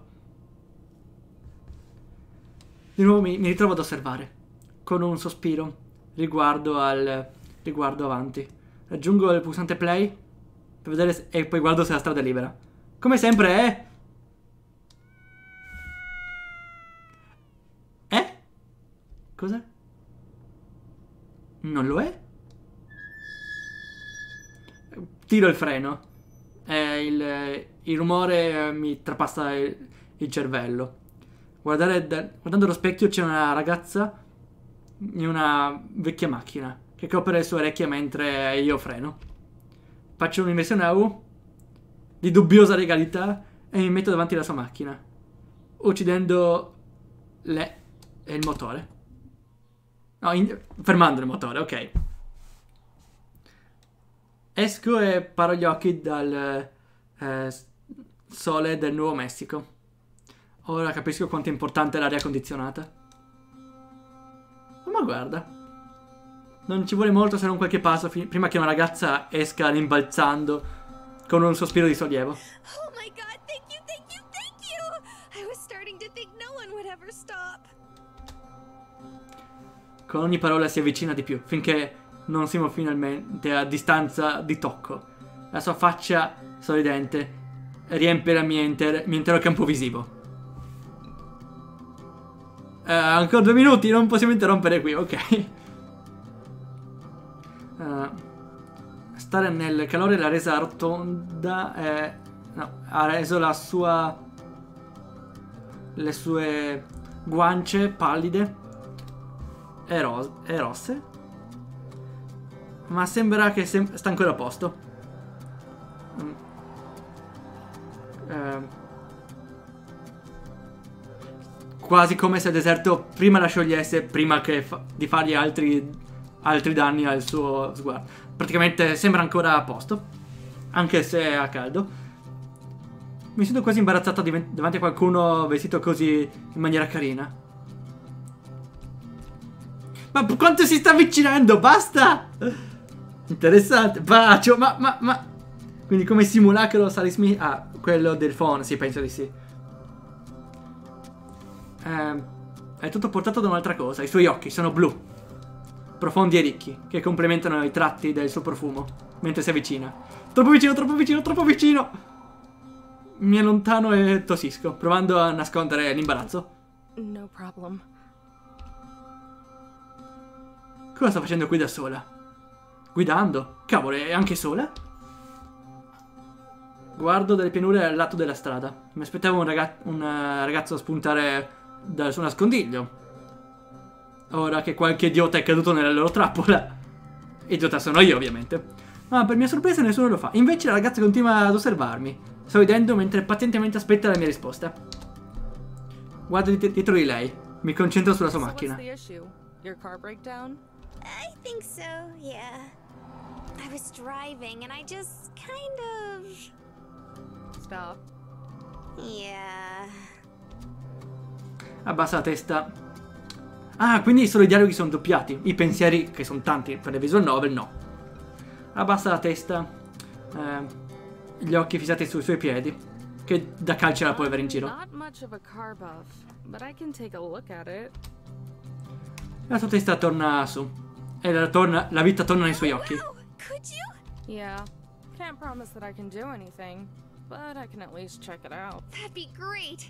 Di nuovo mi ritrovo ad osservare. Con un sospiro. Riguardo avanti. Raggiungo il pulsante play. Per vedere e poi guardo se la strada è libera. Come sempre è... Cos'è? Non lo è? Tiro il freno. Il rumore mi trapassa il cervello. Guardando allo specchio c'è una ragazza in una vecchia macchina che copre le sue orecchie mentre io freno. Faccio un'inversione a U di dubbiosa legalità e mi metto davanti alla sua macchina, uccidendo il motore. No, fermando il motore, ok. Esco e paro gli occhi dal sole del Nuovo Messico. Ora capisco quanto è importante l'aria condizionata. Ma guarda, non ci vuole molto se non qualche passo prima che una ragazza esca rimbalzando con un sospiro di sollievo. Oh my god, thank you, thank you, thank you! I was starting to think no one would ever stop. Con ogni parola si avvicina di più, finché non siamo finalmente a distanza di tocco. La sua faccia sorridente riempie il mio intero campo visivo. Ancora 2 minuti, non possiamo interrompere qui, ok. Stare nel calore l'ha resa rotonda. No, ha reso le sue guance pallide e rosse. Ma sembra che sta ancora a posto. Quasi come se il deserto prima la sciogliesse, prima che di fargli altri danni al suo sguardo. Praticamente sembra ancora a posto, anche se è caldo. Mi sento quasi imbarazzata davanti a qualcuno vestito così in maniera carina. Ma quanto si sta avvicinando? Basta! Interessante. Bacio, ma... Quindi come simulacro Sally Smith... Ah, quello del phone, sì, penso di sì. È tutto portato da un'altra cosa. I suoi occhi sono blu, profondi e ricchi, che complementano i tratti del suo profumo mentre si avvicina. Troppo vicino, troppo vicino, troppo vicino! Mi allontano e tossisco, provando a nascondere l'imbarazzo. No problem. Cosa sta facendo qui da sola? Guidando? Cavolo, è anche sola? Guardo dalle pianure al lato della strada. Mi aspettavo un ragazzo spuntare dal suo nascondiglio. Ora che qualche idiota è caduto nella loro trappola. Idiota sono io, ovviamente. Ma per mia sorpresa nessuno lo fa. Invece la ragazza continua ad osservarmi, sorridendo mentre pazientemente aspetta la mia risposta. Guardo dietro di lei. Mi concentro sulla sua macchina. I think so, yeah. I was driving and I just kind of... Stop. Yeah. Abbassa la testa. Ah, quindi solo i dialoghi sono doppiati. I pensieri, che sono tanti per le visual novel, no. Abbassa la testa. Gli occhi fissati sui suoi piedi, che da calci alla polvere in giro. La sua testa torna su. E la vita torna nei suoi occhi. Wow, could you? Yeah. Can't promise that I can do anything, but I can at least check it out. That'd be great.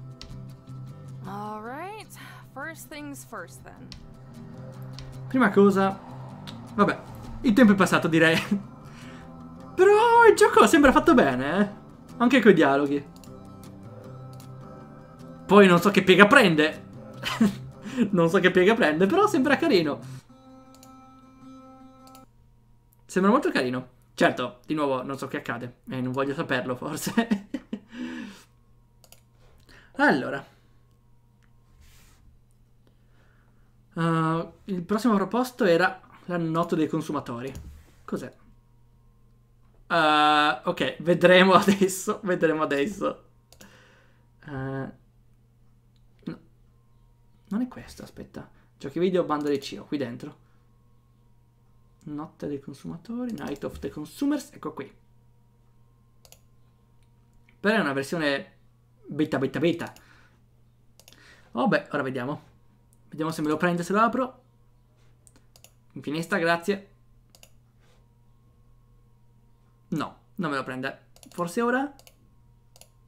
All right. First things first then. Prima cosa... Vabbè, il tempo è passato, direi. Però il gioco sembra fatto bene, eh? Anche coi dialoghi. Poi non so che piega prende. Non so che piega prende, però sembra carino. Sembra molto carino. Certo, di nuovo non so che accade. E non voglio saperlo, forse. Allora. Il prossimo proposto era la notte dei consumatori. Cos'è? Ok, vedremo adesso. Vedremo adesso. No. Non è questo, aspetta. Giochi video, banda di CIO, qui dentro. Notte dei consumatori, Night of the Consumers, ecco qui. Però è una versione beta. Oh beh, ora vediamo. Vediamo se me lo prende, se lo apro. In finestra, grazie. No, non me lo prende. Forse ora?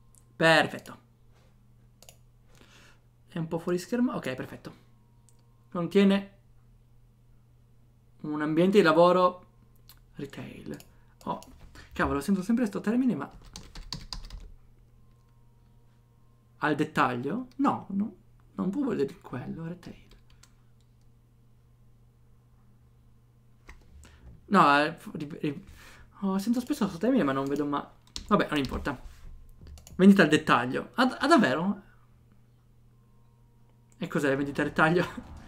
Perfetto. È un po' fuori schermo. Ok, perfetto. Contiene un ambiente di lavoro retail. Oh, cavolo, sento sempre questo termine, ma... Al dettaglio? No, no, non può voler dire quello, retail. No, sento spesso questo termine, ma non vedo mai... Vabbè, non importa. Vendita al dettaglio. Ah, davvero? E cos'è vendita al dettaglio?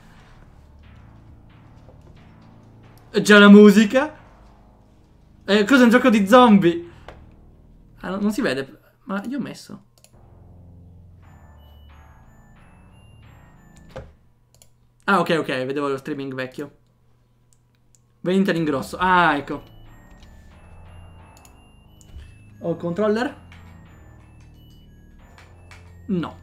Già la musica? Cos'è un gioco di zombie? Ah, non si vede. Ma io ho messo. Ah, ok, vedevo lo streaming vecchio. Vendita all'ingrosso. Ah, ecco. Ho il controller? No.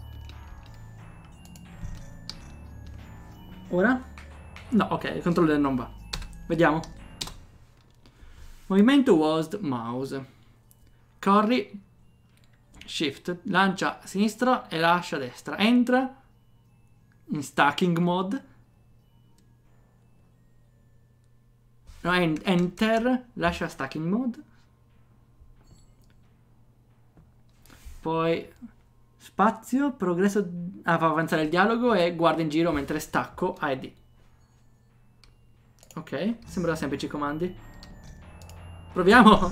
Ora? No, ok, il controller non va. Vediamo. Movimento WASD mouse. Corri. Shift. Lancia a sinistra e lascia a destra. Entra in stacking mode. No, enter. Lascia stacking mode. Poi spazio, progresso. Ah, fa avanzare il dialogo e guarda in giro mentre stacco A e D. Ok, sembra semplici i comandi. Proviamo.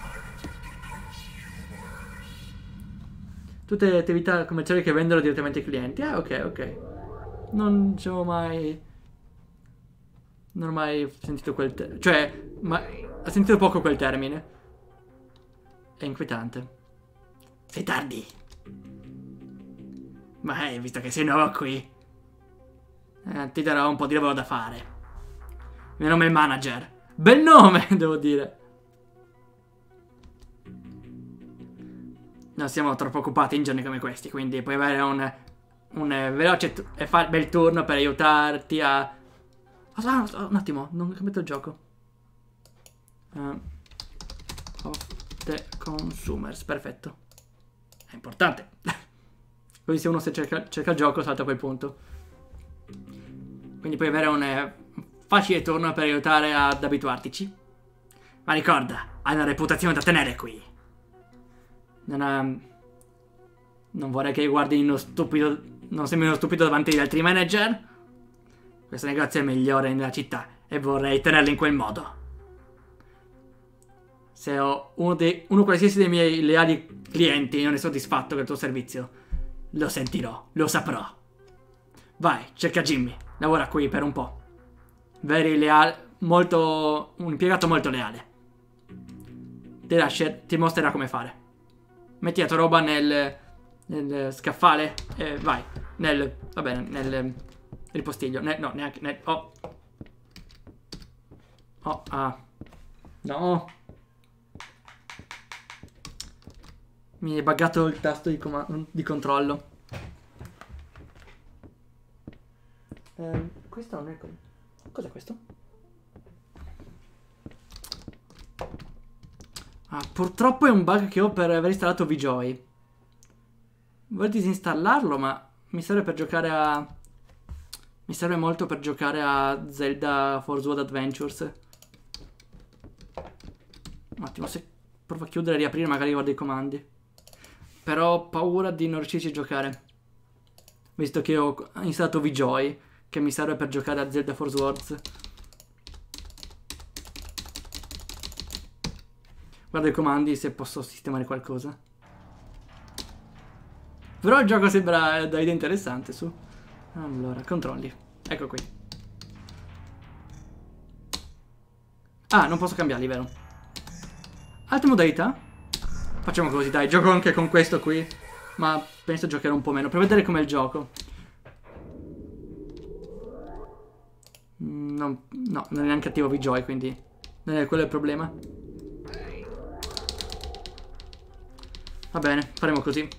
Tutte le attività commerciali che vendono direttamente ai clienti. Ah, ok. Non ci ho mai... Non ho mai sentito quel termine. Cioè, ma ho sentito poco quel termine. È inquietante. Sei tardi. Ma visto che sei nuovo qui, ti darò un po' di lavoro da fare. Il mio nome è Manager. Bel nome, devo dire. Non siamo troppo occupati in giorni come questi, quindi puoi avere un veloce e bel turno per aiutarti a... un attimo, non ho capito il gioco. Of the consumers, perfetto. È importante. Così se uno cerca il gioco salta a quel punto. Quindi puoi avere un facile turno per aiutare ad abituartici. Ma ricorda, hai una reputazione da tenere qui. Non vorrei che guardi uno stupido. Non sembri uno stupido davanti agli altri manager. Questo negozio è il migliore nella città e vorrei tenerlo in quel modo. Se ho uno qualsiasi dei miei leali clienti non è soddisfatto del tuo servizio, lo sentirò, lo saprò. Vai, cerca Jimmy, lavora qui per un po'. Very leale, un impiegato molto leale. Ti mostrerà come fare. Metti la tua roba nel scaffale e vai. Nel ripostiglio. No, neanche. No. Mi è buggato il tasto di controllo. Questo non è... Cos'è questo? Purtroppo è un bug che ho per aver installato VJoy. Vorrei disinstallarlo, ma mi serve per giocare a... Mi serve molto per giocare a Zelda Force World Adventures. Un attimo, se provo a chiudere e riaprire magari guardo i comandi. Però ho paura di non riuscirci a giocare. Visto che ho installato VJoy, che mi serve per giocare a Zelda Force Worlds. Guardo i comandi se posso sistemare qualcosa. Però il gioco sembra da idea interessante, su. Allora, controlli. Ecco qui. Ah, non posso cambiarli, vero? Altre modalità? Facciamo così, dai, gioco anche con questo qui. Ma penso giocherò un po' meno, per vedere com'è il gioco. No, non è neanche attivo VJoy, quindi non è quello il problema. Va bene, faremo così.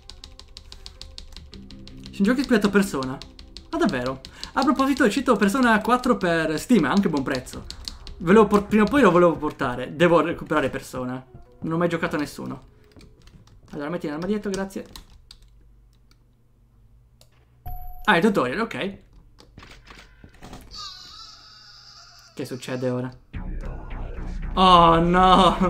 C'è un gioco ispirato a Persona. Ah, davvero? A proposito, è uscito Persona 4 per Steam, anche a buon prezzo. Prima o poi lo volevo portare. Devo recuperare Persona. Non ho mai giocato a nessuno. Allora, metti nell'armadietto, grazie. Ah, il tutorial, ok. Che succede ora? Oh no!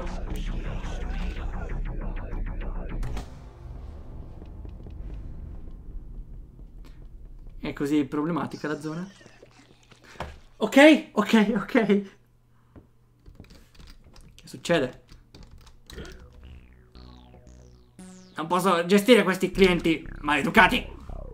È così problematica la zona? Ok, ok, ok. Che succede? Non posso gestire questi clienti maleducati.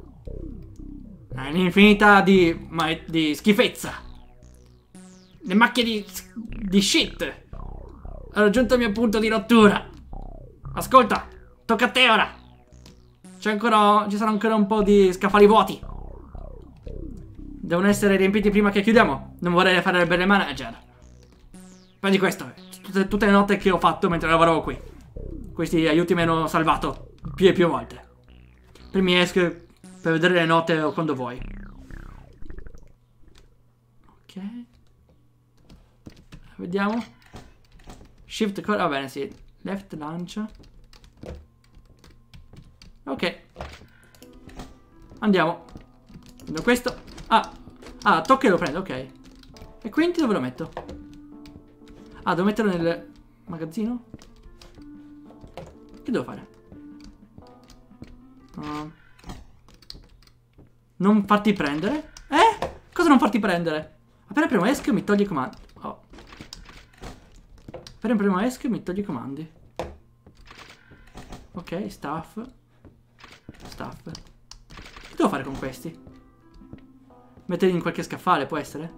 È un'infinità di schifezza. Le macchie di shit. Ho raggiunto il mio punto di rottura. Ascolta, tocca a te ora. Ci saranno ancora un po' di scaffali vuoti. Devono essere riempiti prima che chiudiamo. Non vorrei fare il bene manager. Prendi questo. Tutte le notte che ho fatto mentre lavoravo qui. Questi aiuti mi hanno salvato più e più volte. Premi esco per vedere le note o quando vuoi. Ok. Vediamo. Shift va bene, sì. Left lancia. Ok. Andiamo. Prendo questo. Ah, tocca e lo prendo, ok. E quindi dove lo metto? Ah, devo metterlo nel magazzino? Che devo fare? Non farti prendere? Cosa non farti prendere? Appena premo esco mi toglie i comandi. Oh. Appena premo esco mi toglie i comandi. Ok, staff. Staff. Che devo fare con questi? Metterli in qualche scaffale, può essere?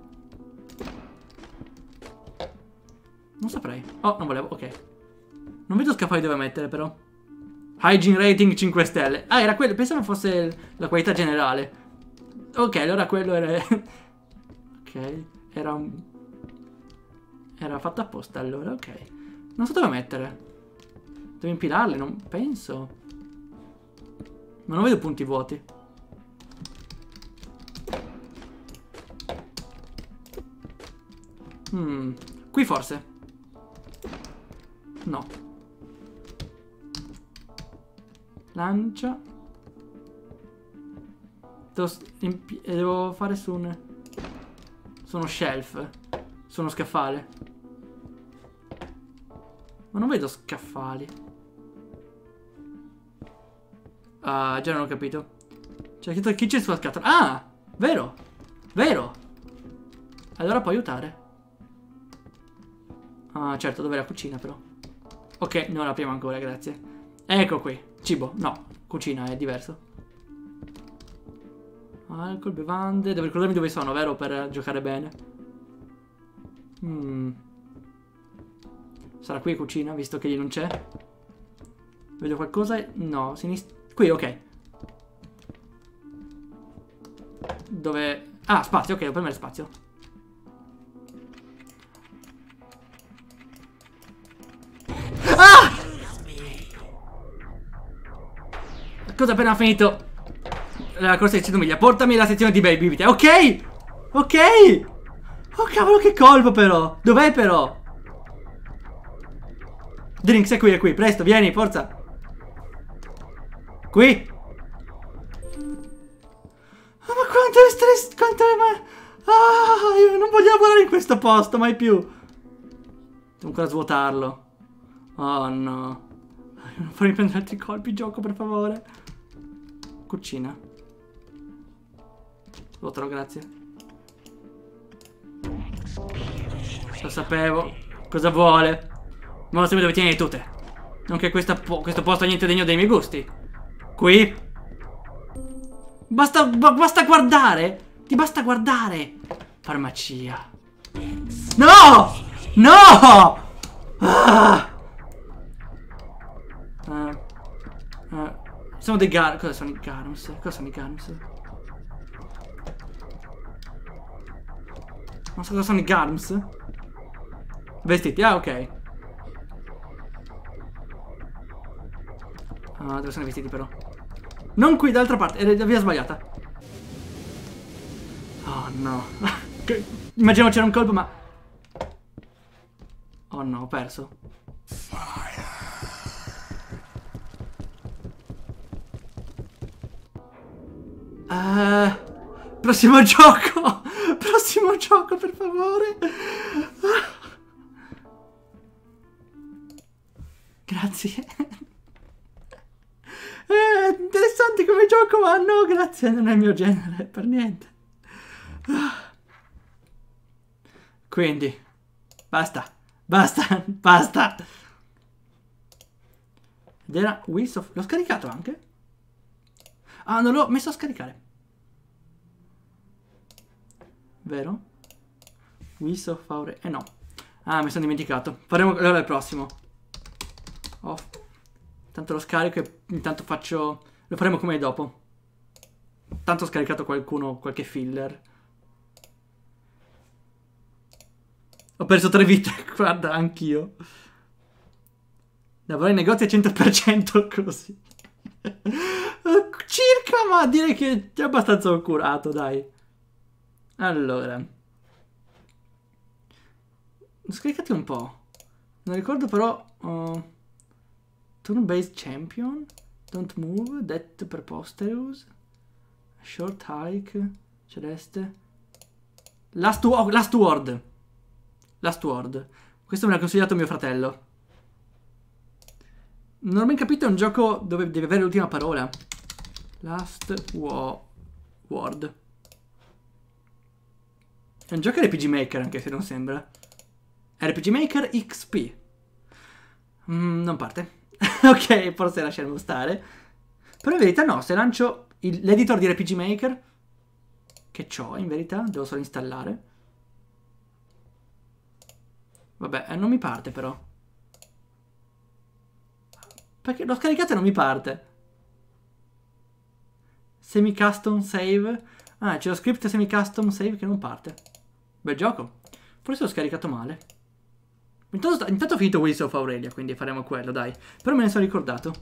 Non saprei. Oh, non volevo, ok. Non vedo scaffali dove mettere, però. Hygiene rating 5 stelle. Ah, era quello. Pensavo fosse la qualità generale. Ok, allora quello era... ok, era un... era fatto apposta, allora, ok. Non so dove mettere. Devo impilarli, non penso. Ma non vedo punti vuoti. Qui forse. No. Lancia. Devo fare su uno shelf. Su uno scaffale. Ma non vedo scaffali. Ah, già non ho capito. C'è scritto il kitchen sulla scatola. Ah, vero. Vero. Allora può aiutare. Ah, certo, dov'è la cucina però? Ok, non la prima ancora, grazie. Ecco qui. Cibo. No, cucina è diverso. Alcol, bevande. Devo ricordarmi dove sono, vero? Per giocare bene. Sarà qui cucina, visto che lì non c'è. Vedo qualcosa? No, sinistra. Qui, ok. Dove... ah, spazio, ok, devo premere spazio. Ah! Cosa appena finito la corsa di 100 miglia. Portami alla sezione di bibite. Ok! Ok! Oh cavolo, che colpo però. Dov'è però? Drinks è qui, presto, vieni, forza. Qui. Oh, ma quanto è stress, quanto è... ah, io non voglio lavorare in questo posto, mai più. Devo ancora svuotarlo. Oh no. Non farmi prendere altri colpi, gioco, per favore. Cucina. Svuotalo, grazie. Lo sapevo. Cosa vuole? Ma lo sapete dove tieni le tute. Non che questo posto è niente degno dei miei gusti. Qui. Basta guardare. Ti basta guardare. Farmacia. No! No! Ah! Sono dei Garms. Cosa sono i Garms? Cosa sono i Garms? Non so cosa sono i Garms. Vestiti, ah, ok. Ah, dove sono i vestiti però? Non qui, dall'altra parte, è la via sbagliata. Oh no. Immaginavo c'era un colpo, ma... oh no, ho perso. Prossimo gioco. Prossimo gioco, per favore. Grazie. Interessante come gioco, ma no, grazie, non è il mio genere, per niente. Quindi, basta. Ed era Wheels of... L'ho scaricato anche? Ah, non l'ho messo a scaricare. Vero? Wheels of Aurelia. No. Ah, mi sono dimenticato. Faremo allora il prossimo. Off. Tanto lo scarico e intanto faccio... Lo faremo come dopo. Tanto ho scaricato qualche filler. Ho perso 3 vite. Guarda, anch'io. Lavorare in negozi al 100% così. Circa, ma direi che è abbastanza curato, dai. Allora. Scaricati un po'. Non ricordo però... Turn-based champion. Don't move. Death preposterous. Short hike. Celeste. Last word. Last word. Questo me l'ha consigliato mio fratello. Non ho ben capito, è un gioco dove devi avere l'ultima parola. Last word. È un gioco RPG Maker, anche se non sembra. RPG Maker XP. Non parte. Ok, forse lasciamo stare. Però in verità no, se lancio l'editor di RPG Maker, che c'ho in verità, devo solo installare. Vabbè, non mi parte però. Perché l'ho scaricato e non mi parte. Semi-custom save. Ah, c'è lo script semi-custom save che non parte. Bel gioco. Forse l'ho scaricato male. Intanto ho finito Wheels of Aurelia, quindi faremo quello, dai. Però me ne sono ricordato.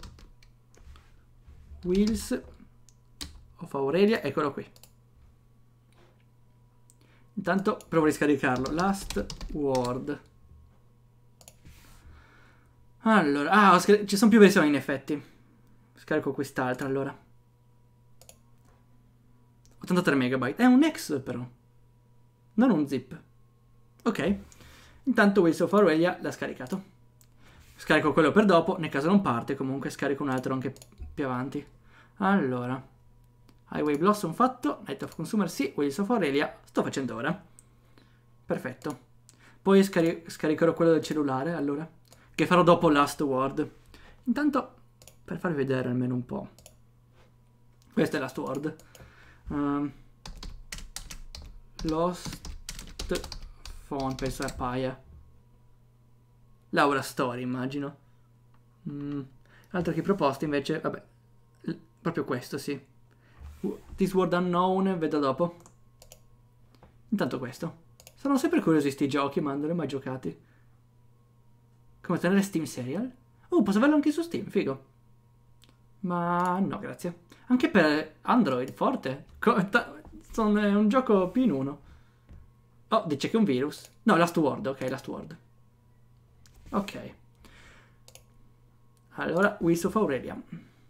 Wheels of Aurelia, eccolo qui. Intanto provo a riscaricarlo. Last word. Allora, ci sono più versioni in effetti. Scarico quest'altra allora. 83 MB. È un ex però. Non un zip. Ok. Intanto Wheels of Aurelia l'ha scaricato. Scarico quello per dopo. Nel caso non parte, comunque scarico un altro anche più avanti. Allora. Highway Blossom fatto. Night of Consumer sì. Wheels of Aurelia sto facendo ora. Perfetto. Poi scaricherò quello del cellulare allora. Che farò dopo Last Word. Intanto, per farvi vedere almeno un po'. Questo è Last Word. Lost Phone, penso appaia. Laura Story, immagino. Altro che proposte invece, vabbè. Proprio questo, sì. This Word Unknown, vedo dopo. Intanto questo. Sono sempre curiosi sti giochi, ma non li ho mai giocati. Come tenere Steam Serial? Posso averlo anche su Steam, figo. Ma no, grazie. Anche per Android, forte. È un gioco più in uno. Oh, dice che è un virus. No, Last Word, ok, Last Word. Ok. Allora, Wheels of Aurelia.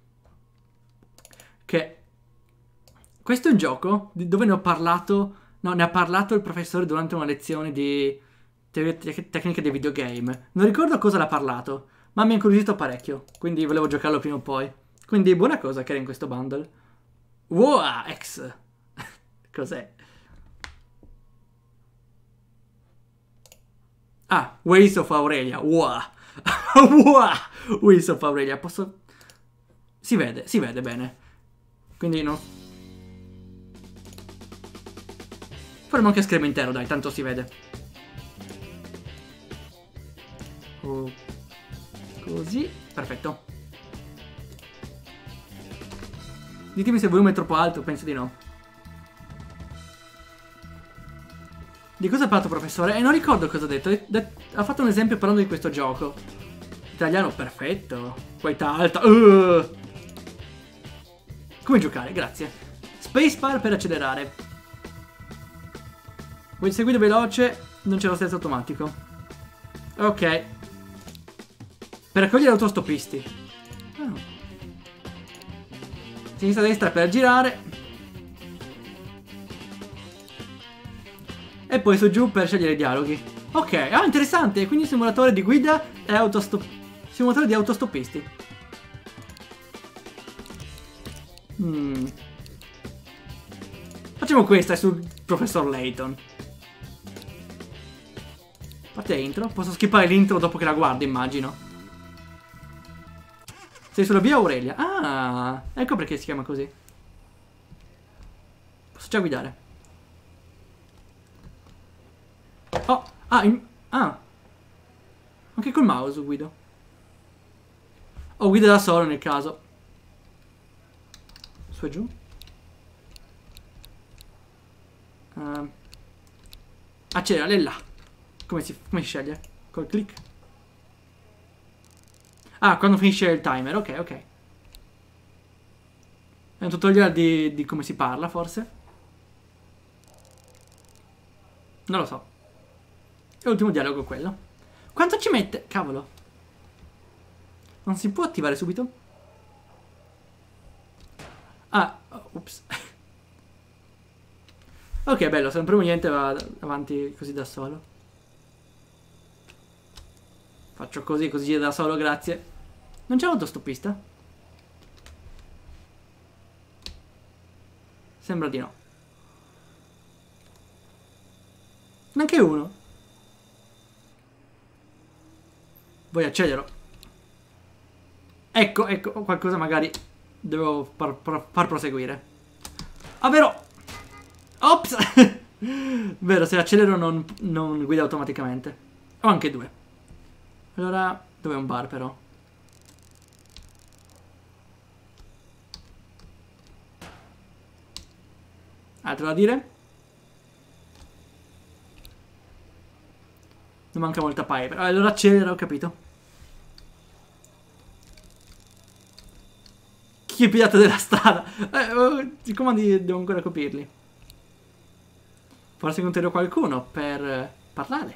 Che... Questo è un gioco dove ne ho parlato... No, ne ha parlato il professore durante una lezione di... tecniche dei videogame. Non ricordo cosa l'ha parlato, ma mi ha incuriosito parecchio, quindi volevo giocarlo prima o poi. Quindi buona cosa che era in questo bundle. Wow, X. Cos'è? Ah, Wheels of Aurelia. Wow. Wow. Wheels of Aurelia. Posso... Si vede bene. Quindi no. Faremo anche schermo intero, dai, tanto si vede. Così, perfetto. Ditemi se il volume è troppo alto, penso di no. Di cosa ha parlato professore? Non ricordo cosa ha detto. Ha fatto un esempio parlando di questo gioco. Italiano perfetto. Qualità alta. Come giocare? Grazie. Spacebar per accelerare. Vuoi seguire veloce? Non c'è lo stesso automatico. Ok. Per raccogliere autostoppisti. Sinistra destra per girare. E poi su giù per scegliere i dialoghi. Ok, ah, interessante. Quindi simulatore di guida e simulatore di autostoppisti. Facciamo questa sul professor Layton. Parte intro. Posso skippare l'intro dopo che la guardo, immagino. Sei sulla via Aurelia. Ah, ecco perché si chiama così. Posso già guidare. Oh, anche col mouse guido. O guida da solo nel caso. Su e giù. Accelera, là. Come si sceglie? Col click. Ah, quando finisce il timer, ok, ok. È un tutorial di come si parla, forse? Non lo so. E l'ultimo dialogo è quello. Quanto ci mette? Cavolo. Non si può attivare subito? Ah, ups. Ok, bello, se non premo niente va avanti così da solo. Faccio così, così da solo, grazie. Non c'è l'autostopista? Sembra di no. Neanche uno. Poi accelero. Ecco, ecco, qualcosa magari devo far proseguire. Ah, vero! Ops! Vero, se accelero non guida automaticamente. Ho anche due. Allora, dov'è un bar però? Altro da dire? Non manca molta pipe. Allora accelera, ho capito. Chi è pirata della strada? I comandi devo ancora capirli. Forse incontrerò qualcuno per parlare.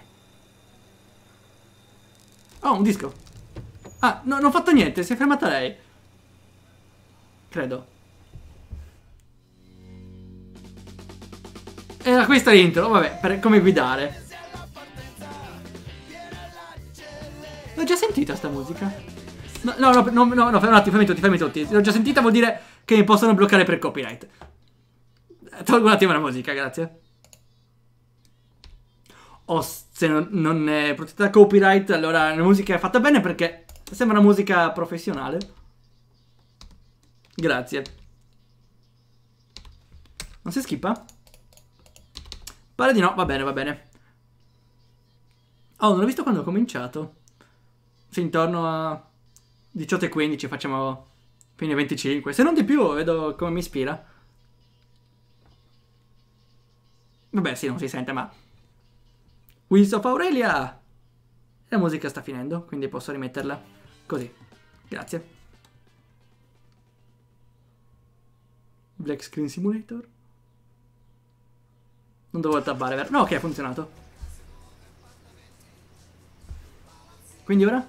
Oh, un disco. Ah, no, non ho fatto niente, si è fermata lei. Credo. Era questa l'intro, vabbè, per come guidare. L'ho già sentita sta musica? No, fermi tutti. L'ho già sentita, vuol dire che mi possono bloccare per copyright. Tolgo un attimo la musica, grazie. O se non è protetta da copyright, allora la musica è fatta bene perché sembra una musica professionale. Grazie. Non si skippa? Pare di no, va bene, va bene. Oh, non ho visto quando ho cominciato. Sì, intorno a 18:15 facciamo fine 25. Se non di più, vedo come mi ispira. Vabbè, sì, non si sente, ma... Wheels of Aurelia! La musica sta finendo, quindi posso rimetterla così. Grazie. Black Screen Simulator. Non dovevo tabbare, vero? No, ok, ha funzionato. Quindi ora?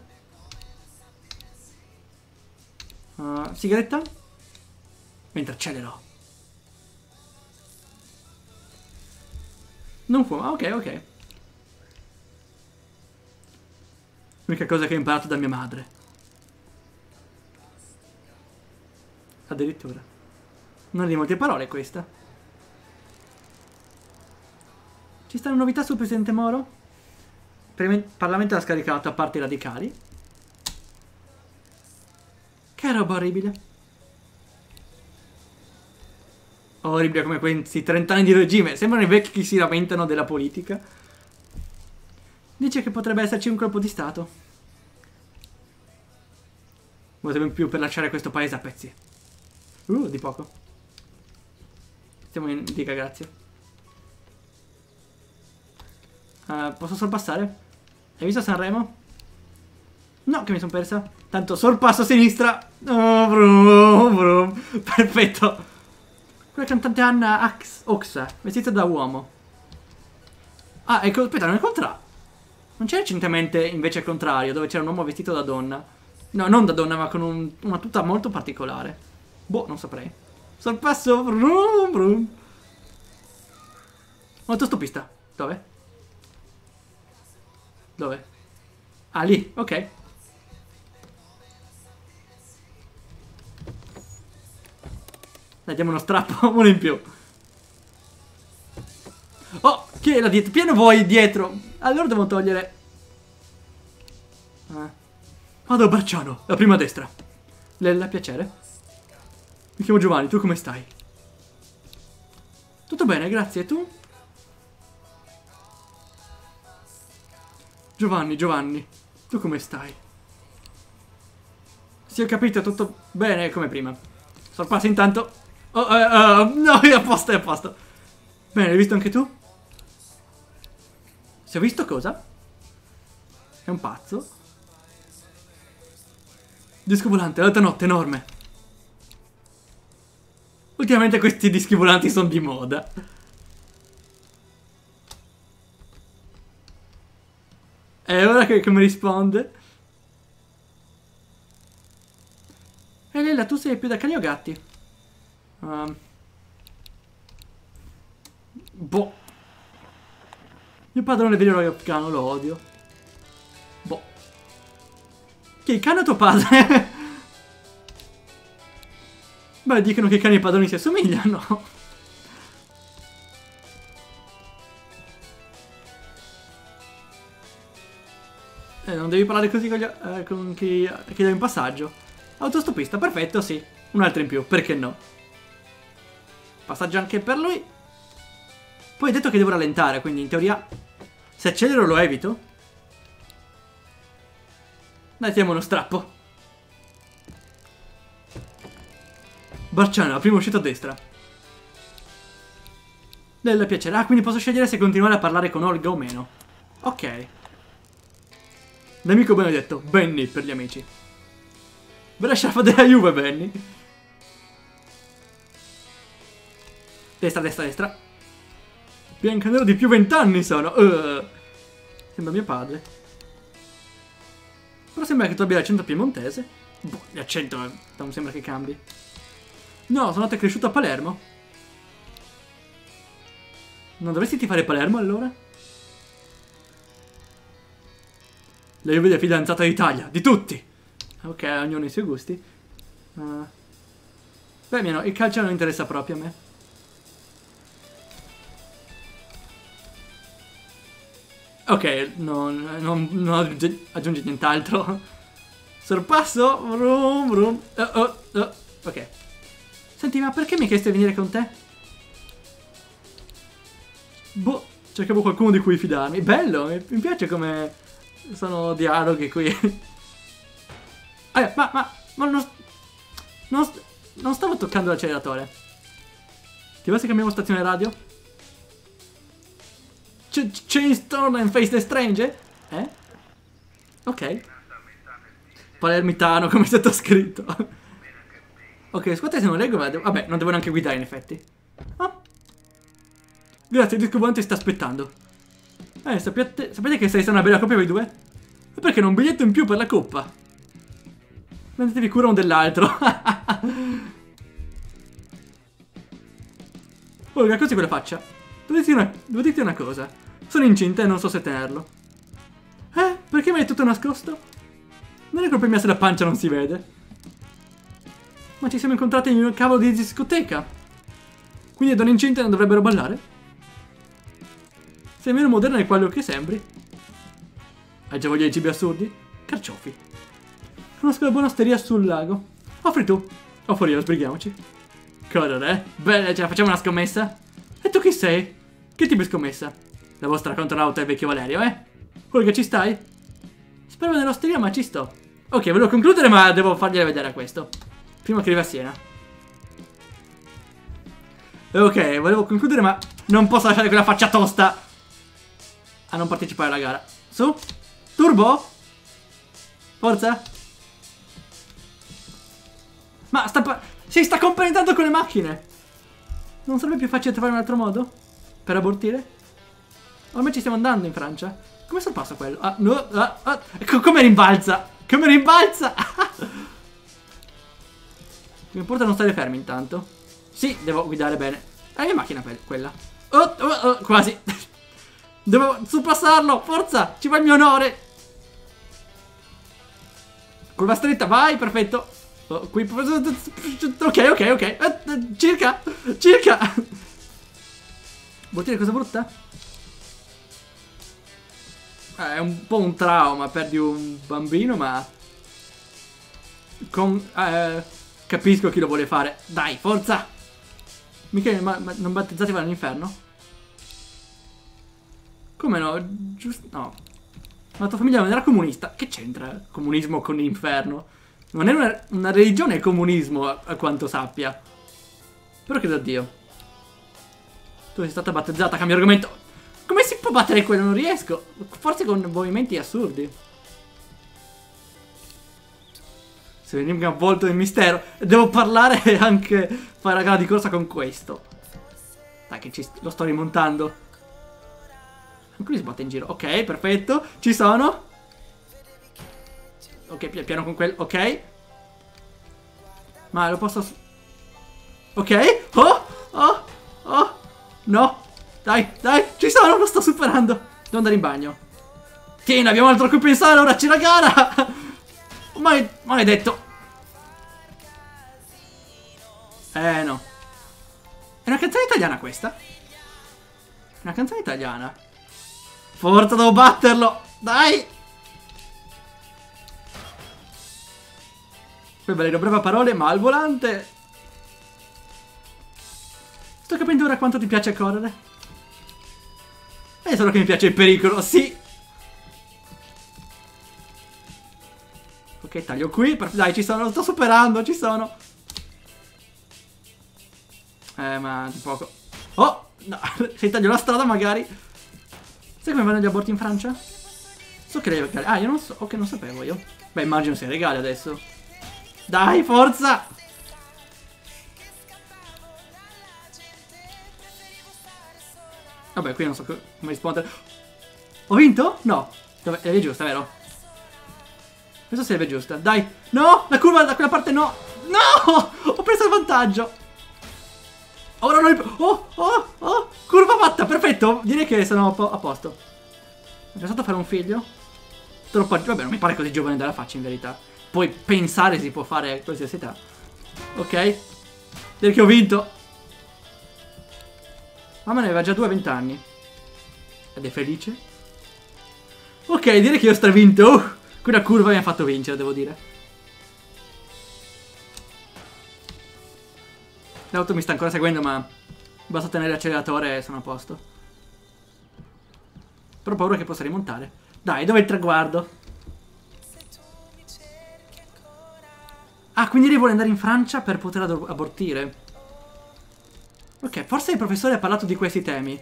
Sigaretta? Mentre accelero. Non fuma, ok, ok. L'unica cosa che ho imparato da mia madre. Addirittura. Non di molte parole questa. Ci stanno novità sul presidente Moro? Il Parlamento ha scaricato a parte i radicali. Che roba orribile. Orribile come questi 30 anni di regime. Sembrano i vecchi che si lamentano della politica. Dice che potrebbe esserci un colpo di stato. Motivo in più per lasciare questo paese a pezzi. Di poco. Stiamo in dica, grazie. Posso sorpassare? Hai visto Sanremo? No, che mi sono persa. Tanto sorpasso a sinistra. Oh, brum, brum. Perfetto. Quella cantante Anna Oxa, vestita da uomo. Ah, ecco, aspetta, non è il contrario. Non c'è recentemente invece il contrario, dove c'era un uomo vestito da donna. No, non da donna, ma con una tuta molto particolare. Boh, non saprei. Sorpasso. Brum, brum. Autostopista. Dove? Dove? Ah, lì, ok. Dai, diamo uno strappo, uno in più. Oh, chi è là dietro? Pieno voi dietro. Allora devo togliere. Vado a Barciano, la prima a destra. Lella, piacere. Mi chiamo Giovanni, tu come stai? Tutto bene, grazie, e tu? Giovanni, tu come stai? Sì, ho capito, tutto bene come prima. Sorpassi intanto. No, è a posto, è a posto. Bene, l'hai visto anche tu? Si è visto cosa? È un pazzo. Disco volante, l'altra notte, enorme. Ultimamente questi dischi volanti sono di moda. E ora che mi risponde? E Lella, tu sei più da cani o gatti? Boh. Mio padrone è vero afghano, lo odio. Boh. Che il cane o tuo padre? Beh, dicono che i cani e i padroni si assomigliano. Non devi parlare così con chi dà in passaggio. Autostopista, perfetto, sì. Un altro in più, perché no? Passaggio anche per lui. Poi hai detto che devo rallentare, quindi in teoria se accelero lo evito. Dai, tiamo uno strappo. Barciano, la prima uscita a destra. Lella piacerà, quindi posso scegliere se continuare a parlare con Olga o meno. Ok. L'amico benedetto, Benny per gli amici. Bella sciarpa della Juve, Benny. Destra, destra, destra. Biancanero di più 20 anni sono. Sembra mio padre. Però sembra che tu abbia l'accento piemontese. Boh, l'accento non sembra che cambi. No, sono nato e cresciuto a Palermo. Non dovresti tifare Palermo allora? La Juve è la fidanzata d'Italia, di tutti. Ok, ognuno i suoi gusti. Beh, no, il calcio non interessa proprio a me. Ok, non aggiungi nient'altro. Sorpasso. Vroom, vroom. Ok. Senti, ma perché mi hai chiesto di venire con te? Boh, cercavo qualcuno di cui fidarmi. Bello, mi piace come sono dialoghi qui. Ma non stavo toccando l'acceleratore. Ti va se cambiamo stazione radio? Chainstorm and Face the Stranger? Ok. Palermitano, come è stato scritto. Ok, scusate se non leggo, ma vabbè, non devo neanche guidare in effetti. Grazie, il disco volante sta aspettando. Sapete che sei stata una bella coppia voi due? E perché non un biglietto in più per la coppa? Prendetevi cura uno dell'altro. Olga, cos'è quella faccia? Devo dirti una cosa. Sono incinta e non so se tenerlo. Perché mi hai tutto nascosto? Non è colpa mia se la pancia non si vede. Ma ci siamo incontrati in un cavolo di discoteca. Quindi le donne incinte non dovrebbero ballare? Sei meno moderna di quello che sembri. Hai già voglia di cibi assurdi? Carciofi. Conosco la buona osteria sul lago. Offri tu. Offro io, sbrighiamoci. Cosa, Beh, ce la facciamo una scommessa? E tu chi sei? Che tipo di scommessa? La vostra contronauta è il vecchio Valerio, Olga, ci stai? Spero nell'osteria, ma ci sto. Ok, volevo concludere, ma devo fargliela vedere a questo. Prima che arrivi a Siena. Ok, volevo concludere, ma non posso lasciare quella faccia tosta a non partecipare alla gara. Su. Turbo. Forza. Ma si sta compenetrando con le macchine. Non sarebbe più facile trovare un altro modo? Per abortire? Ormai ci stiamo andando in Francia. Come sorpasso quello? No. Come rimbalza? Come rimbalza? Mi importa non stare fermi intanto. Sì, devo guidare bene. È la mia macchina quella. Quasi. Devo surpassarlo, forza, ci va il mio onore. Curva stretta, vai, perfetto. Oh, qui... ok. Circa. Vuol dire cosa brutta? È un po' un trauma, perdi un bambino, ma... capisco chi lo vuole fare. Dai, forza. Mica non battezzati vanno all'inferno? Come no? Giusto... No. La tua famiglia non era comunista. Che c'entra comunismo con l'inferno? Non è una religione il comunismo, a quanto sappia. Però credo a Dio. Tu sei stata battezzata, cambio argomento. Come si può battere quello? Non riesco. Forse con movimenti assurdi. Se veniva avvolto nel mistero. Devo parlare e anche fare la gara di corsa con questo. Dai che lo sto rimontando. Anche lui sbatte in giro. Ok, perfetto. Ci sono. Ok, piano con quello. Ok. Ma lo posso... Ok. Oh. No. Dai, ci sono, lo sto superando. Devo andare in bagno. Tieni, abbiamo altro a cui pensare, ora c'è la gara. Maledetto. No. È una canzone italiana questa? Una canzone italiana. Forza, devo batterlo. Dai. Poi ballerò breve a parole, ma al volante. Sto capendo ora quanto ti piace correre. È solo che mi piace il pericolo, sì. Ok, taglio qui. Dai, ci sono, lo sto superando, ci sono. Ma di poco. Oh, no, se taglio la strada magari. Sai come vanno gli aborti in Francia? So che le regali. Ah, io non so, ok, non sapevo io. Beh, immagino sia regali adesso. Dai, forza! Vabbè, qui non so come rispondere. Ho vinto? No. È la giusta, vero? Penso sia la giusta. Dai. No! La curva da quella parte no! No! Ho preso il vantaggio. Ora non... Oh! Curva fatta, perfetto. Direi che sono a posto. Ho pensato a fare un figlio? Troppo... Vabbè, non mi pare così giovane dalla faccia in verità. Poi pensare si può fare a qualsiasi età. Ok. Direi che ho vinto. Mamma ne aveva già 2 a 20 anni. Ed è felice. Ok, direi che io ho stravinto. Quella curva mi ha fatto vincere, devo dire. L'auto mi sta ancora seguendo, ma basta tenere l'acceleratore e sono a posto. Però ho paura che possa rimontare. Dai, dov'è il traguardo? Ah, quindi lei vuole andare in Francia per poter abortire. Ok, forse il professore ha parlato di questi temi.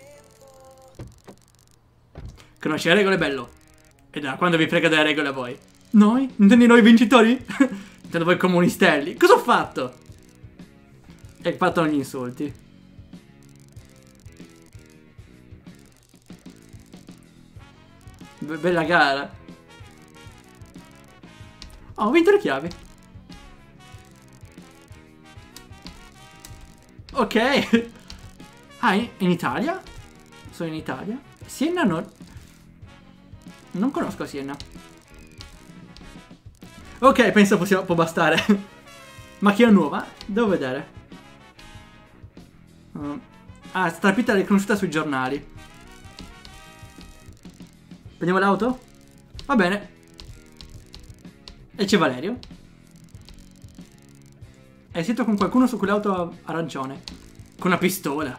Conosci le regole, bello. E da quando vi frega delle regole a voi? Noi? Intendi noi vincitori? Intendo voi comunistelli. Cosa ho fatto? E partono gli insulti. Bella gara. Oh, ho vinto le chiavi. Ok. Ah, in Italia? Sono in Italia? Siena non conosco Siena. Ok, penso può bastare. Macchina nuova? Devo vedere. Ah, strapita riconosciuta sui giornali. Prendiamo l'auto? Va bene. E c'è Valerio. È sito con qualcuno su quell'auto arancione. Con una pistola.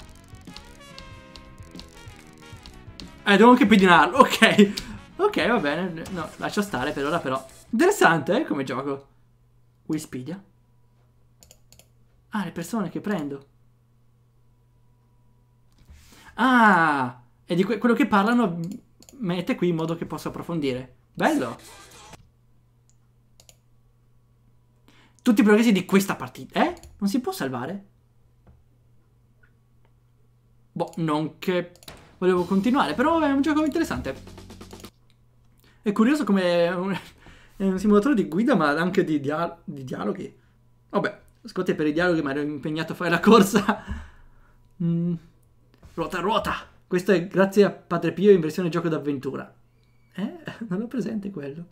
Devo anche pedinarlo. Ok. Ok, va bene. No, lascia stare per ora però. Interessante, come gioco. Wikipedia. Ah, le persone che prendo. Ah, e di quello che parlano mette qui in modo che posso approfondire. Bello. Tutti i progressi di questa partita. Non si può salvare? Boh, non che volevo continuare, però è un gioco interessante. È curioso come è un simulatore di guida, ma anche di dialoghi. Vabbè, scusate per i dialoghi, ma ero impegnato a fare la corsa. Ruota. Questo è grazie a Padre Pio in versione gioco d'avventura. Non ho presente quello.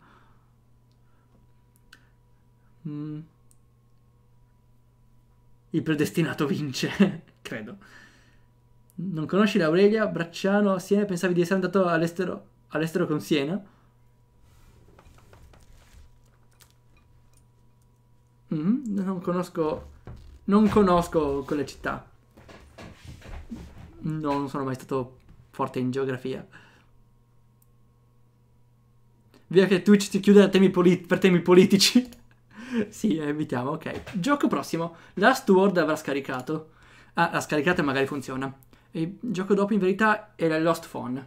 Il predestinato vince, credo. Non conosci l'Aurelia, Bracciano, Siena, pensavi di essere andato all'estero con Siena? Non conosco quelle città. Non sono mai stato forte in geografia. Via che Twitch si chiude per temi politici. Sì, evitiamo, ok. Gioco prossimo. Last Word avrà scaricato. Ah, l'ha scaricata e magari funziona. Il gioco dopo in verità era Lost Phone.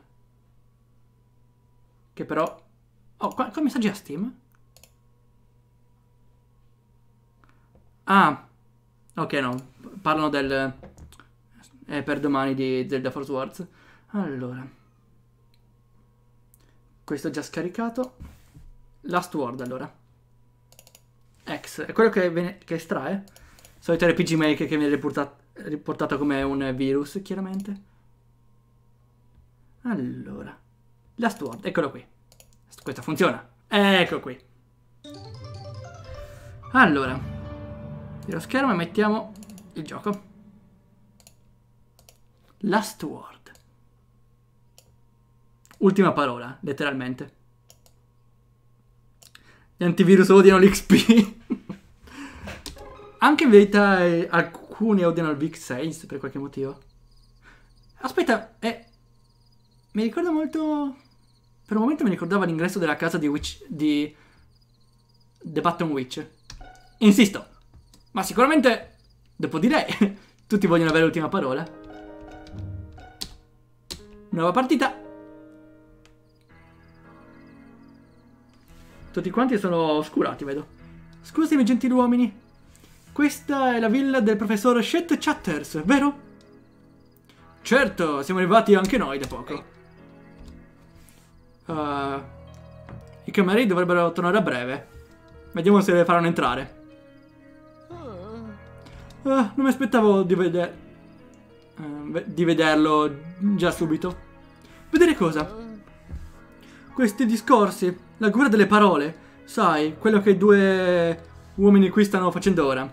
Che però... Oh, qua messaggi a Steam? Ah, ok, no. Parlano del... per domani di Zelda Force Wars. Allora. Questo è già scaricato. Last Word, allora. X. È quello che estrae? Solito RPG Maker che viene riportato come un virus, chiaramente. Allora. Last Word, eccolo qui. Questo funziona. Ecco qui. Allora. Lo schermo e mettiamo il gioco. Last Word. Ultima parola, letteralmente. Gli antivirus odiano l'XP. Anche in verità alcuni odiano il Vic Saints per qualche motivo. Aspetta, mi ricorda molto... Per un momento mi ricordava l'ingresso della casa di The Button Witch. Insisto, ma sicuramente, dopo di lei, tutti vogliono avere l'ultima parola. Nuova partita. Tutti quanti sono oscurati, vedo. Scusami, gentiluomini. Questa è la villa del professor Chet Chatters, vero? Certo, siamo arrivati anche noi da poco. I camerieri dovrebbero tornare a breve. Vediamo se le faranno entrare. Non mi aspettavo di vederlo già subito. Vedere cosa? Questi discorsi, la guerra delle parole. Sai, quello che i due uomini qui stanno facendo ora.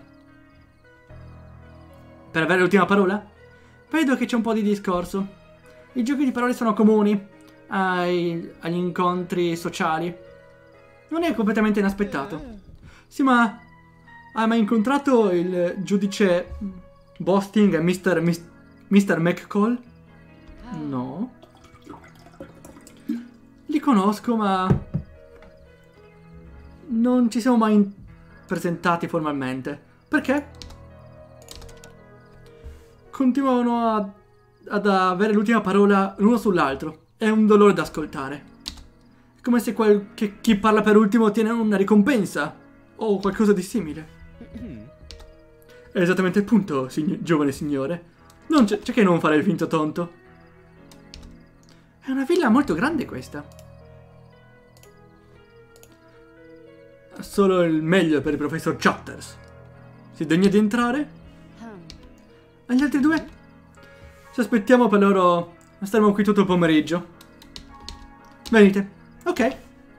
Per avere l'ultima parola? Vedo che c'è un po' di discorso. I giochi di parole sono comuni agli incontri sociali. Non è completamente inaspettato. Sì, ma hai mai incontrato il giudice Bosting e Mr. McCall? No. Li conosco, ma non ci siamo mai presentati formalmente. Perché? Continuano ad avere l'ultima parola l'uno sull'altro. È un dolore da ascoltare. È come se chi parla per ultimo ottiene una ricompensa o qualcosa di simile. È esattamente il punto, giovane signore. Non c'è che non fare il finto tonto. È una villa molto grande questa. Solo il meglio per il professor Chatters. Si degna di entrare? E gli altri due? Se aspettiamo per loro, staremo qui tutto il pomeriggio. Venite. Ok.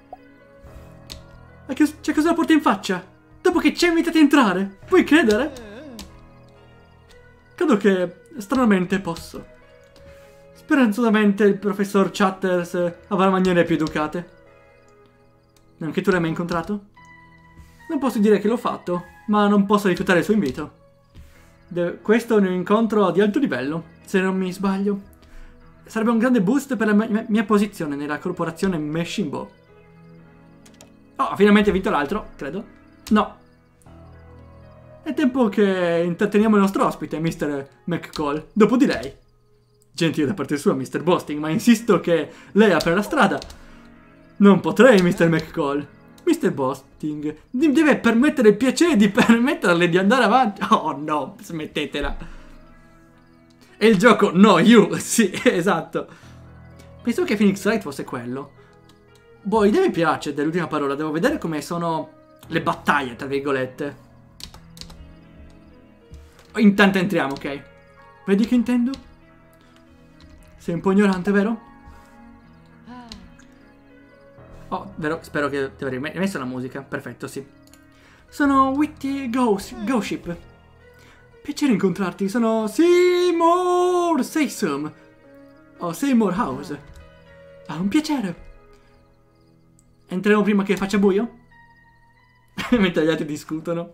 C'è cosa la porta in faccia? Dopo che ci ha invitati a entrare? Puoi credere? Credo che, stranamente, posso. Speranzosamente il professor Chatters avrà maniere più educate. Anche tu l'hai mai incontrato? Non posso dire che l'ho fatto, ma non posso rifiutare il suo invito. Questo è un incontro di alto livello, se non mi sbaglio. Sarebbe un grande boost per la mia posizione nella corporazione Meshimbo. Oh, finalmente ha vinto l'altro, credo. No. È tempo che intratteniamo il nostro ospite, Mr. McCall, dopo di lei. Gentile da parte sua, Mr. Bosting, ma insisto che lei apre la strada. Non potrei, Mr. McCall. Mr. Bosting deve permettere il piacere di permetterle di andare avanti. Oh no, smettetela. E il gioco No You, sì, esatto. Pensavo che Phoenix Wright fosse quello. Boh, l'idea mi piace dell'ultima parola. Devo vedere come sono le battaglie, tra virgolette. Intanto entriamo, ok? Vedi che intendo? Sei un po' ignorante, vero? Oh, vero? Spero che ti avrei messo la musica. Perfetto, sì. Sono Whitty Goship. Piacere incontrarti, sono Seymour Saysom. O Seymour House. Ah, un piacere. Entriamo prima che faccia buio? Mentre gli altri discutono.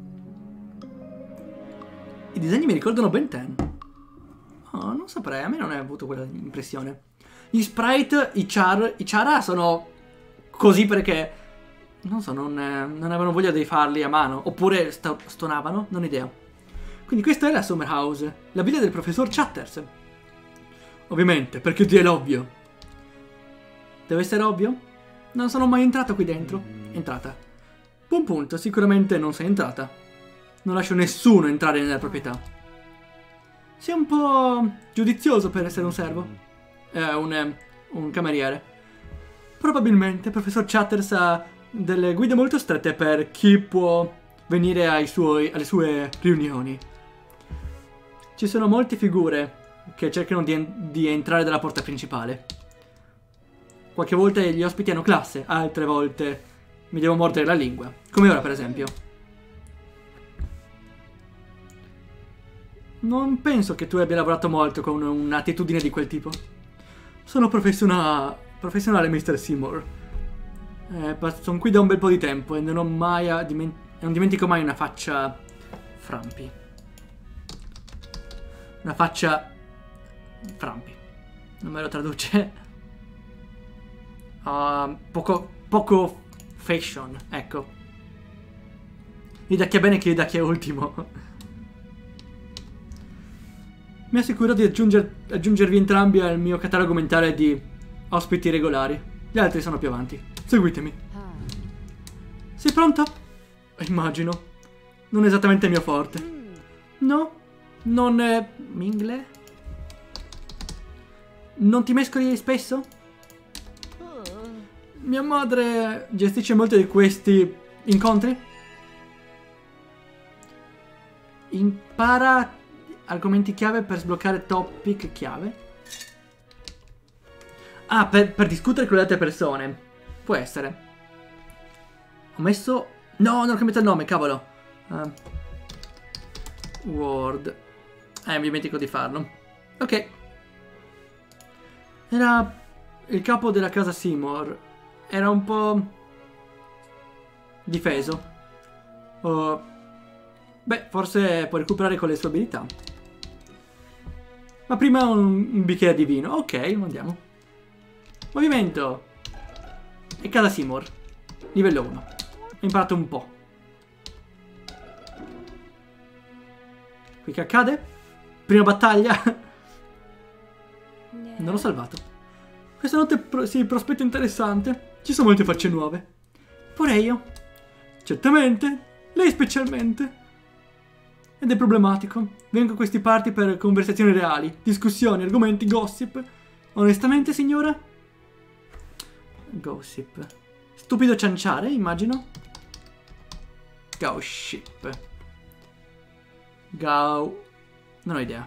I disegni mi ricordano Ben 10. Oh, non saprei, a me non è avuto quella impressione. Gli sprite, i chara sono così perché, non so, non avevano voglia di farli a mano. Oppure stonavano, non ho idea. Quindi questa è la Summer House, la villa del professor Chatters. Ovviamente, perché ti è l'ovvio. Deve essere ovvio? Non sono mai entrato qui dentro. Entrata. Buon punto, sicuramente non sei entrata. Non lascio nessuno entrare nella proprietà. Sei un po' giudizioso per essere un servo. Un cameriere. Probabilmente il professor Chatters ha delle guide molto strette per chi può venire alle sue riunioni. Ci sono molte figure che cercano di entrare dalla porta principale. Qualche volta gli ospiti hanno classe, altre volte mi devo mordere la lingua. Come ora, per esempio. Non penso che tu abbia lavorato molto con un'attitudine di quel tipo. Sono professionale, Mr. Seymour. Sono qui da un bel po' di tempo e non dimentico mai una faccia frampi. Una faccia frampi. Non me lo traduce. Poco fashion, ecco. Ridacchia bene che ridacchia ultimo. Mi assicuro di aggiungervi entrambi al mio catalogo mentale di ospiti regolari. Gli altri sono più avanti. Seguitemi. Sei pronto? Immagino. Non è esattamente il mio forte. No? Non è mingle? Non ti mescoli spesso? Mia madre gestisce molti di questi incontri. Impara argomenti chiave per sbloccare topic chiave. Ah, per discutere con le altre persone. Può essere. Ho messo... No, non ho cambiato il nome, cavolo. Word. Mi dimentico di farlo. Ok. Era il capo della casa Seymour. Era un po' difeso. Beh, forse può recuperare con le sue abilità. Ma prima un bicchiere di vino. Ok, andiamo. Movimento. E casa Seymour. Livello 1. Ho imparato un po'. Qui che accade? Prima battaglia. Non l'ho salvato. Questa notte si prospetta interessante. Ci sono molte facce nuove. Pure io. Certamente. Lei specialmente. Ed è problematico. Vengo a questi party per conversazioni reali, discussioni, argomenti, gossip. Onestamente, signora? Gossip. Stupido cianciare, immagino. Gossip. Non ho idea.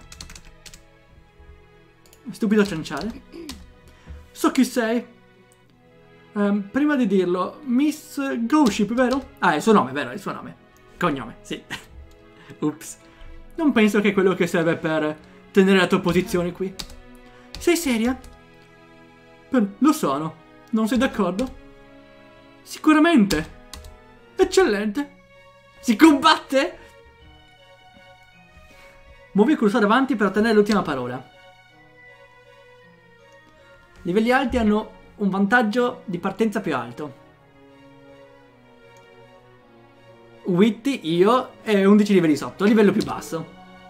Stupido cianciare. So chi sei. Prima di dirlo, Miss Goship, vero? Ah, è il suo nome, vero? È il suo nome. Cognome, sì. Ups. Non penso che è quello che serve per tenere la tua posizione qui. Sei seria? Lo sono. Non sei d'accordo? Sicuramente. Eccellente. Si combatte? Muovi il cursore avanti per ottenere l'ultima parola. Livelli alti hanno un vantaggio di partenza più alto. Whitty, io e 11 livelli sotto, livello più basso.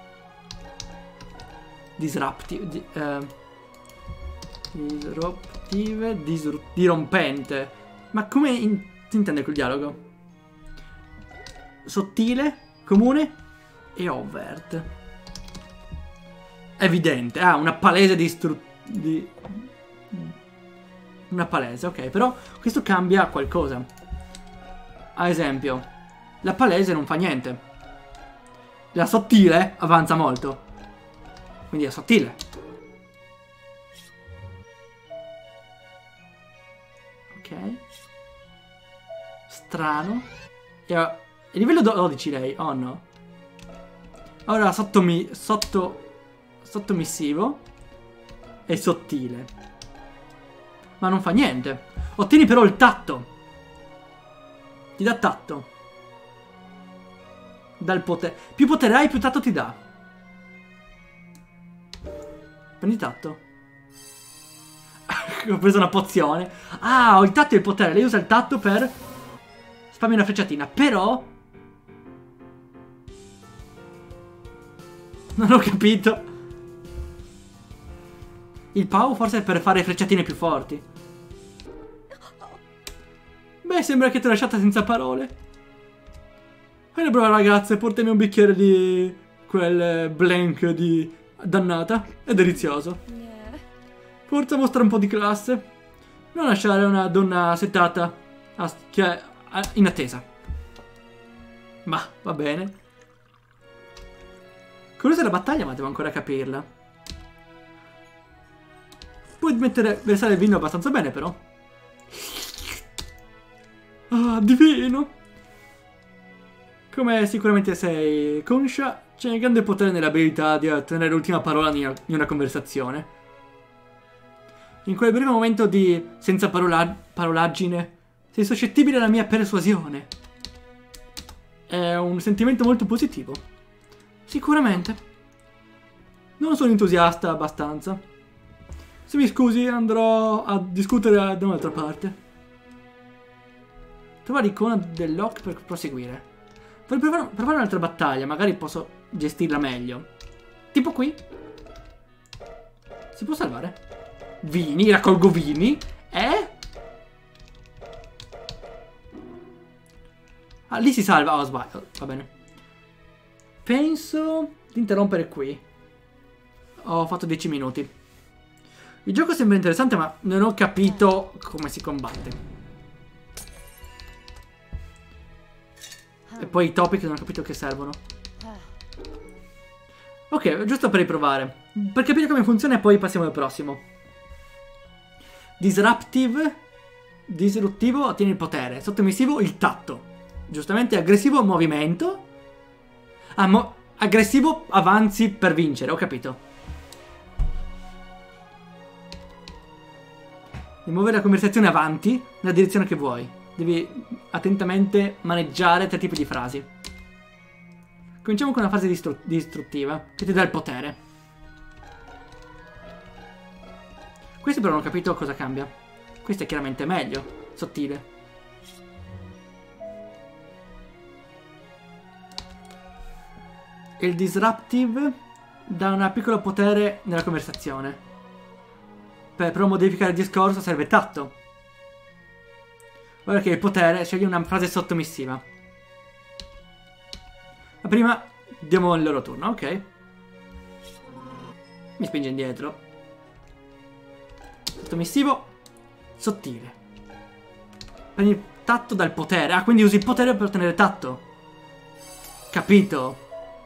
Dirompente. Ma come si intende quel dialogo? Sottile, comune e overt. Evidente. Ah, una palese una palese, ok. Però questo cambia qualcosa. Ad esempio, la palese non fa niente. La sottile avanza molto. Quindi è sottile. Ok. Strano. E livello 12 lei. Oh no. Ora sottomissivo. E sottile. Ma non fa niente. Ottieni però il tatto. Ti dà tatto. Dal potere. Più potere hai, più tatto ti dà. Prendi tatto. Ho preso una pozione. Ah, ho il tatto e il potere. Lei usa il tatto per farmi una frecciatina. Però non ho capito. Il Pau forse è per fare frecciatine più forti. Beh, sembra che ti ho lasciata senza parole. Fai una brava ragazza e portami un bicchiere di quel blank di dannata. È delizioso. Forza mostra un po' di classe. Non lasciare una donna settata in attesa. Ma, va bene. Curiosa la battaglia, ma devo ancora capirla. Puoi versare il vino abbastanza bene, però. Ah, divino. Come sicuramente sei conscia, c'è grande potere nell'abilità di ottenere l'ultima parola in una conversazione. In quel breve momento di senza parolaggine, sei suscettibile alla mia persuasione. È un sentimento molto positivo. Sicuramente. Non sono entusiasta abbastanza. Se mi scusi, andrò a discutere da un'altra parte. Trova l'icona del lock per proseguire. Vorrei provare un'altra battaglia, magari posso gestirla meglio. Tipo qui. Si può salvare? Vini, raccolgo vini. Ah, lì si salva. Oh, sbaglio. Va bene. Penso di interrompere qui. Ho fatto 10 minuti. Il gioco sembra interessante, ma non ho capito come si combatte. E poi i topic non ho capito che servono. Ok, giusto per riprovare. Per capire come funziona e poi passiamo al prossimo. Disruptivo ottiene il potere. Sottomissivo il tatto. Giustamente aggressivo movimento. Aggressivo avanzi per vincere, ho capito. Di muovere la conversazione avanti nella direzione che vuoi. Devi attentamente maneggiare 3 tipi di frasi. Cominciamo con una frase distruttiva che ti dà il potere. Questo però non ho capito cosa cambia. Questo è chiaramente meglio. Sottile. Il disruptive dà un piccolo potere nella conversazione. Per però modificare il discorso serve tatto. Ora che il potere, scegli una frase sottomissiva. Ma prima diamo il loro turno, ok? Mi spinge indietro. Sottomissivo. Sottile. Prendi il tatto dal potere. Ah, quindi usi il potere per ottenere tatto. Capito.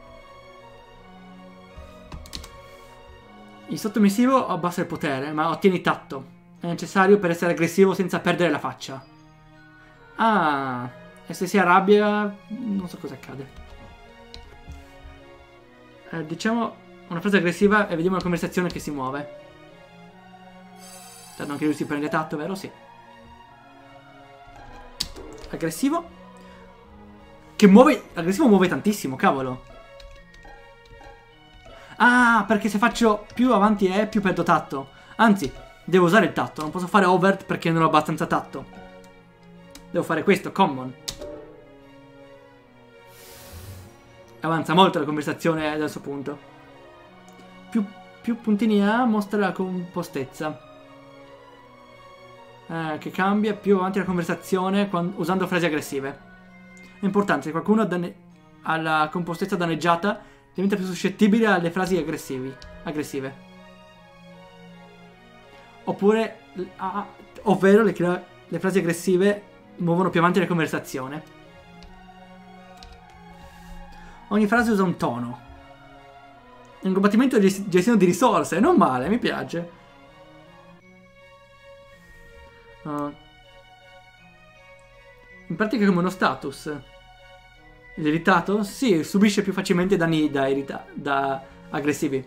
Il sottomissivo abbassa il potere, ma ottieni tatto. È necessario per essere aggressivo senza perdere la faccia. Ah, e se si arrabbia, non so cosa accade. Diciamo una frase aggressiva e vediamo la conversazione che si muove. Tanto anche lui si prende tatto, vero? Sì. Aggressivo. Che muove. Aggressivo muove tantissimo, cavolo. Ah, perché se faccio più avanti è più perdo tatto. Anzi, devo usare il tatto. Non posso fare overt perché non ho abbastanza tatto. Devo fare questo, common. Avanza molto la conversazione dal suo punto. Più puntini ha, mostra la compostezza. Che cambia più avanti la conversazione usando frasi aggressive. È importante, se qualcuno ha la compostezza danneggiata diventa più suscettibile alle frasi aggressive. Oppure, ovvero le frasi aggressive muovono più avanti la conversazione. Ogni frase usa un tono. È un combattimento di gestione di risorse, non male, mi piace. In pratica è come uno status. L'irritato? Sì, subisce più facilmente danni da aggressivi.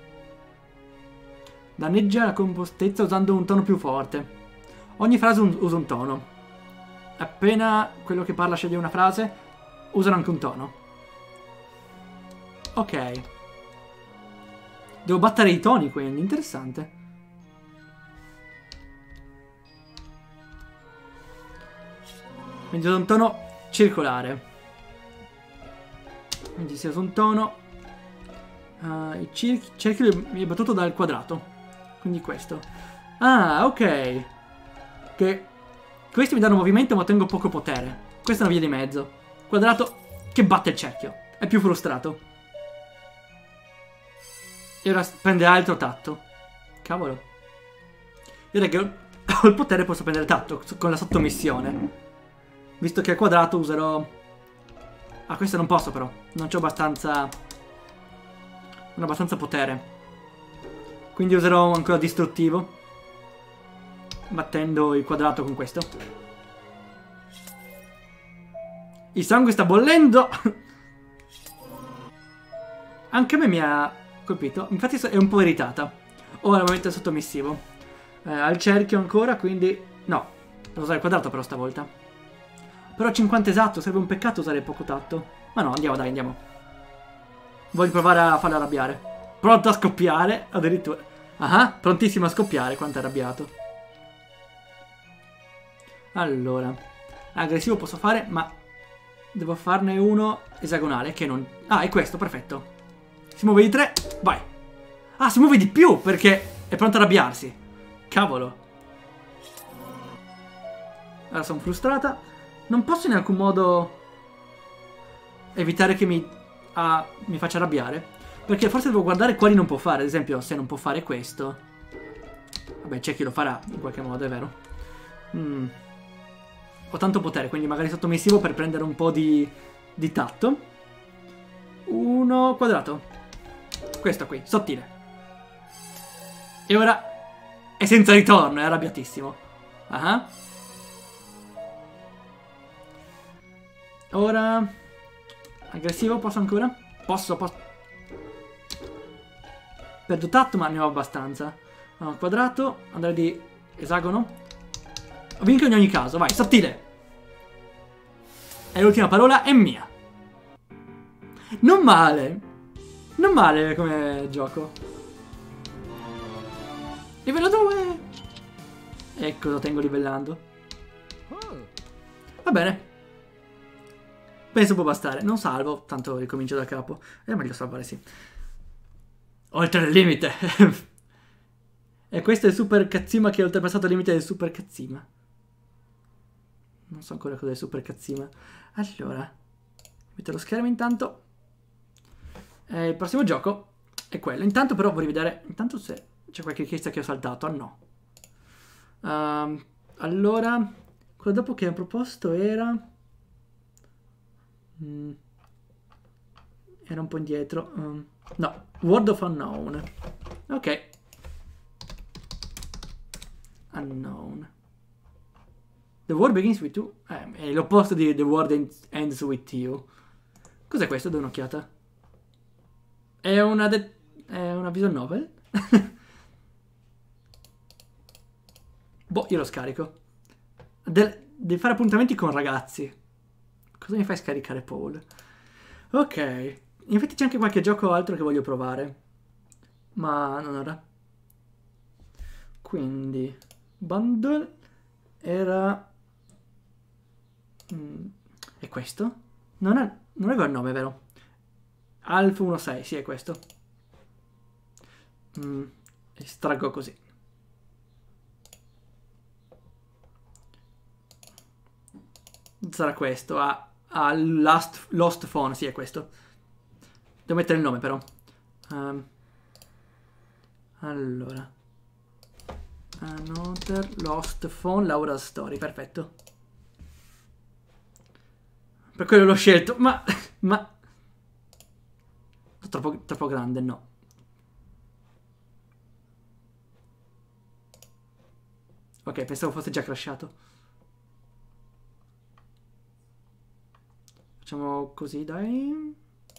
Danneggia la compostezza usando un tono più forte. Ogni frase usa un tono. Appena quello che parla sceglie una frase, usano anche un tono. Ok. Devo battere i toni, quindi. Interessante. Quindi usa un tono circolare. Quindi si usa un tono. Il cerchio è battuto dal quadrato. Quindi questo. Ah, ok. Che questi mi danno movimento ma ottengo poco potere. Questa è una via di mezzo. Quadrato che batte il cerchio. È più frustrato. E ora prende altro tatto. Cavolo. Io che ho il potere posso prendere tatto con la sottomissione. Visto che al quadrato userò... Ah, questo non posso però. Non c'ho abbastanza... Non ho abbastanza potere. Quindi userò ancora distruttivo. Battendo il quadrato con questo. Il sangue sta bollendo. Anche a me mi ha colpito. Infatti è un po' irritata. Ora il momento sottomissivo. Al cerchio ancora, quindi... No, devo usare il quadrato però stavolta. Però 50 esatto, sarebbe un peccato usare poco tatto. Ma no, andiamo, dai, andiamo. Voglio provare a farla arrabbiare. Pronto a scoppiare, addirittura. Ah, prontissimo a scoppiare, quanto è arrabbiato. Allora, aggressivo posso fare, ma devo farne uno esagonale, che non... Ah, è questo, perfetto. Si muove di 3, vai. Ah, si muove di più, perché è pronto a arrabbiarsi. Cavolo. Ora sono frustrata. Non posso in alcun modo evitare che mi faccia arrabbiare. Perché forse devo guardare quali non può fare. Ad esempio, se non può fare questo. Vabbè, c'è chi lo farà in qualche modo, è vero. Ho tanto potere, quindi magari sottomissivo per prendere un po' di tatto. Uno quadrato. Questo qui, sottile. E ora è senza ritorno, è arrabbiatissimo. Ah. Ora... Aggressivo posso ancora? Posso. Perdo tatto ma ne ho abbastanza. Quadrato, andare di esagono. Vinco in ogni caso, vai, sottile. E l'ultima parola è mia. Non male. Non male come gioco. Livello 2. Ecco, lo tengo livellando. Va bene. Penso può bastare. Non salvo, tanto ricomincio da capo. È meglio salvare, sì. Oltre il limite. E questo è il super cazzima che ha oltrepassato il limite del super cazzima. Non so ancora cos'è il super cazzima. Allora, metto lo schermo intanto. Il prossimo gioco è quello. Intanto però vorrei vedere... Intanto se c'è qualche richiesta che ho saltato. Ah no. Allora, quello dopo che ho proposto era... Era un po' indietro. No, World of Unknown. Ok. Unknown. The world begins with you. È l'opposto di The world ends with you. Cos'è questo? Do un'occhiata. È una visual novel? Boh, io lo scarico. Devi fare appuntamenti con ragazzi. Cosa mi fai scaricare, Paul? Ok. In effetti c'è anche qualche gioco altro che voglio provare. Ma non ora. Quindi... Bundle era... è questo? Non avevo il nome, vero? Alf 16, sì, è questo. Estraggo così. Sarà questo. Lost Phone, sì, è questo. Devo mettere il nome, però. Allora. Another Lost Phone, Laura Story, perfetto. Per quello l'ho scelto, ma... Troppo grande, no. Ok, pensavo fosse già crashato. Facciamo così, dai.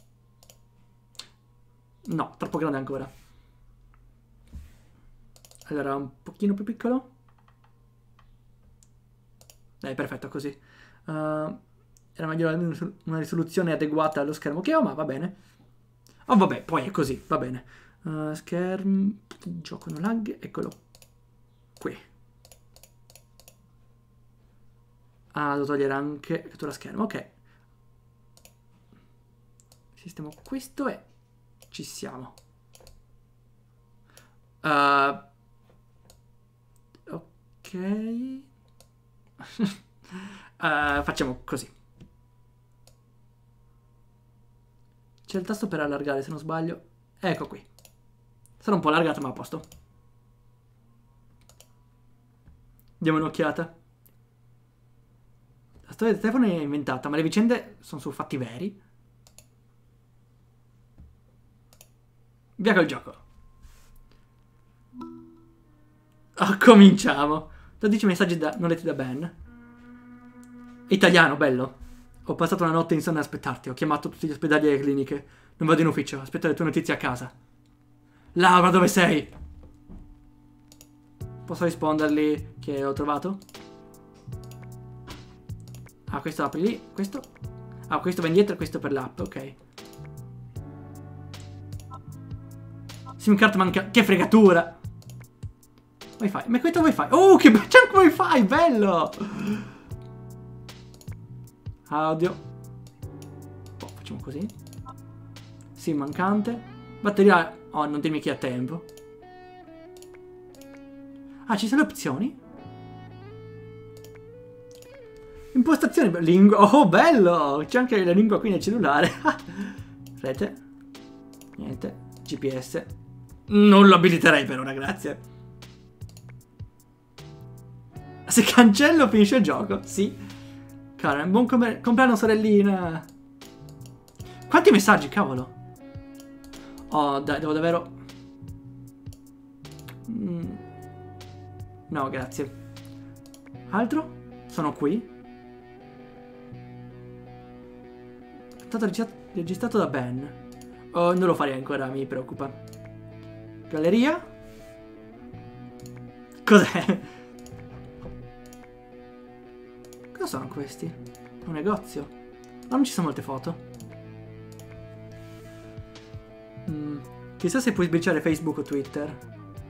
No, troppo grande ancora. Allora, un pochino più piccolo. Dai, perfetto, così. Era meglio una risoluzione adeguata allo schermo che ho, ma va bene. Oh, vabbè, poi è così, va bene. Schermo, gioco non lag, eccolo qui. Ah, devo togliere anche cattura schermo, ok. Sistemo questo e ci siamo. Ok. Facciamo così. C'è il tasto per allargare, se non sbaglio. Ecco qui. Sarà un po' allargato, ma a posto. Diamo un'occhiata. La storia del telefono è inventata, ma le vicende sono su fatti veri. Via col gioco. Oh, cominciamo. 12 messaggi non letti da Ben. Italiano, bello. Ho passato una notte insonne ad aspettarti. Ho chiamato tutti gli ospedali e le cliniche. Non vado in ufficio. Aspetto le tue notizie a casa. Laura, dove sei? Posso rispondergli che ho trovato? Ah, questo apri lì. Questo? Ah, questo va indietro e questo per l'app. Ok. SIM card manca. Che fregatura! Wi-Fi. Ma questo Wi-Fi. Oh, che c'è anche Wi-Fi! Bello! Audio. Oh, facciamo così. SIM mancante. Batteria. Oh, non dirmi che ha tempo. Ah, ci sono le opzioni? Impostazioni. Lingua. Oh, bello! C'è anche la lingua qui nel cellulare. Rete. Niente. GPS. Non lo abiliterei per ora, grazie. Se cancello finisce il gioco. Sì. Karen, buon compleanno sorellina. Quanti messaggi, cavolo. Oh, dai, devo davvero... No, grazie. Altro? Sono qui. È stato registrato da Ben. Oh, non lo farei ancora, mi preoccupa. Galleria? Cos'è? Cosa sono questi? Un negozio? Ma non ci sono molte foto. Chissà se puoi sbirciare Facebook o Twitter.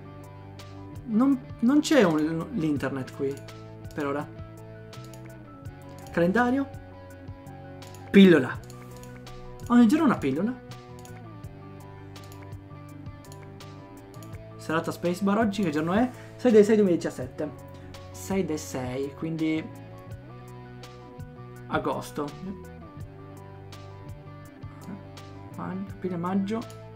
Non c'è l'internet qui, per ora. Calendario? Pillola. Ogni giorno una pillola. Serata Spacebar oggi, che giorno è? 6/6/2017. 6/6, quindi... agosto. Aprile, maggio.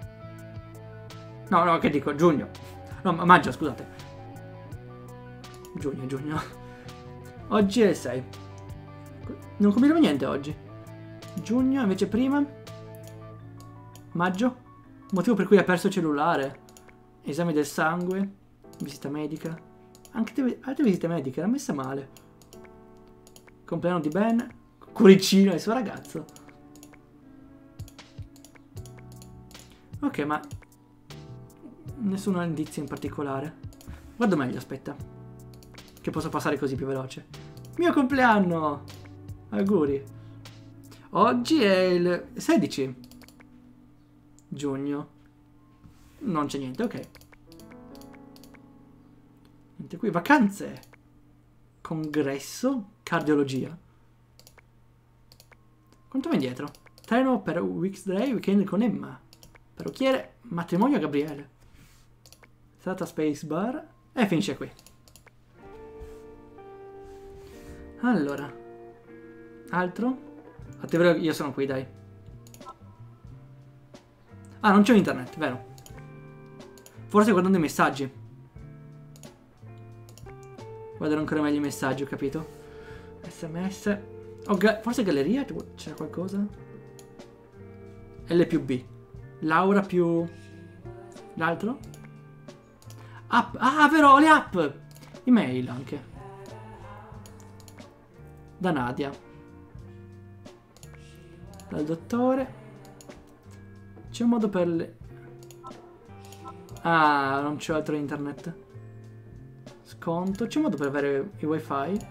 No, che dico? Giugno. No, maggio, scusate. Giugno. Oggi è il 6. Non combiniamo niente oggi. Giugno, invece prima. Maggio. Motivo per cui ha perso il cellulare. Esame del sangue. Visita medica. Anche altre visite mediche, l'ha messa male. Compleanno di Ben. Cuoricino del suo ragazzo. Ok, ma nessun indizio in particolare. Guardo meglio, aspetta, che posso passare così più veloce. Mio compleanno! Auguri. Oggi è il 16 giugno. Non c'è niente, ok. Niente qui. Vacanze. Congresso. Cardiologia. Quanto va indietro? Treno per Weekday, weekend con Emma. Parrucchiere, matrimonio a Gabriele. Serata Spacebar. E finisce qui. Allora. Altro? A te io sono qui, dai. Ah, non c'è internet, vero? Forse guardando i messaggi. Guarderò ancora meglio i messaggi, ho capito. SMS. Oh, forse galleria? C'è qualcosa? L più B. Laura più... l'altro? App. Ah, vero, ho le app. Email anche. Da Nadia. Dal dottore. C'è un modo per le... Ah, non c'è altro internet. Sconto. C'è un modo per avere i wifi?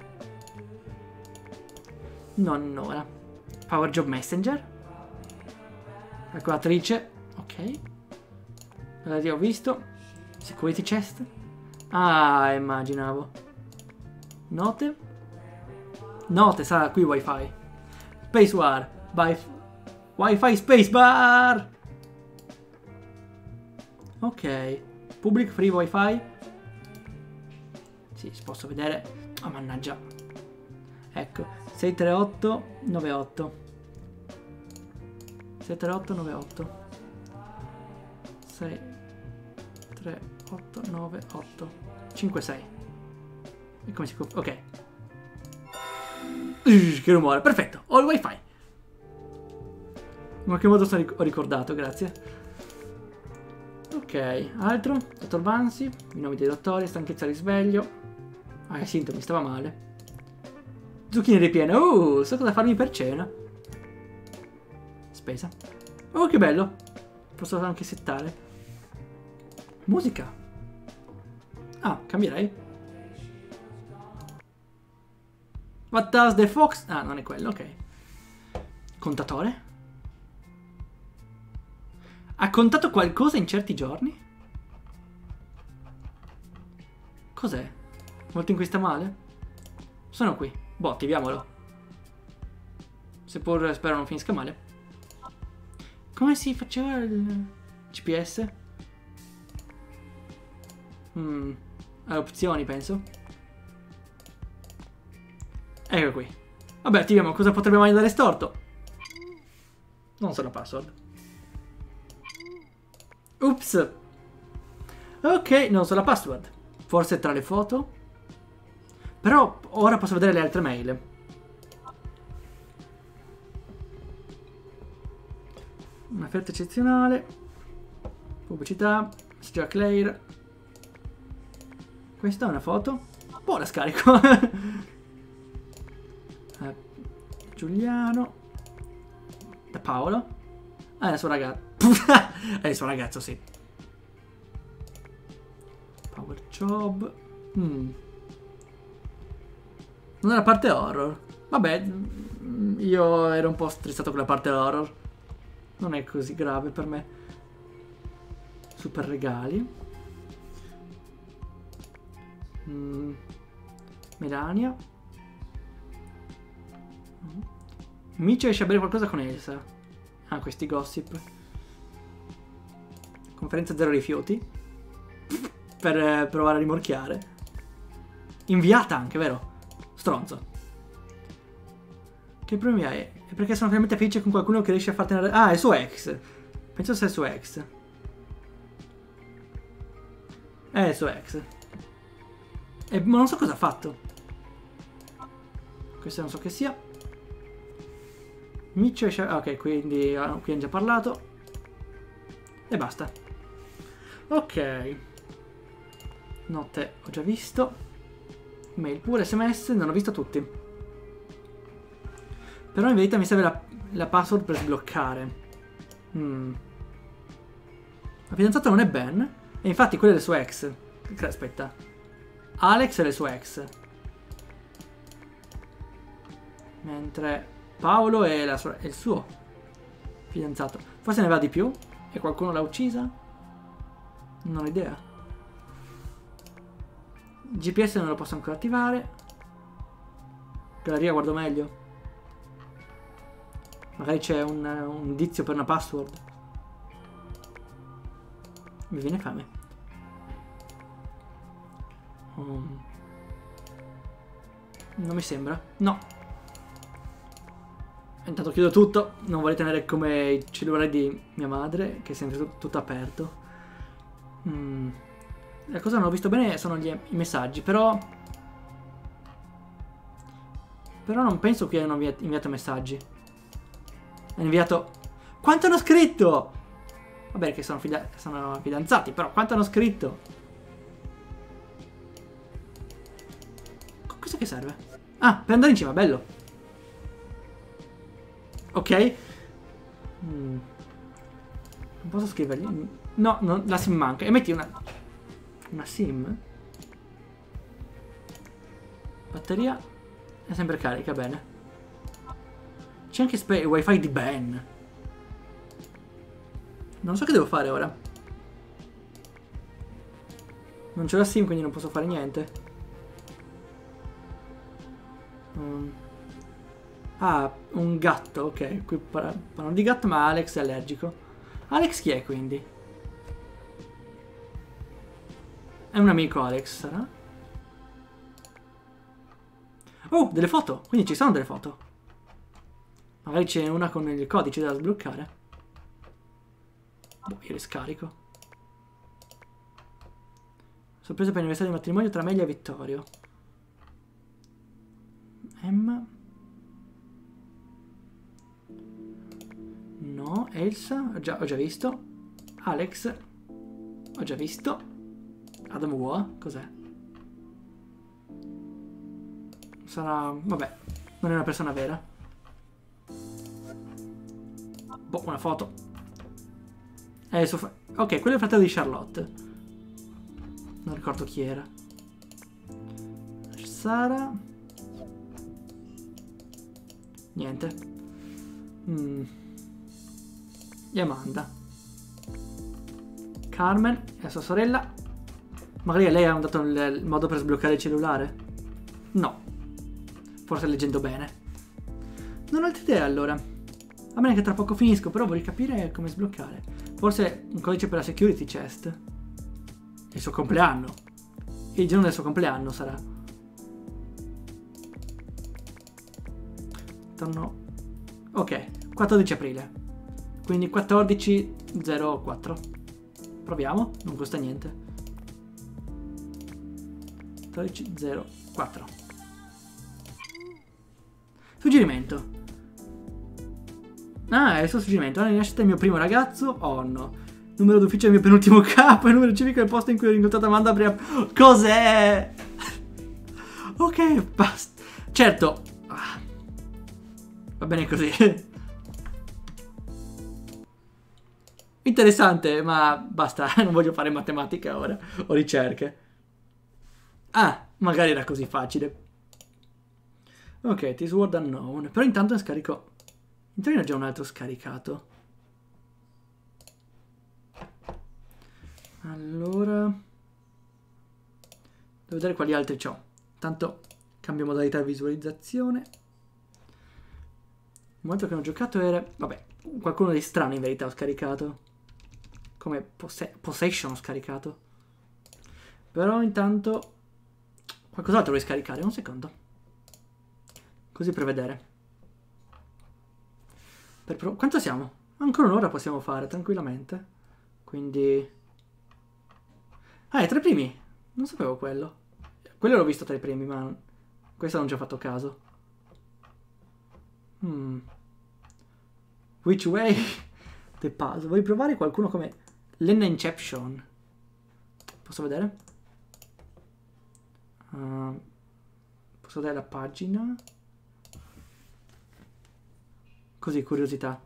Non ora. Power Job Messenger. Calcolatrice. Ok. Allora, ho visto. Security chest. Ah, immaginavo. Note. Note, sarà qui wifi. Spacebar. Wifi spacebar. Ok. Public free wifi. Sì, posso vedere. Oh, mannaggia. Ecco. 63898. 63898. 6 3 8 9 8 5 6. E come si compra? Ok. Che rumore, perfetto, ho il wifi. In qualche modo ho ricordato, grazie. Ok, altro? Dottor Bansi, i nomi dei dottori, stanchezza risveglio. Ah, i sintomi, stava male. Zucchine ripiene, so cosa farmi per cena. Spesa. Oh, che bello. Posso anche settare. Musica. Ah, cambierei. What does the fox... Ah, non è quello, ok. Contatore? Ha contato qualcosa in certi giorni? Cos'è? Molto in cui sta male? Sono qui. Boh, attiviamolo. Seppur spero non finisca male. Come si faceva il GPS? Opzioni, penso. Ecco qui. Vabbè, attiviamo. Cosa potrebbe mai andare storto? Non so la password. Ups. Ok, non so la password. Forse tra le foto? Però ora posso vedere le altre mail. Un'offerta eccezionale. Pubblicità. Messaggio a Claire. Questa è una foto. Boh, la scarico. Giuliano. Da Paolo. Ah, è il suo ragazzo. È il suo ragazzo, sì. Power Job. Non è la parte horror. Vabbè, io ero un po' stressato con la parte horror. Non è così grave per me. Super regali. Melania. Micio riesce a bere qualcosa con Elsa. Ah, questi gossip. Conferenza zero rifiuti. Per provare a rimorchiare. Inviata anche, vero? Stronzo. Che problemi hai? È perché sono finalmente felice con qualcuno che riesce a farti una... Ah, è il suo ex. Penso sia il suo ex. È il suo ex. Ma non so cosa ha fatto. Questo non so che sia. Miccio esce... Ok, quindi qui abbiamo già parlato. E basta. Ok. Notte ho già visto. Mail pure, SMS, non ho visto tutti. Però in verità mi serve la password per sbloccare. La fidanzata non è Ben. E infatti quella è il suo ex. Aspetta. Alex è il suo ex. Mentre Paolo è il suo fidanzato. Forse ne va di più? E qualcuno l'ha uccisa? Non ho idea. GPS non lo posso ancora attivare. Galleria guardo meglio. Magari c'è un indizio per una password. Mi viene fame. Non mi sembra. No. Intanto chiudo tutto. Non vorrei tenere come il cellulare di mia madre, che è sempre tutto aperto. La cosa che non ho visto bene sono i messaggi, però non penso che abbiano inviato messaggi. Hanno inviato... Quanto hanno scritto? Vabbè che sono fidanzati, però quanto hanno scritto? Cosa che serve? Ah, per andare in cima, bello. Ok. posso scrivergli? No, la sim manca. E metti una sim. Batteria è sempre carica, bene. C'è anche il wifi di Ben. Non so che devo fare ora. Non c'è la sim, quindi non posso fare niente. Ah, un gatto, ok. Qui parlano di gatto, ma Alex è allergico. Alex chi è, quindi? È un amico Alex, sarà? Oh, delle foto! Quindi ci sono delle foto. Magari c'è una con il codice da sbloccare. Boh, io le scarico. Sorpresa per l'anniversario di matrimonio tra Amelia e Vittorio. Emma. No, Elsa. Ho già visto. Alex. Ho già visto. Adam Wah. Cos'è? Sarà... vabbè. Non è una persona vera. Boh, una foto. Ok, quello è il fratello di Charlotte. Non ricordo chi era. Sara. Niente. E Amanda. Carmen e la sua sorella. Magari a lei hanno dato il modo per sbloccare il cellulare? No. Forse leggendo bene. Non ho altre idee allora. A meno che tra poco finisco, però vorrei capire come sbloccare. Forse un codice per la security chest. Il suo compleanno. Il giorno del suo compleanno sarà. Torno. Ok, 14 aprile. Quindi 14.04. Proviamo, non costa niente. 14.04. Suggerimento. Ah, è il suo suggerimento. Alla nascita del mio primo ragazzo. Oh no. Numero d'ufficio del mio penultimo capo. E numero civico del posto in cui ho incontrato Amanda prima. Cos'è? Ok, basta. Certo. Va bene così. Interessante, ma basta. Non voglio fare matematica ora. O ricerche. Ah, magari era così facile. Ok, This World Unknown. Però intanto ne scarico. Intanto ne ho già un altro scaricato. Allora, devo vedere quali altri c'ho. Intanto cambio modalità di visualizzazione. Il momento che non ho giocato era... vabbè, qualcuno di strano in verità ho scaricato. Come Possession ho scaricato. Però intanto qualcos'altro vorrei scaricare. Un secondo. Così per vedere. Quanto siamo? Ancora un'ora possiamo fare tranquillamente. Quindi... ah, è tra i primi. Non sapevo quello. Quello l'ho visto tra i primi, ma questo non ci ho fatto caso. Which way? The puzzle. Vuoi provare qualcuno come Lenna Inception? Posso vedere? Posso dare la pagina? Così, curiosità.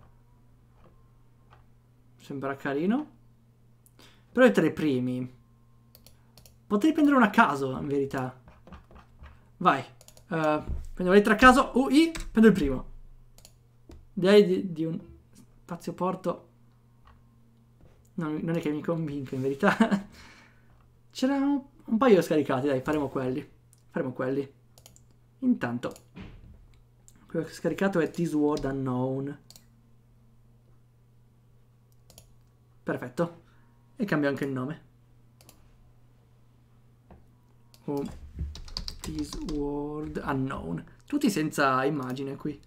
Sembra carino. Però è tra i primi. Potrei prendere uno a caso, in verità. Vai. Prendo la lettera a caso. Prendo il primo. Direi di un spazioporto. No, non è che mi convinco, in verità. C'erano un paio scaricati, dai, faremo quelli. Faremo quelli. Intanto, quello che ho scaricato è This World Unknown. Perfetto. E cambio anche il nome. This World Unknown. Tutti senza immagine qui.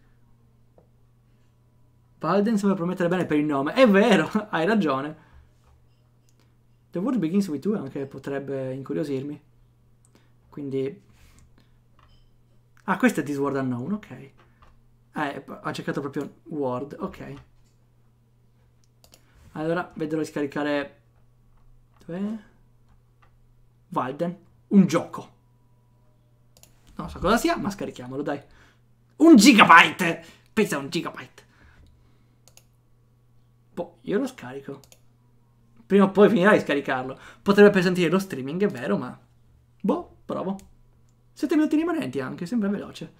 Valden sembra promettere bene per il nome. È vero, hai ragione. The World Begins With You anche potrebbe incuriosirmi. Quindi... ah, questo è This World Unknown, ok. Ho cercato proprio Word, ok. Allora, vedrò di scaricare... dov'è? Valden. Un gioco. Non so cosa sia, ma scarichiamolo, dai. 1 gigabyte! Pensa a 1 gigabyte. Boh, io lo scarico. Prima o poi finirai di scaricarlo. Potrebbe appesantire lo streaming, è vero, ma... Boh, provo. 7 minuti rimanenti anche, sembra veloce.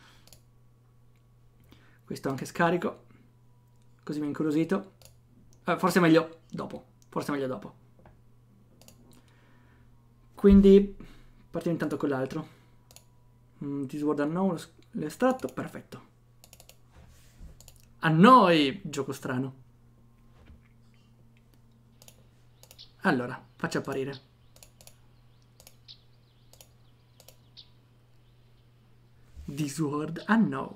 Questo anche scarico. Così mi ha incuriosito. Forse è meglio dopo. Forse è meglio dopo. Quindi partiamo intanto con l'altro. This World Unknown, l'estratto, perfetto. A noi! Gioco strano. Allora, faccio apparire. This World Unknown.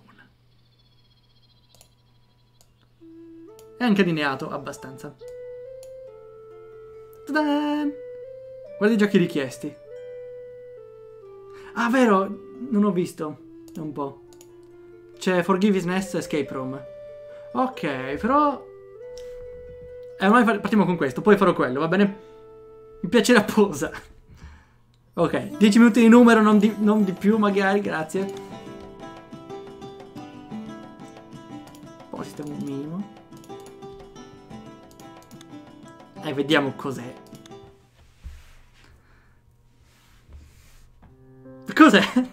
È anche allineato abbastanza. Ta-da! Guarda i giochi richiesti. Ah, vero! Non ho visto. Un po'. C'è Forgiveness Escape Room. Ok, però... ormai partiamo con questo, poi farò quello, va bene? Mi piace la posa. Ok, 10 minuti di numero, non di più magari, grazie. Poi sistemo un minimo. E vediamo cos'è. Cos'è?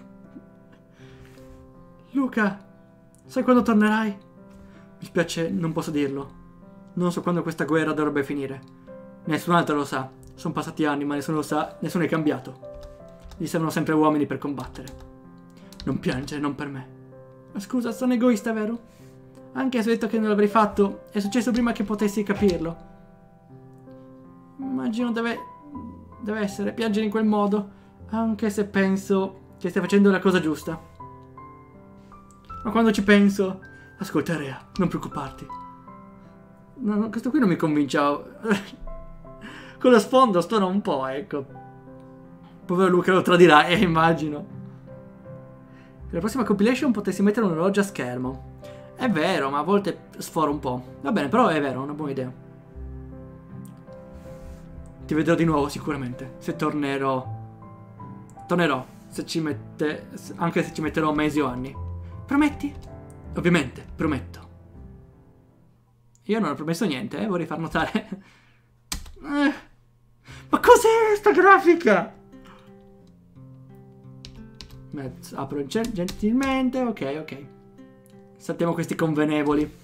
Luca, sai quando tornerai? Mi spiace, non posso dirlo. Non so quando questa guerra dovrebbe finire. Nessun altro lo sa. Sono passati anni, ma nessuno lo sa, nessuno è cambiato. Gli servono sempre uomini per combattere. Non piangere, non per me. Ma scusa, sono egoista, vero? Anche se ho detto che non l'avrei fatto, è successo prima che potessi capirlo. Immagino deve essere piangere in quel modo, anche se penso che stia facendo la cosa giusta. Ma quando ci penso... Ascolta, Rea, non preoccuparti. No, questo qui non mi convince. Con lo sfondo stona un po', ecco. Povero Luca lo tradirà, immagino. Per la prossima compilation potessi mettere un orologio a schermo. È vero, ma a volte sforo un po'. Va bene, però è vero, è una buona idea. Ti vedrò di nuovo sicuramente. Se tornerò. Tornerò. Se ci mette. Anche se ci metterò mesi o anni. Prometti? Ovviamente, prometto. Io non ho promesso niente, vorrei far notare. Ma cos'è sta grafica? Apro gentilmente, ok. Saltiamo questi convenevoli.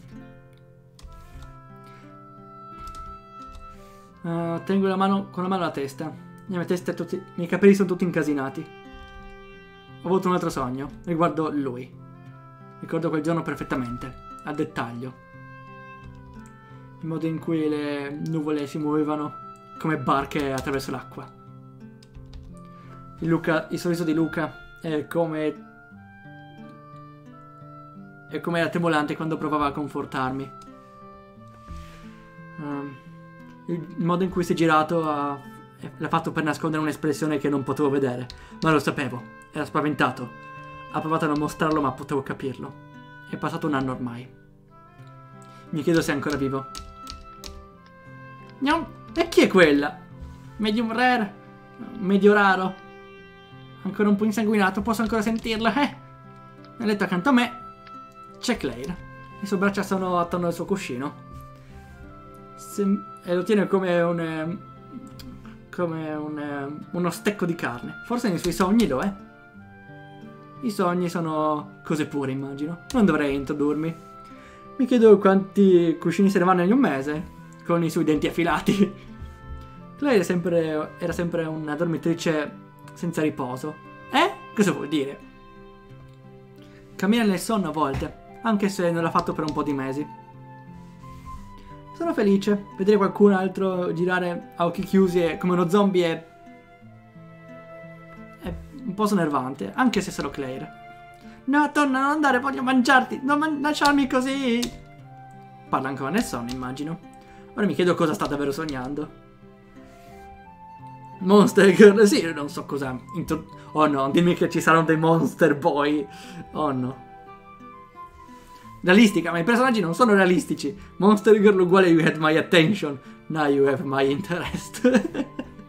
Tengo la mano con la mano alla testa. I miei capelli sono tutti incasinati. Ho avuto un altro sogno riguardo lui. Ricordo quel giorno perfettamente, a dettaglio. Il modo in cui le nuvole si muovevano come barche attraverso l'acqua. Il sorriso di Luca è come era tremolante quando provava a confortarmi. Il modo in cui si è girato l'ha fatto per nascondere un'espressione che non potevo vedere, ma lo sapevo, era spaventato. Ha provato a non mostrarlo, ma potevo capirlo. È passato un anno ormai. Mi chiedo se è ancora vivo. E chi è quella? Medium rare? Medio raro? Ancora un po' insanguinato, posso ancora sentirla, Nel letto accanto a me c'è Claire. Le sue braccia sono attorno al suo cuscino. E lo tiene come uno stecco di carne. Forse nei suoi sogni lo è. I sogni sono cose pure, immagino. Non dovrei introdurmi. Mi chiedo quanti cuscini se ne vanno in un mese, con i suoi denti affilati. Lei era sempre una dormitrice senza riposo. Cosa vuol dire? Cammina nel sonno a volte, anche se non l'ha fatto per un po' di mesi. Sono felice. Vedere qualcun altro girare a occhi chiusi come uno zombie è un po' snervante, anche se sarò Claire. No, torna, non andare, voglio mangiarti, non lasciarmi così. Parla ancora nel sonno, immagino. Ora mi chiedo cosa sta davvero sognando. Monster Girl, sì, non so cosa. Oh no, dimmi che ci saranno dei Monster Boy. Oh no. Realistica, ma i personaggi non sono realistici. Monster Girl uguale you had my attention, now you have my interest.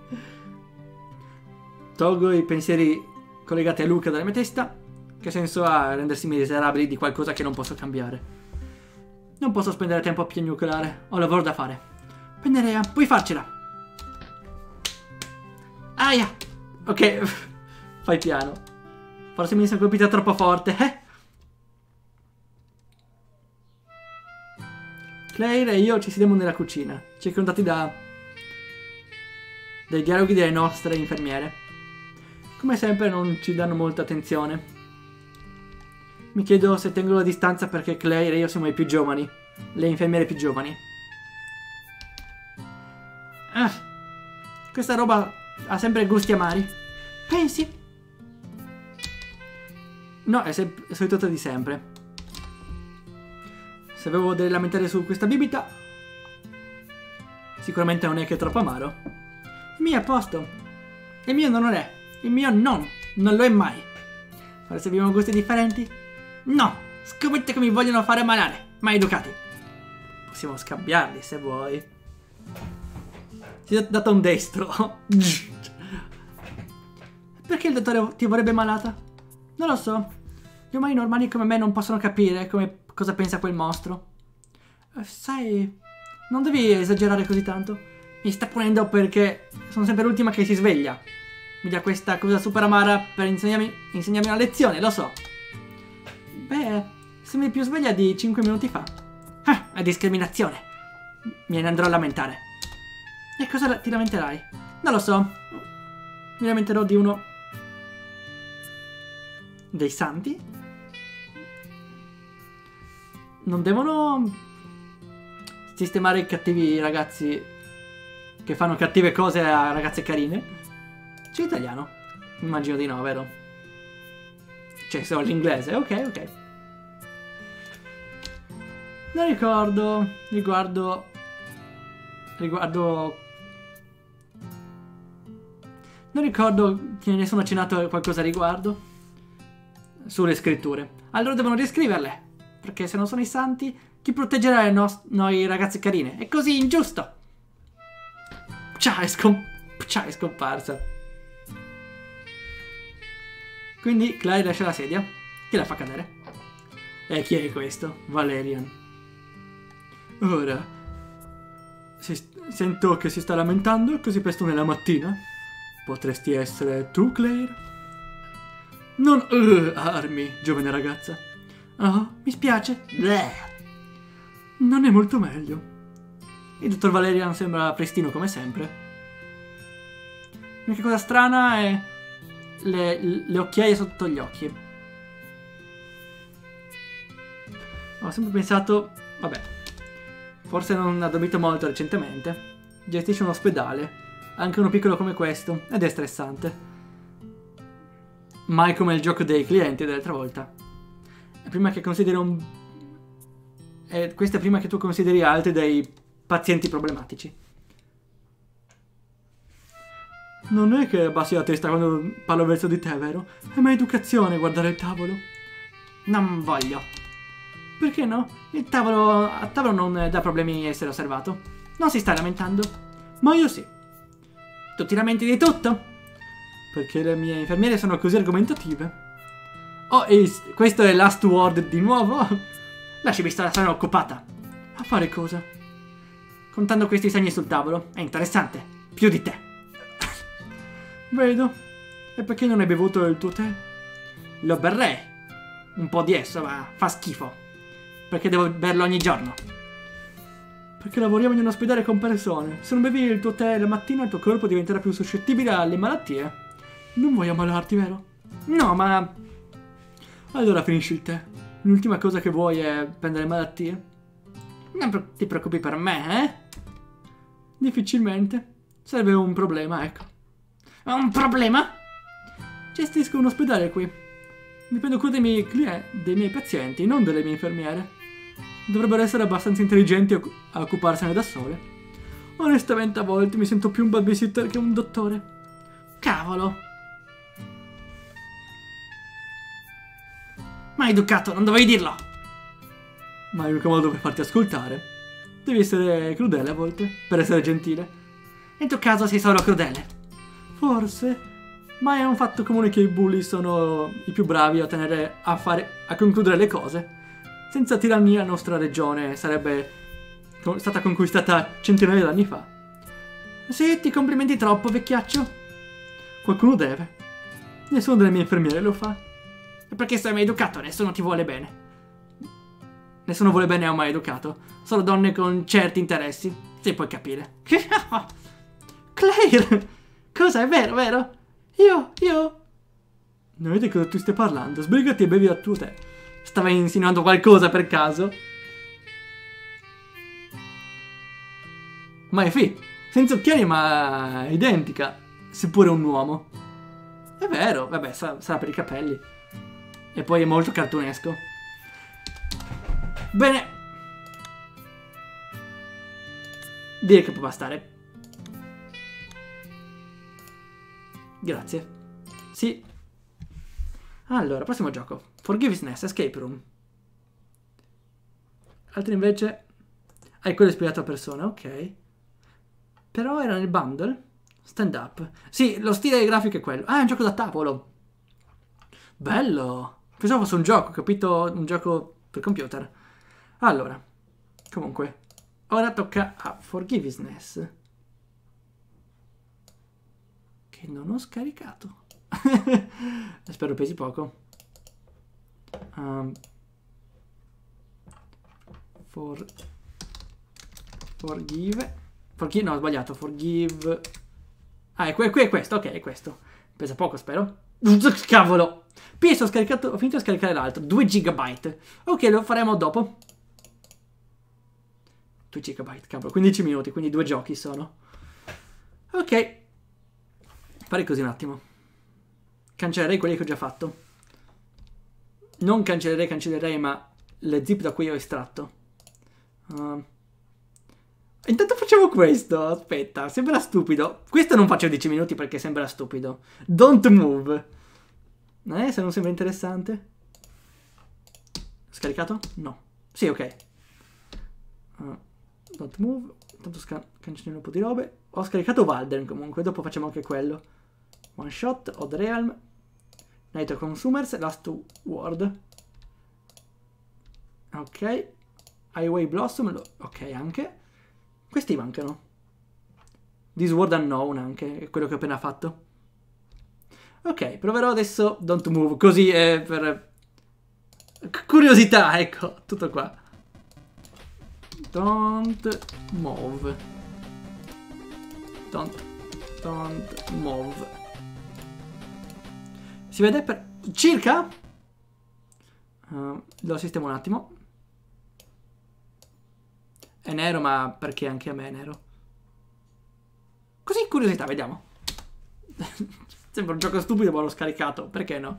Tolgo i pensieri collegati a Luca dalla mia testa. Che senso ha rendersi miserabili di qualcosa che non posso cambiare? Non posso spendere tempo a piagnucolare. Ho lavoro da fare. Pennerea, puoi farcela. Aia! Ok, fai piano. Forse mi sono colpita troppo forte, Claire e io ci sediamo nella cucina, circondati dai dialoghi delle nostre infermiere. Come sempre non ci danno molta attenzione. Mi chiedo se tengo la distanza perché Claire e io siamo i più giovani, le infermiere più giovani. Questa roba ha sempre gusti amari. Pensi? No, è il solito di sempre. Se avevo delle lamentele su questa bibita, sicuramente non è che è troppo amaro. Il mio è a posto. Il mio non lo è. Il mio non lo è mai. Forse abbiamo gusti differenti? No, scommetto che mi vogliono fare malare. Maleducati. Possiamo scambiarli se vuoi. Ti ho dato un destro. Perché il dottore ti vorrebbe malata? Non lo so. Gli umani normali come me non possono capire cosa pensa quel mostro. Sai, non devi esagerare così tanto. Mi sta punendo perché sono sempre l'ultima che si sveglia. Mi dà questa cosa super amara per insegnarmi una lezione, lo so. Beh, sembri più sveglia di 5 minuti fa. È discriminazione. Me ne andrò a lamentare. E cosa ti lamenterai? Non lo so. Mi lamenterò di uno dei santi? Non devono sistemare i cattivi ragazzi che fanno cattive cose a ragazze carine? C'è italiano? Immagino di no, vero? C'è solo l'inglese, ok. Non ricordo riguardo non ricordo che nessuno ha accennato qualcosa a riguardo sulle scritture. Allora devono riscriverle, perché se non sono i santi, chi proteggerà noi ragazze carine? È così ingiusto. Ciao, è scomparsa. Quindi Claire lascia la sedia. Chi la fa cadere? E chi è questo? Valerian. Ora, sento che si sta lamentando così presto nella mattina. Potresti essere tu, Claire? Non armi, giovane ragazza. Oh, mi spiace. Bleh. Non è molto meglio. Il dottor Valerian sembra pristino come sempre. L'unica cosa strana è le occhiaie sotto gli occhi. Ho sempre pensato, vabbè, forse non ha dormito molto recentemente. Gestisce un ospedale, anche uno piccolo come questo, ed è stressante. Mai come il gioco dei clienti dell'altra volta. Questo è prima che tu consideri altri dei pazienti problematici. Non è che abbassi la testa quando parlo verso di te, vero? È maleducazione guardare il tavolo. Non voglio. Perché no? A tavolo non dà problemi essere osservato. Non si sta lamentando. Ma io sì. Tu ti lamenti di tutto? Perché le mie infermiere sono così argomentative. Oh, e questo è last word di nuovo? Lasciami stare, sono occupata. A fare cosa? Contando questi segni sul tavolo. È interessante. Più di te. Vedo. E perché non hai bevuto il tuo tè? Lo berrei. Un po' di esso, ma fa schifo. Perché devo berlo ogni giorno? Perché lavoriamo in un ospedale con persone. Se non bevi il tuo tè la mattina, il tuo corpo diventerà più suscettibile alle malattie. Non vuoi ammalarti, vero? No, ma... Allora finisci il tè. L'ultima cosa che vuoi è prendere malattie? Non ti preoccupi per me, eh? Difficilmente. Sarebbe un problema, ecco. Un problema? Gestisco un ospedale qui. Mi prendo cura dei miei pazienti, non delle mie infermiere. Dovrebbero essere abbastanza intelligenti a occuparsene da sole. Onestamente a volte mi sento più un babysitter che un dottore. Cavolo. Maleducato, non dovevi dirlo. Ma l'unico modo per farti ascoltare. Devi essere crudele a volte, per essere gentile. Nel tuo caso sei solo crudele. Forse... Ma è un fatto comune che i bulli sono i più bravi a concludere le cose. Senza tirannia la nostra regione sarebbe stata conquistata centinaia di anni fa. Sì, ti complimenti troppo, vecchiaccio. Qualcuno deve. Nessuno delle mie infermiere lo fa. E perché sei maleducato? Nessuno ti vuole bene. Nessuno vuole bene a un maleducato. Solo donne con certi interessi. Si puoi capire. Claire! Cosa? È vero, vero? Io... Non vedi cosa tu stai parlando? Sbrigati e bevi a tuo tè. Stava insinuando qualcosa per caso? Ma è senza occhiali ma identica. Seppure un uomo. È vero, vabbè, sarà per i capelli. E poi è molto cartunesco. Bene. Direi che può bastare. Grazie. Sì. Allora, prossimo gioco. Forgiveness, Escape Room. Altri invece... Ah, quello ispirato a persona, ok. Però era nel bundle. Stand up. Sì, lo stile grafico è quello. Ah, è un gioco da tavolo. Bello. Pensavo fosse un gioco, capito? Un gioco per computer. Allora. Comunque. Ora tocca a Forgiveness. Che non ho scaricato. Spero pesi poco. Forgive. No, ho sbagliato. Forgive. Ah, è questo. Ok, è questo. Pesa poco, spero. Cavolo. PS, ho finito di scaricare l'altro. 2 GB. Ok, lo faremo dopo. 2 GB, cavolo. 15 minuti, quindi 2 giochi sono. Ok. Fare così un attimo. Cancellerei quelli che ho già fatto. Non cancellerei, ma le zip da cui ho estratto. Intanto facciamo questo. Aspetta, sembra stupido. Questo non faccio 10 minuti perché sembra stupido. Don't move. Se non sembra interessante. Scaricato? No. Sì, ok. Don't move. Intanto cancelliamo un po' di robe. Ho scaricato Valden comunque. Dopo facciamo anche quello. One Shot, Odd Realm, Night of Consumers, Last Word. Ok. Highway Blossom, ok anche. Questi mancano. This Word Unknown anche, è quello che ho appena fatto. Ok, proverò adesso Don't Move, così per curiosità, ecco, tutto qua. Don't Move. Don't Move. Si vede per circa? Lo sistemo un attimo. È nero, ma perché anche a me è nero? Così, curiosità, vediamo. Sembra un gioco stupido, ma l'ho scaricato. Perché no?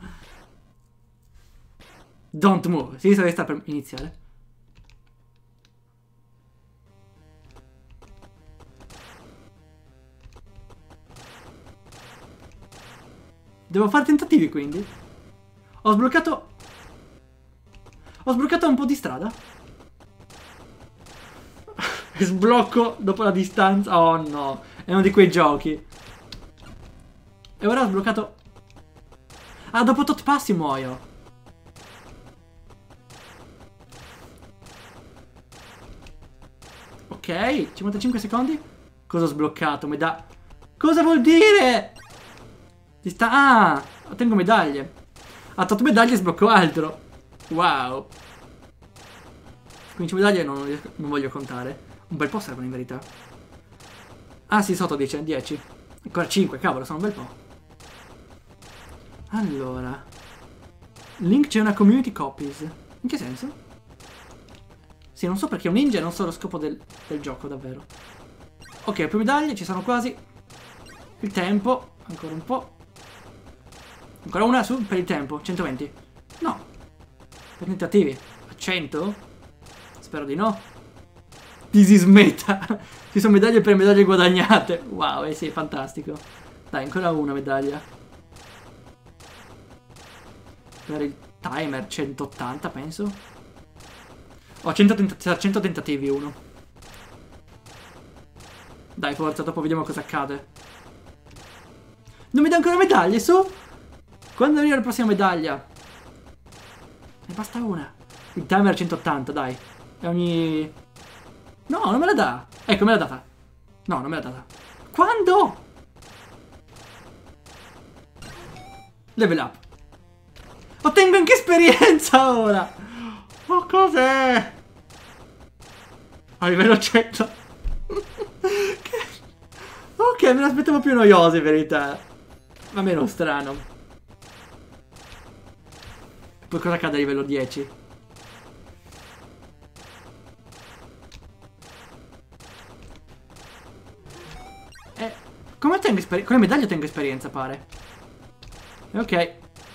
Don't move. Sinistra, destra per iniziare. Devo fare tentativi, quindi. Ho sbloccato un po' di strada. Sblocco dopo la distanza. Oh no, è uno di quei giochi. E ora ho sbloccato. Ah, dopo tot passi muoio. Ok, 55 secondi. Cosa ho sbloccato? Cosa vuol dire? Ah, ottengo medaglie. A tot medaglie sblocco altro. Wow. 15 medaglie non voglio contare. Un bel po' servono in verità. Ah sì, sotto dice 10. Ancora 5, cavolo, sono un bel po'. Allora. Link c'è una community copies. In che senso? Sì, non so perché un ninja non so lo scopo del gioco, davvero. Ok, più medaglie, ci sono quasi. Il tempo, ancora un po'. Ancora una su per il tempo, 120. No. Per tentativi. A 100? Spero di no. This is meta. Ci sono medaglie per medaglie guadagnate. Wow, sì, fantastico. Dai, ancora una medaglia. Per il timer 180, penso. Ho 100 tentativi, uno. Dai, forza, dopo vediamo cosa accade. Non mi dà ancora medaglie, su? Quando arriva la prossima medaglia? Ne basta una. Il timer 180, dai. E ogni... No, non me la dà. Ecco, me l'ha data. No, non me l'ha data. Quando? Level up. Ottengo anche esperienza ora. Oh, cos'è? A livello 100. Ok, me l'aspettavo più noioso in verità. Ma meno strano. Poi cosa accade a livello 10? Come ottengo esperienza? Con le medaglie ottengo esperienza, pare. Ok.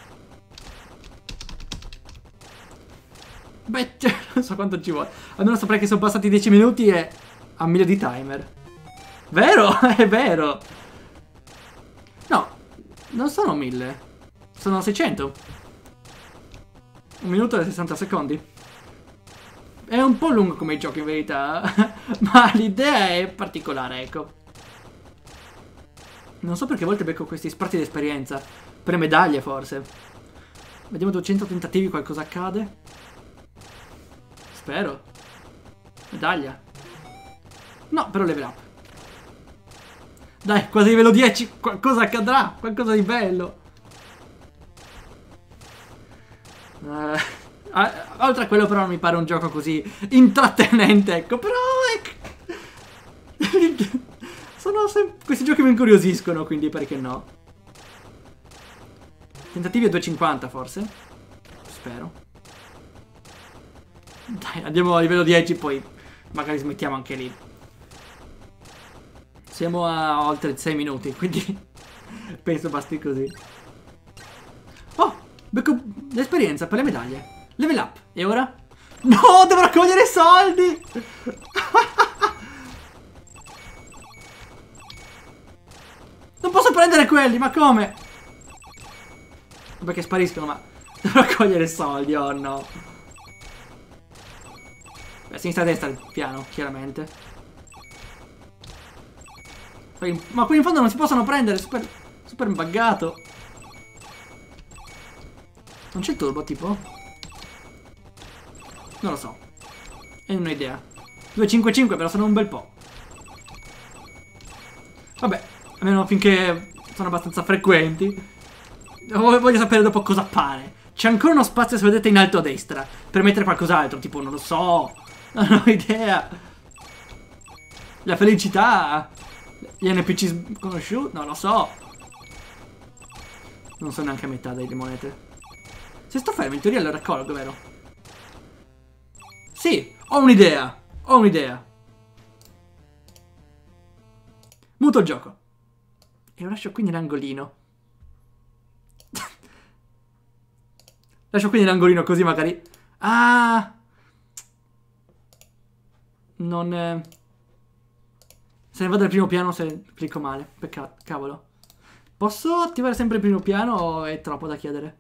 Beh, non so quanto ci vuole. Almeno saprei che sono passati 10 minuti e a 1000 di timer. Vero? È vero. No, non sono 1000. Sono 600. 1 minuto e 60 secondi. È un po' lungo come gioco in verità. Ma l'idea è particolare, ecco. Non so perché a volte becco questi sprazzi di esperienza. Per medaglie forse. Vediamo 200 tentativi, qualcosa accade. Spero. Medaglia. No, però level up. Dai, quasi livello 10. Qualcosa accadrà. Qualcosa di bello. Oltre a quello però non mi pare un gioco così intrattenente, ecco. Però questi giochi mi incuriosiscono, quindi perché no? Tentativi a 2,50 forse. Spero. Dai, andiamo a livello 10, poi magari smettiamo anche lì. Siamo a oltre 6 minuti, quindi penso basti così. Oh, becco l'esperienza per le medaglie. Level up. E ora? No, devo raccogliere soldi! Non posso prendere quelli, ma come? Perché spariscono, ma devo raccogliere soldi, oh no. A sinistra e a destra il piano, chiaramente. Ma qui in fondo non si possono prendere, super buggato. Non c'è il turbo, tipo? Non lo so. E non ho idea. 255 però sono un bel po'. Vabbè, almeno finché sono abbastanza frequenti. Voglio sapere dopo cosa appare. C'è ancora uno spazio, se vedete, in alto a destra per mettere qualcos'altro, tipo, non lo so. Non ho idea. La felicità. Gli NPC sconosciuti, non lo so. Non so neanche a metà delle monete. Se sto fermo in teoria lo raccolgo, vero? Sì, ho un'idea. Ho un'idea. Muto il gioco. E lo lascio qui nell'angolino. Lascio qui nell'angolino così magari... Ah! Non... Se ne vado al primo piano se clicco male. Peccato, cavolo. Posso attivare sempre il primo piano o è troppo da chiedere?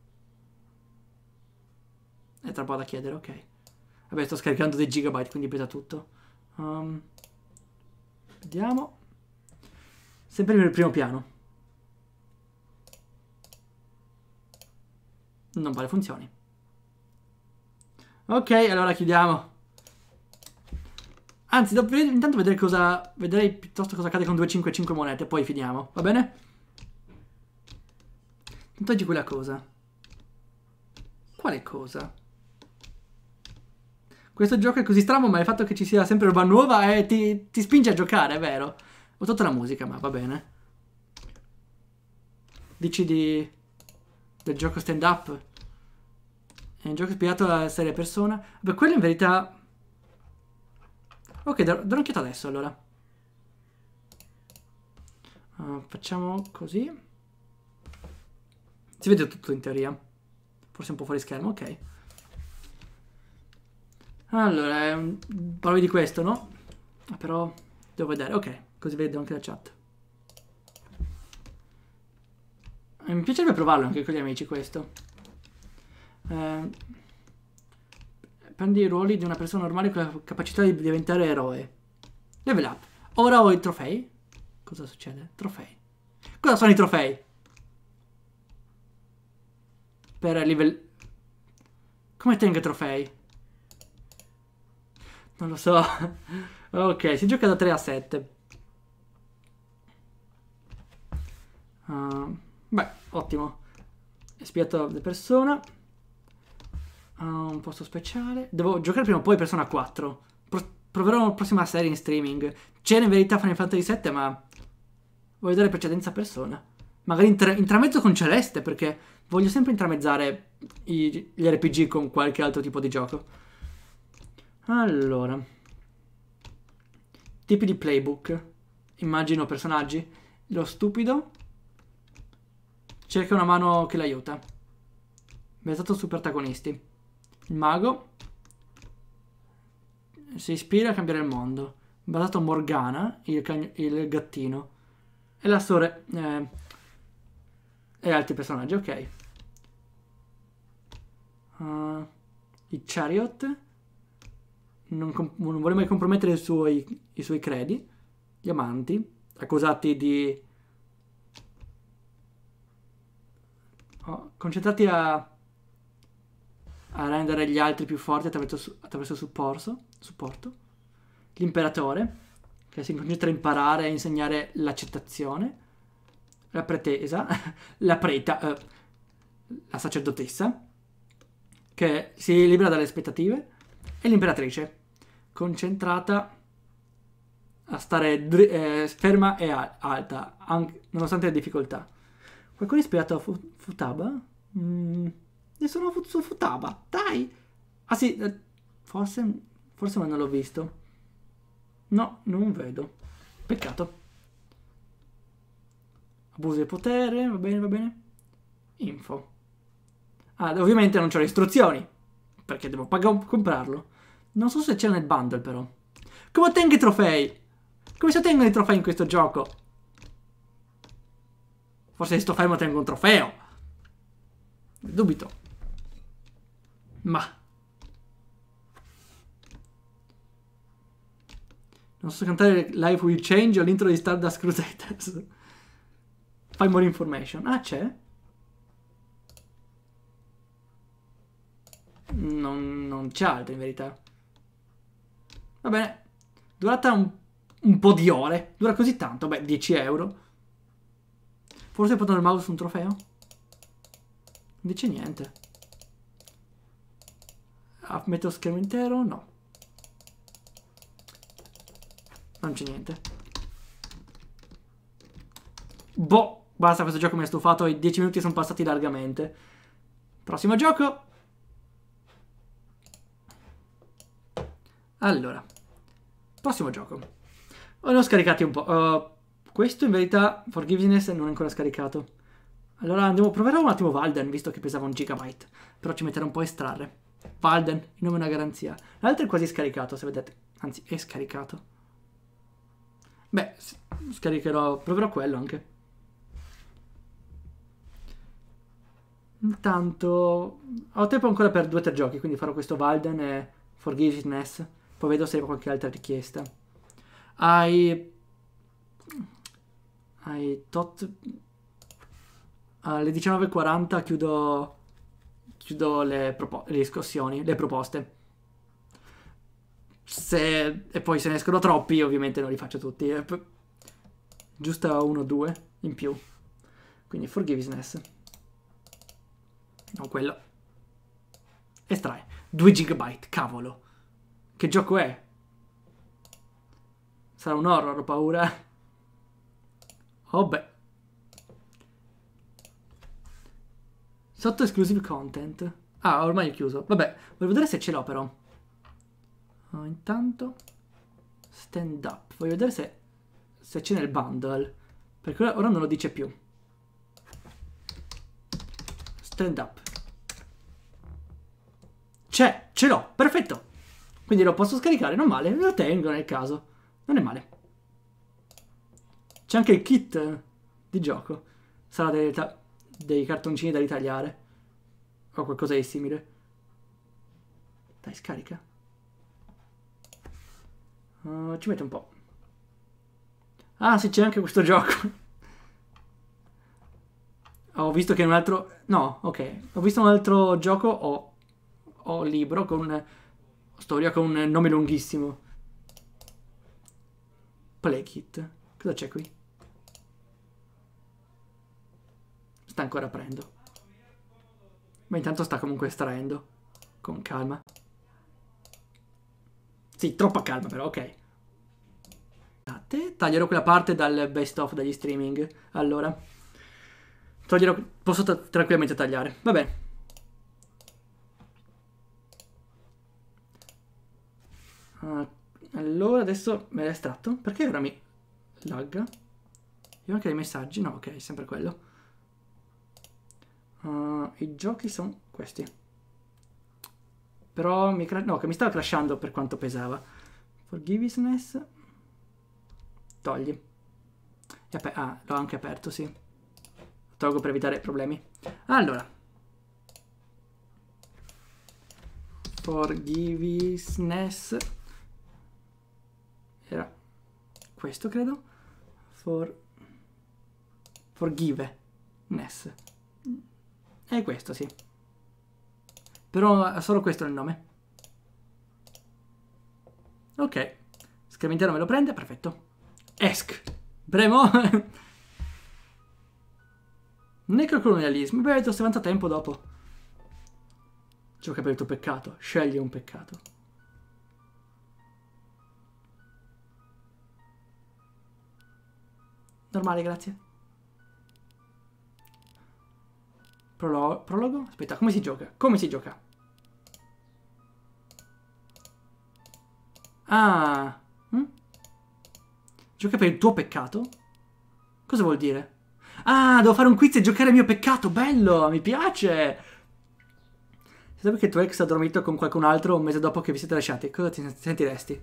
È troppo da chiedere, ok. Vabbè, sto scaricando dei gigabyte, quindi pesa tutto. Vediamo. Sempre nel primo piano. Non pare funzioni. Ok, allora chiudiamo. Anzi, intanto vedrei piuttosto cosa accade con 255 monete, poi finiamo, va bene? Intanto oggi quella cosa. Quale cosa? Questo gioco è così strano, ma il fatto che ci sia sempre roba nuova ti spinge a giocare, è vero? Ho tolto la musica, ma va bene. Dici del gioco stand up? È un gioco ispirato alla serie Persona. Beh, quello in verità... Ok, do un'occhiata adesso, allora. Facciamo così. Si vede tutto in teoria. Forse un po' fuori schermo, ok. Allora, parli di questo, no? Però devo vedere, ok. Così vedo anche la chat. Mi piacerebbe provarlo anche con gli amici, questo. Prendi i ruoli di una persona normale con la capacità di diventare eroe. Level up. Ora ho i trofei. Cosa succede? Trofei. Cosa sono i trofei? Per livello... Come tengo i trofei? Non lo so. Ok, si gioca da 3 a 7. Beh, ottimo. Spiato di persona. Un posto speciale. Devo giocare prima o poi Persona 4. Proverò la prossima serie in streaming. C'era in verità Final Fantasy VII, ma voglio dare precedenza a Persona. Magari intramezzo con Celeste, perché voglio sempre intramezzare gli RPG con qualche altro tipo di gioco. Allora, tipi di playbook. Immagino personaggi. Lo stupido cerca una mano che l'aiuta. Basato su protagonisti. Il mago si ispira a cambiare il mondo. Basato a Morgana, il gattino. E la storia e altri personaggi, ok. Il Chariot non vuole mai compromettere i suoi credi. Gli amanti accusati di concentrati a rendere gli altri più forti attraverso il supporto. L'imperatore, che si concentra a imparare e insegnare l'accettazione. La pretesa, la preta, la sacerdotessa, che si libera dalle aspettative. E l'imperatrice, concentrata a stare ferma e alta, anche, nonostante le difficoltà. Qualcuno è ispirato a Futaba? Nessuno su Futaba, dai! Ah sì, forse ma non l'ho visto. No, non vedo. Peccato. Abuso di potere, va bene. Info. Ah, ovviamente non c'ho le istruzioni, perché devo comprarlo. Non so se c'è nel bundle però. Come ottengo i trofei? Come si ottengono i trofei in questo gioco? Forse se sto fermo ottengo un trofeo. Dubito. Ma non so cantare Life Will Change o l'intro di Stardust Crusaders. Fai more information. Ah, c'è? Non c'è altro in verità. Va bene. Durata un po' di ore. Dura così tanto. Beh, 10 euro. Forse portano il mouse su un trofeo? Non dice niente. Metto schermo intero? No. Non c'è niente. Boh, basta, questo gioco mi ha stufato. I 10 minuti sono passati largamente. Prossimo gioco. Allora, prossimo gioco. Ne ho scaricati un po'. Questo in verità, Forgiveness, non è ancora scaricato. Allora proverò un attimo Valden, visto che pesava 1 gigabyte. Però ci metterà un po' a estrarre. Valden, il nome è una garanzia. L'altro è quasi scaricato, se vedete. Anzi, è scaricato. Beh, proverò quello anche. Intanto ho tempo ancora per 2 o 3 giochi, quindi farò questo Valden e Forgiveness. Poi vedo se arriva qualche altra richiesta. Alle 19:40 chiudo le discussioni, le proposte. E poi se ne escono troppi, ovviamente non li faccio tutti. Giusto 1 o 2 in più. Quindi Forgiveness. No, quello. Estrae. 2 gigabyte, cavolo. Che gioco è? Sarà un horror, ho paura. Oh beh. Sotto exclusive content. Ah, ormai è chiuso. Vabbè, voglio vedere se ce l'ho però. Intanto stand up. Voglio vedere se c'è nel bundle. Perché ora non lo dice più. Stand up. Ce l'ho, perfetto. Quindi lo posso scaricare, non male. Lo tengo nel caso. Non è male. C'è anche il kit di gioco. Sarà dei cartoncini da ritagliare. O qualcosa di simile. Dai, scarica. Ci mette un po'. Ah, sì, c'è anche questo gioco. Ho visto che in un altro... No, ok. Ho visto un altro gioco o libro con storia con un nome lunghissimo. Play Kit. Cosa c'è qui? Sta ancora aprendo. Ma intanto sta comunque estraendo. Con calma. Sì, troppa calma però, ok. Taglierò quella parte dal best of degli streaming. Allora. Toglierò... Posso tranquillamente tagliare. Va bene. Allora, adesso me l'hai estratto. Perché ora mi lagga? Io anche dei messaggi? No, ok, sempre quello. I giochi sono questi. Però no, che mi stava crashando per quanto pesava. Forgiveness. Togli. L'ho anche aperto, sì. Lo tolgo per evitare problemi. Allora. Forgiveness. Era questo, credo. Forgiveness. È questo, sì. Però ha solo questo nel nome. Ok. Schermo intero me lo prende, perfetto. Esc. Premo. Necrocolonialismo. Beh, ti ho avanzato tempo dopo. Gioca per il tuo peccato. Scegli un peccato. Normale, grazie. Prologo? Aspetta, come si gioca? Come si gioca? Ah. Gioca per il tuo peccato? Cosa vuol dire? Ah, devo fare un quiz e giocare il mio peccato. Bello, mi piace. Sapevi che tuo ex ha dormito con qualcun altro un mese dopo che vi siete lasciati? Cosa ti sentiresti?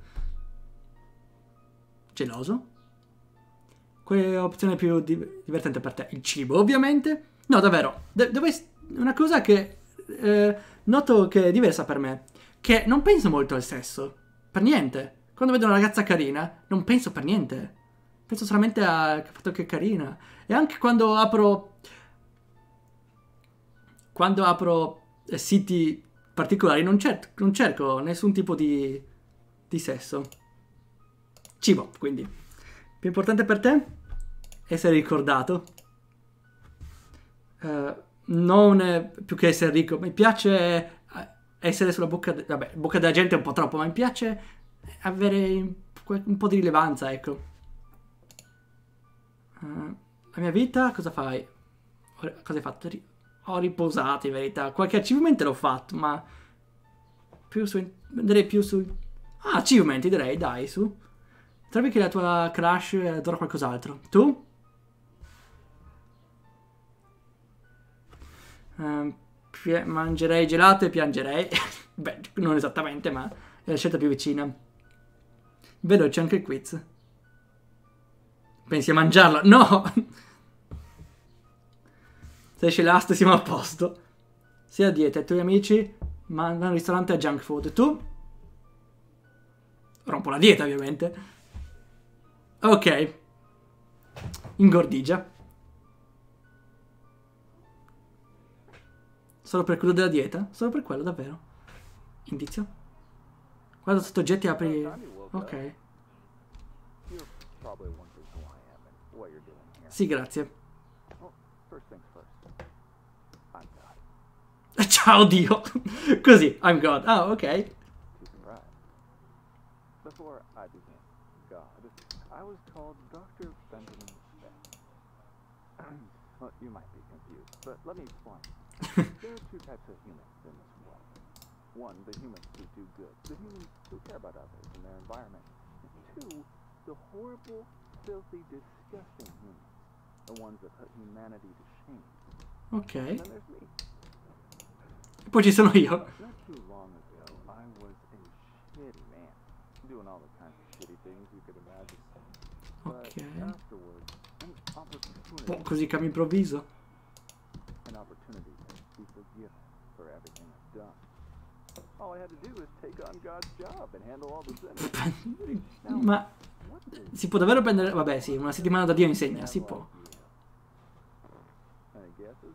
Geloso? Qual è l'opzione più divertente per te? Il cibo, ovviamente. No, davvero. Una cosa che noto che è diversa per me. Che non penso molto al sesso. Per niente. Quando vedo una ragazza carina, non penso per niente. Penso solamente al fatto che è carina. E anche quando apro... siti particolari non cerco nessun tipo di sesso. Cibo, quindi. Più importante per te? Essere ricordato. Non più che essere ricco. Mi piace essere sulla bocca... Vabbè, bocca della gente è un po' troppo, ma mi piace avere un po' di rilevanza, ecco. La mia vita, cosa fai? Cosa hai fatto? Ho riposato in verità. Qualche achievement l'ho fatto, ma andrei più su... Ah, achievement direi, dai, su. Trovi che la tua crush adora qualcos'altro. Tu? Mangerei gelato e piangerei. Beh, non esattamente, ma è la scelta più vicina. Vedo, c'è anche il quiz. Pensi a mangiarlo? No! Se esce l'ast siamo a posto. Sei a dieta, i tuoi amici mandano al ristorante a junk food. Tu? Rompo la dieta, ovviamente. Ok. Ingordigia. Solo per quello della dieta? Solo per quello, davvero. Indizio. Guarda sotto oggetti, apri... Ok. Sì, grazie. Ciao Dio. Così, I'm God. Ah, ok. Before I became God, I was called Dr. Benjamin Speck. Well, you might be confused, but let me explain. There are two types of humans in this world. One, the humans who do good, the humans who care about others and their environment. And two, the horrible, filthy, disgusting humans, the ones that put humanity to shame. Ok. And then there's me. E poi ci sono io. Not too long ago, I was a shitty man, doing all the kinds of shitty things you could imagine. But afterwards, an opportunity. Così cambio improvviso. An opportunity to be forgiven for everything I've done. All I had to do was take on God's job and handle all the sins. Ma si può davvero prendere... Vabbè, sì, una settimana da Dio insegna, si può. Any guesses?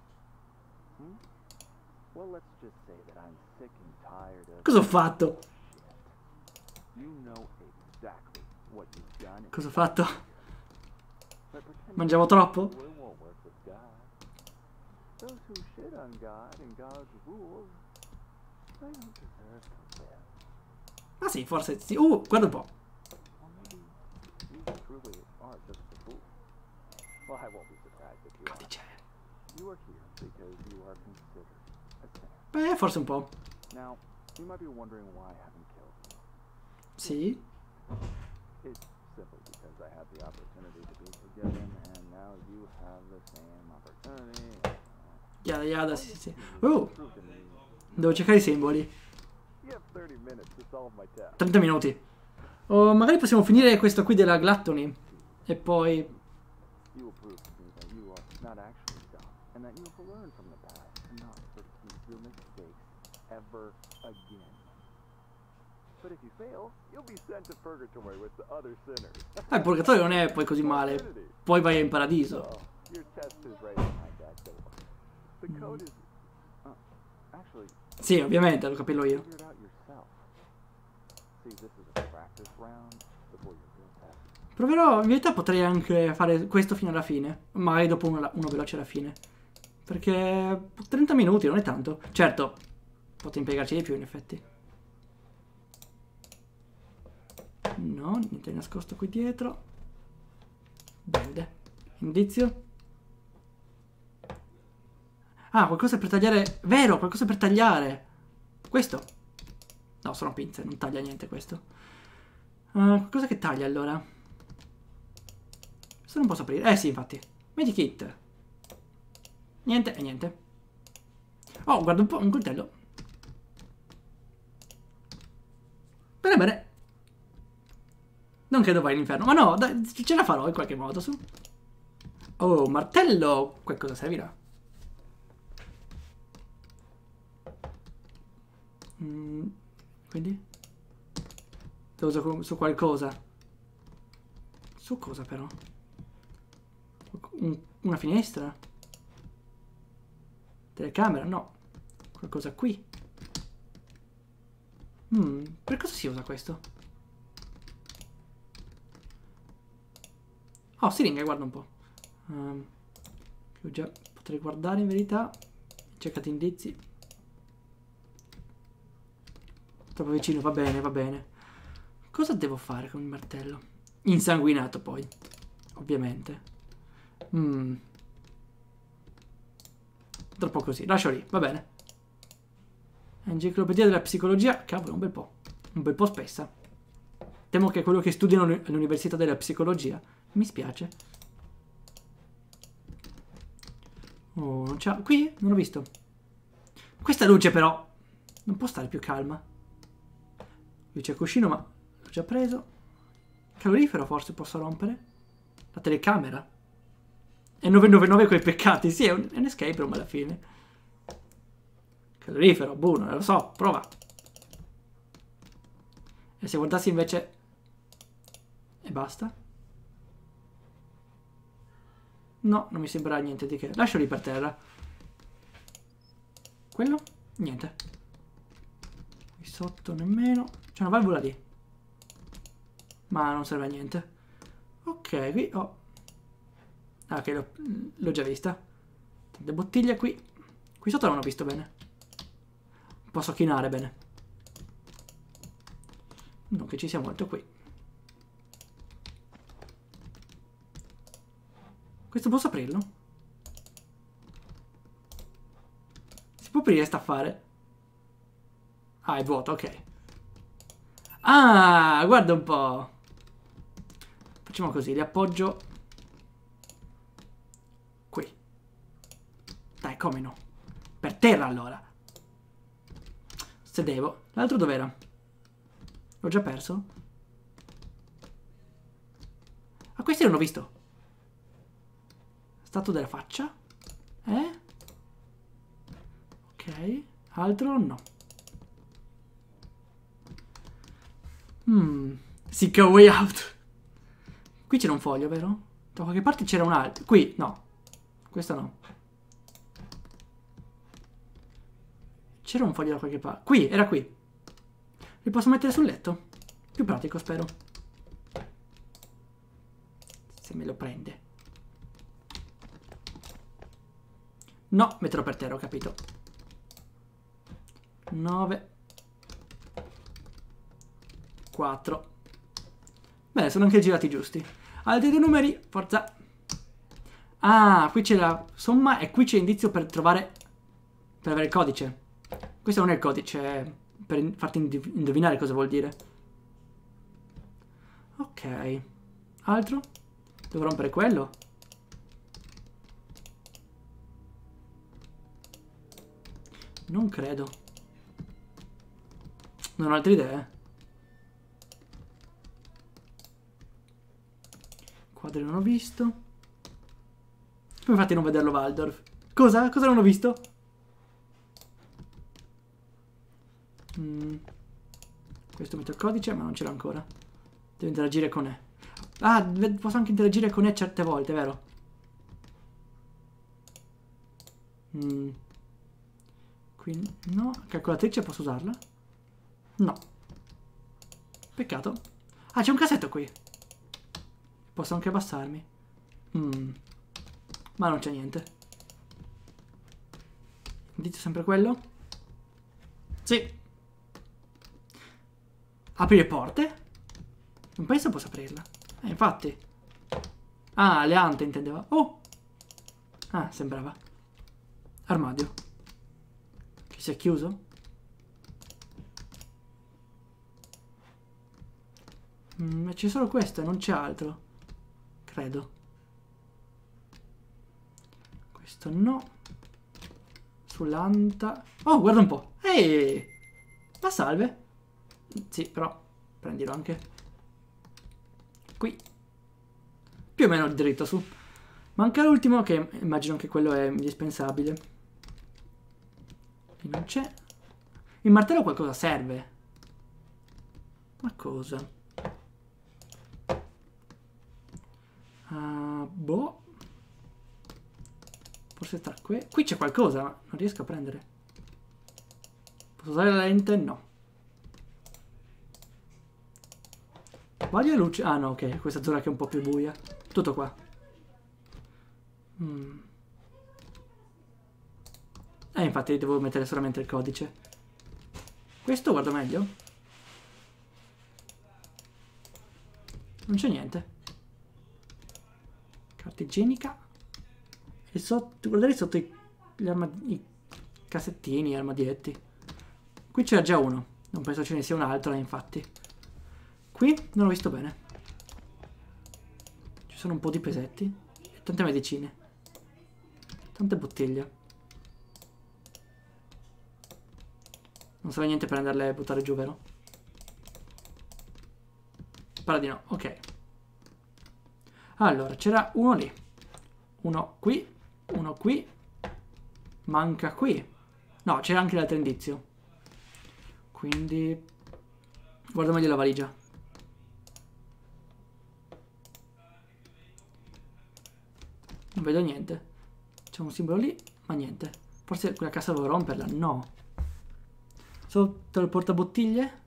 Well, let's just say that I'm sick and tired of... Cosa ho fatto? You know exactly what you've done. Cosa ho fatto? Mangiavo troppo? Those who shit on God and God's rules, they don't deserve to live. Ah sì, forse sì. Guarda un po'. Or maybe you truly are just a fool. Well, I won't be surprised if you Cosa are. dice? You are here because you are considered a sinner. Beh, forse un po'. Now, you might be wondering why I haven't killed you. Sì. It's simply because I had the opportunity to be forgiven, and now you have the same opportunity. Yada yada, sì, sì. Prove to me. Devo cercare i simboli. You have 30 minutes to solve my test. 30 minuti. O magari possiamo finire questo qui della Gluttony. E poi... You will prove to me that you are not actually God, and that you have learned from the past and not repeat your mistakes ever again. But if you fail, you'll be sent to purgatory with the other sinners. il purgatorio non è poi così male. Poi vai in paradiso. Oh, your test is right behind that door. The code is... actually, Sì, ovviamente, lo capirò io. figure it out yourself. See, this is a practice round before your real test. Proverò, in verità potrei anche fare questo fino alla fine. Magari dopo uno veloce alla fine. Perché 30 minuti non è tanto. Certo, potrei impiegarci di più in effetti. No, niente di nascosto qui dietro. Bende. Indizio. Ah, qualcosa per tagliare. Vero, qualcosa per tagliare. Questo. No, sono pinze, non taglia niente questo. Qualcosa che taglia allora. Questo non posso aprire. Sì, infatti. Medikit. Niente e niente. Oh, guarda un po', un coltello. Bene, bene. Non credo vai all'inferno. Ma no, dai, ce la farò in qualche modo, su. Oh, martello. Qualcosa servirà. Quindi? Lo uso su qualcosa. Su cosa però? Una finestra? Telecamera? No. Qualcosa qui. Per cosa si usa questo? Oh, siringhe, guarda un po'. Già potrei guardare in verità. Cercate indizi. Troppo vicino, va bene, va bene. Cosa devo fare con il martello? Insanguinato poi. Ovviamente. Troppo così, lascio lì, va bene. Enciclopedia della psicologia, cavolo, un bel po' spessa. Temo che è quello che studiano all'università della psicologia. Mi spiace. Oh, non c'ha... Qui? Non ho visto. Questa luce però non può stare più calma. Qui c'è il cuscino, ma l'ho già preso. Calorifero forse posso rompere? La telecamera? È 999 quei peccati. Sì, è un escape room alla fine. Calorifero, buono, lo so, prova. E se guardassi invece... E basta? No, non mi sembra niente di che. Lascio lì per terra. Quello? Niente. Qui sotto nemmeno. C'è una valvola lì. Ma non serve a niente. Ok, qui ho... Ah, ok, l'ho già vista. Tante bottiglie qui. Qui sotto non ho visto bene. Posso chinare bene. Non che ci sia molto qui. Questo posso aprirlo? Si può aprire e staffare? Ah, è vuoto, ok. Ah, guarda un po'. Facciamo così, li appoggio qui. Dai, come no? Per terra allora. Se devo. L'altro dov'era? L'ho già perso? Ah, questi non ho visto. Stato della faccia? Ok. Altro no. Seek a way out. Qui c'era un foglio, vero? Da qualche parte c'era un altro. Qui, no. Questo no. C'era un foglio da qualche parte. Qui, era qui. Li posso mettere sul letto? Più pratico, spero. Se me lo prende. No, metterò per terra, ho capito. 9. 4. Bene, sono anche girati giusti. Altri 2 numeri, forza. Ah, qui c'è la somma e qui c'è indizio per trovare... per avere il codice. Questo non è il codice, è per farti indovinare cosa vuol dire. Ok. Altro? Devo rompere quello? Non credo. Non ho altre idee. Quadri non ho visto. Come fate a non vederlo, Waldorf? Cosa? Cosa non ho visto? Questo metto il codice, ma non ce l'ho ancora. Devo interagire con E. Ah, posso anche interagire con E certe volte, vero? Quindi, no. Calcolatrice posso usarla? No. Peccato. Ah, c'è un cassetto qui. Posso anche abbassarmi. Ma non c'è niente. Indizio sempre quello? Sì. Aprire porte? Non penso possa aprirla. Infatti. Ah, le ante intendeva. Oh! Ah, sembrava. Armadio. Che si è chiuso? C'è solo questo, non c'è altro. Credo. Questo no. Sull'anta. Oh, guarda un po'. Ehi! Ma salve. Sì, però prendilo anche. Qui. Più o meno dritto su. Manca l'ultimo, che immagino che quello è indispensabile. Qui non c'è. Il martello qualcosa serve. Ma cosa? Boh. Forse tra qui. Qui c'è qualcosa, ma non riesco a prendere. Posso usare la lente? No. Voglio luce. Ah no, ok. Questa zona che è un po' più buia. Tutto qua. Infatti devo mettere solamente il codice. Questo guardo meglio. Non c'è niente. Carta igienica. E sotto, guardate sotto i cassettini, gli armadietti. Qui c'era già uno. Non penso ce ne sia un altro, infatti. Qui non l'ho visto bene. Ci sono un po' di pesetti. E tante medicine. Tante bottiglie. Non serve niente per andarle a buttare giù, vero? Pare di no, ok. Allora, c'era uno lì. Uno qui. Uno qui. Manca qui. No, c'era anche l'altro indizio. Quindi... guarda meglio la valigia. Non vedo niente. C'è un simbolo lì, ma niente. Forse quella cassa devo romperla? No. Sotto il portabottiglie?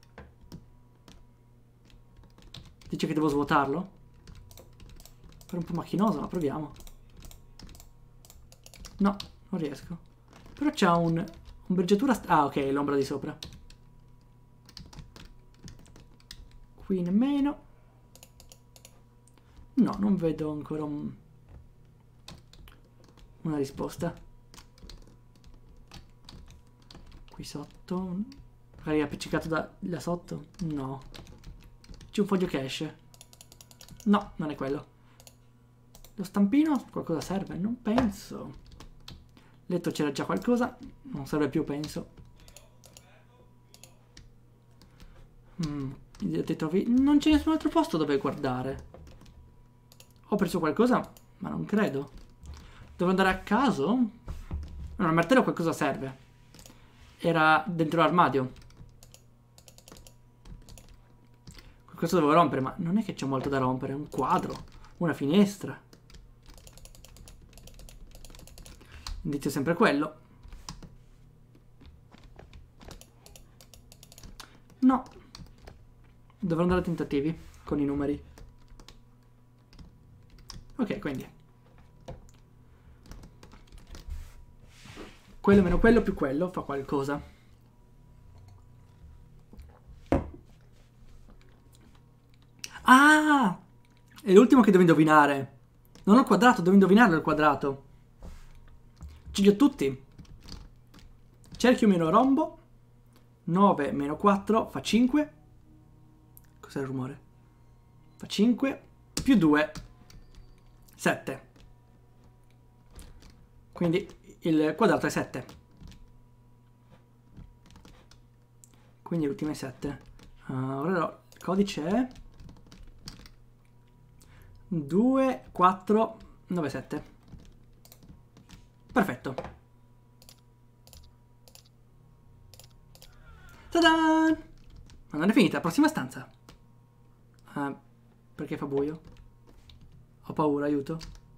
Dice che devo svuotarlo? È un po' macchinoso, ma proviamo. No, non riesco. Però c'ha un'ombreggiatura... ah, ok, l'ombra di sopra. Qui nemmeno. No, non vedo ancora una risposta. Qui sotto. Magari appiccicato da sotto? No. C'è un foglio che esce. No, non è quello. Lo stampino? Qualcosa serve? Non penso. Letto c'era già qualcosa. Non serve più, penso. Ti trovi... non c'è nessun altro posto dove guardare. Ho perso qualcosa, ma non credo. Devo andare a caso? No, il martello qualcosa serve. Era dentro l'armadio. Qualcosa devo rompere, ma non è che c'è molto da rompere. Un quadro, una finestra. Indizio sempre quello. No. Dovrò andare a tentativi con i numeri. Ok, quindi. quello meno quello più quello fa qualcosa. Ah! È l'ultimo che devo indovinare. Non ho il quadrato, devo indovinarlo il quadrato. Ce li ho tutti. Cerchio meno rombo. 9 meno 4 fa 5. Cos'è il rumore? Fa 5 più 2 7. Quindi il quadrato è 7. Quindi l'ultimo è 7. Ora il codice è 2 4 9 7. Perfetto. Ta-da! Ma non è finita, prossima stanza. Perché fa buio? Ho paura, aiuto.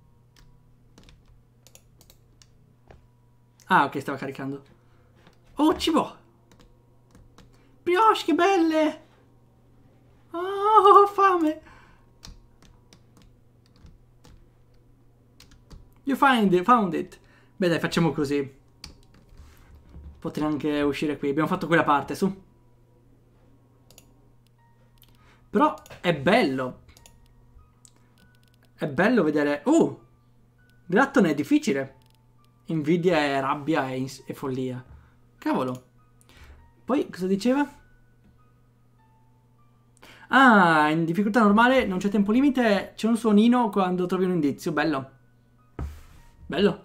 Ah, ok, stava caricando. Oh, cibo! Brioche, che belle! Oh, ho fame! You found it. Beh, dai, facciamo così. Potrei anche uscire qui. Abbiamo fatto quella parte, su. Però è bello. È bello vedere... Gratton è difficile. Invidia e rabbia e follia. Cavolo. Poi, cosa diceva? Ah, in difficoltà normale non c'è tempo limite. C'è un suonino quando trovi un indizio. Bello. Bello.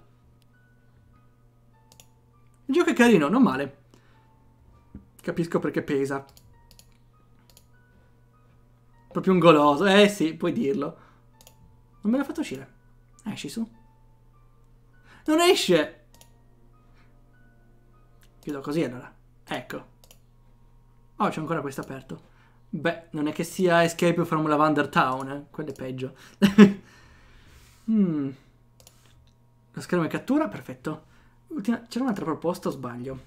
Il gioco è carino, non male. Capisco perché pesa. Proprio un goloso. Sì, puoi dirlo. Non me l'ha fatto uscire. Esci su. Non esce. Chiudo così allora. Ecco. Oh, c'è ancora questo aperto. Beh, non è che sia Escape from Lavender Town, quello è peggio. Lo schermo è cattura, perfetto. C'era un'altra proposta o sbaglio?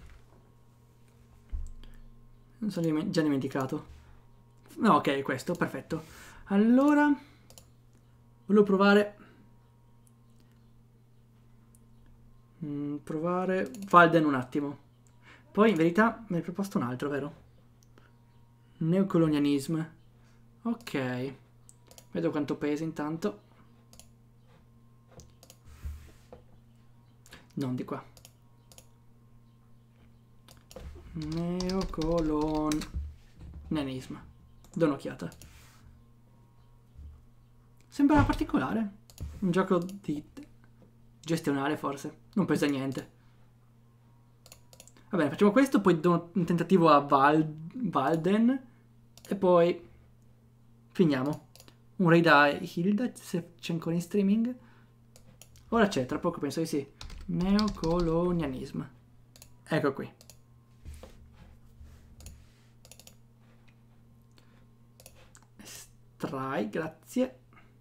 Non sono già dimenticato. No, ok, questo, perfetto. Allora, volevo provare... provare Valden un attimo. Poi, in verità, mi hai proposto un altro, vero? Neocolonialismo. Ok. Vedo quanto pesa intanto. Non di qua. Neocolonialismo. Do un'occhiata. Sembra particolare. Un gioco di gestionale forse. Non pesa niente. Va bene, facciamo questo, poi do un tentativo a Valden e poi finiamo. Un raid a Hilda, se c'è ancora in streaming. Ora c'è, tra poco penso di sì. Neocolonialismo. Ecco qui. Estrai, grazie.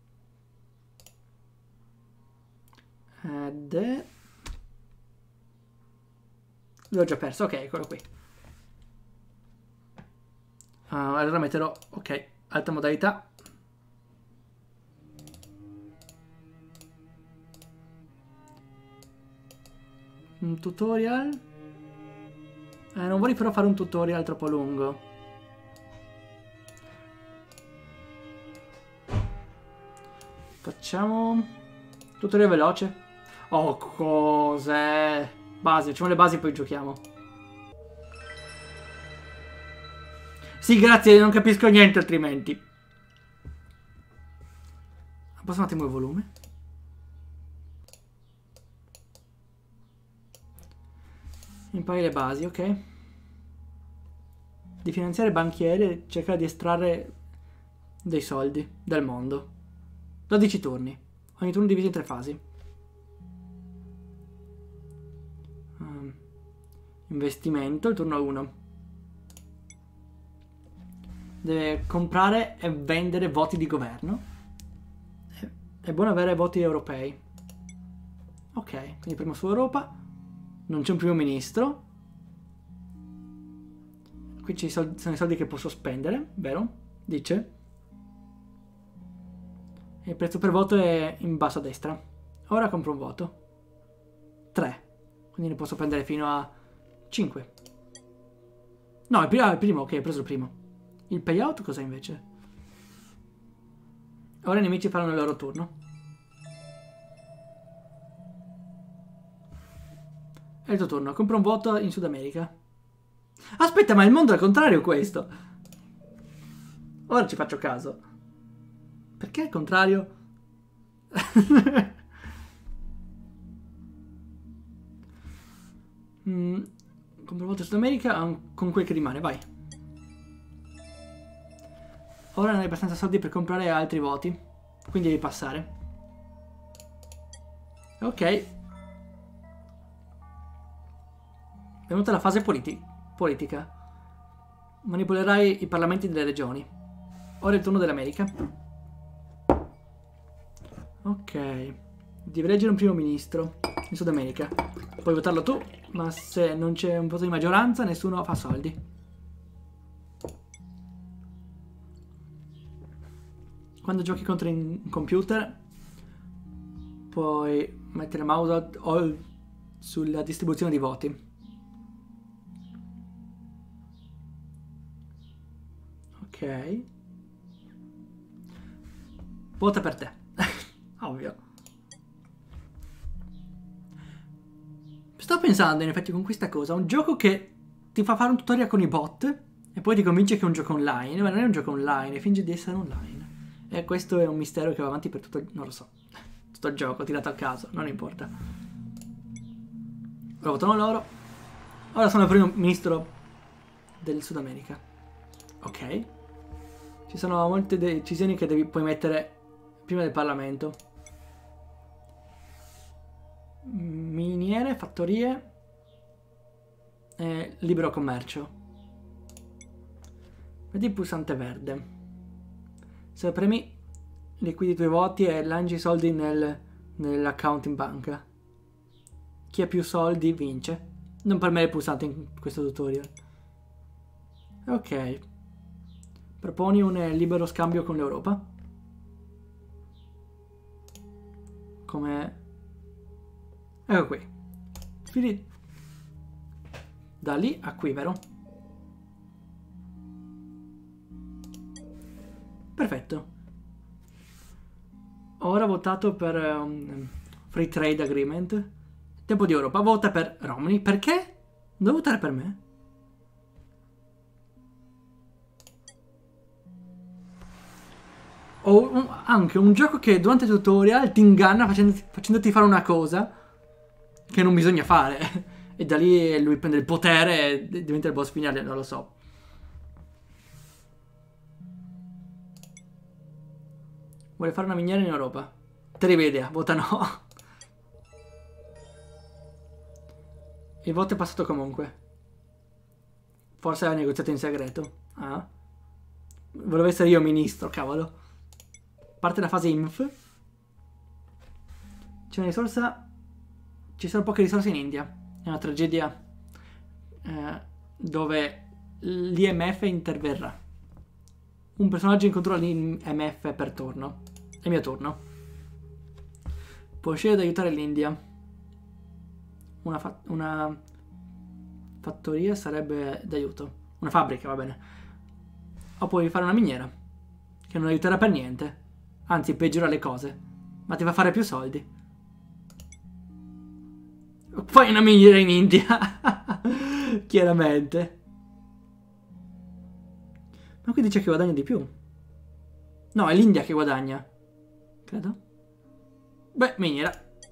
Ed... l'ho già perso, ok, eccolo qui. Allora metterò, ok, alta modalità. Un tutorial. Non vorrei però fare un tutorial troppo lungo. Facciamo tutorial veloce. Oh, cos'è? Base, facciamo le basi e poi giochiamo. Sì, grazie, non capisco niente altrimenti. Abbasso un attimo il volume. Impari le basi, ok. Di finanziare banchieri e cercare di estrarre dei soldi dal mondo. 12 turni. Ogni turno diviso in 3 fasi. Investimento, il turno 1. Deve comprare e vendere voti di governo. È buono avere voti europei. Ok, quindi prima su Europa. Non c'è un primo ministro. Qui ci sono i soldi che posso spendere, vero? Dice. E il prezzo per voto è in basso a destra. Ora compro un voto. 3. Quindi ne posso prendere fino a 5. No, il primo, ok, ho preso il primo. Il payout cos'è invece? Ora i nemici faranno il loro turno. È il tuo turno. Compra un voto in Sud America. Aspetta, ma il mondo è al contrario questo. Ora ci faccio caso. Perché è il contrario? Compro un voto in Sud America con quel che rimane, vai. Ora non hai abbastanza soldi per comprare altri voti. Quindi devi passare. Ok. È venuta la fase politica. Manipolerai i parlamenti delle regioni. Ora è il turno dell'America. Ok. Devi eleggere un primo ministro in Sud America. Puoi votarlo tu, ma se non c'è un voto di maggioranza nessuno fa soldi. Quando giochi contro un computer puoi mettere mouse sulla distribuzione di voti. Ok. Vota per te. Ovvio. Sto pensando in effetti con questa cosa, un gioco che ti fa fare un tutorial con i bot e poi ti convince che è un gioco online, ma non è un gioco online, finge di essere online. E questo è un mistero che va avanti per tutto il... non lo so. Tutto il gioco, tirato a caso, non importa. Ora votano loro. Ora sono il primo ministro del Sud America. Ok. Ci sono molte decisioni che puoi mettere prima del Parlamento. Miniere, fattorie e libero commercio. Vedi il pulsante verde. Se premi liquidi i tuoi voti e lanci i soldi nell'account in banca. Chi ha più soldi vince. Non premere il pulsante in questo tutorial. Ok. Proponi un libero scambio con l'Europa. Come... ecco qui. Fili da lì a qui, vero? Perfetto. Ora ho votato per Free Trade Agreement. Tempo di Europa. Vota per Romney. Perché? Non devo votare per me? Ho anche un gioco che durante il tutorial ti inganna facendoti fare una cosa che non bisogna fare. E da lì lui prende il potere e diventa il boss finale, non lo so. Vuole fare una miniera in Europa. Terribile idea, vota no. Il voto è passato comunque. Forse ha negoziato in segreto. Ah. Volevo essere io ministro, cavolo. Parte la fase INF. C'è una risorsa. Ci sono poche risorse in India. È una tragedia dove l'IMF interverrà. Un personaggio incontrò l'IMF per turno. È il mio turno. Puoi scegliere di aiutare l'India. Una fattoria sarebbe d'aiuto. Una fabbrica, va bene. O puoi fare una miniera, che non aiuterà per niente. Anzi, peggiora le cose. Ma ti fa fare più soldi. Fai una miniera in India. Chiaramente. Ma qui dice che guadagna di più. No, è l'India che guadagna. Credo. Beh, miniera.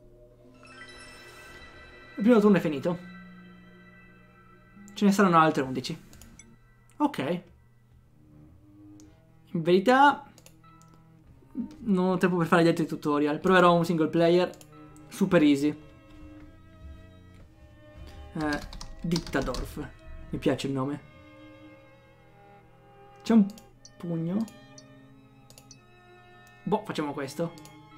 Il primo turno è finito. Ce ne saranno altre 11. Ok. In verità non ho tempo per fare gli altri tutorial. Proverò un single player super easy. Dittadorf. Mi piace il nome. C'è un pugno. Boh, facciamo questo.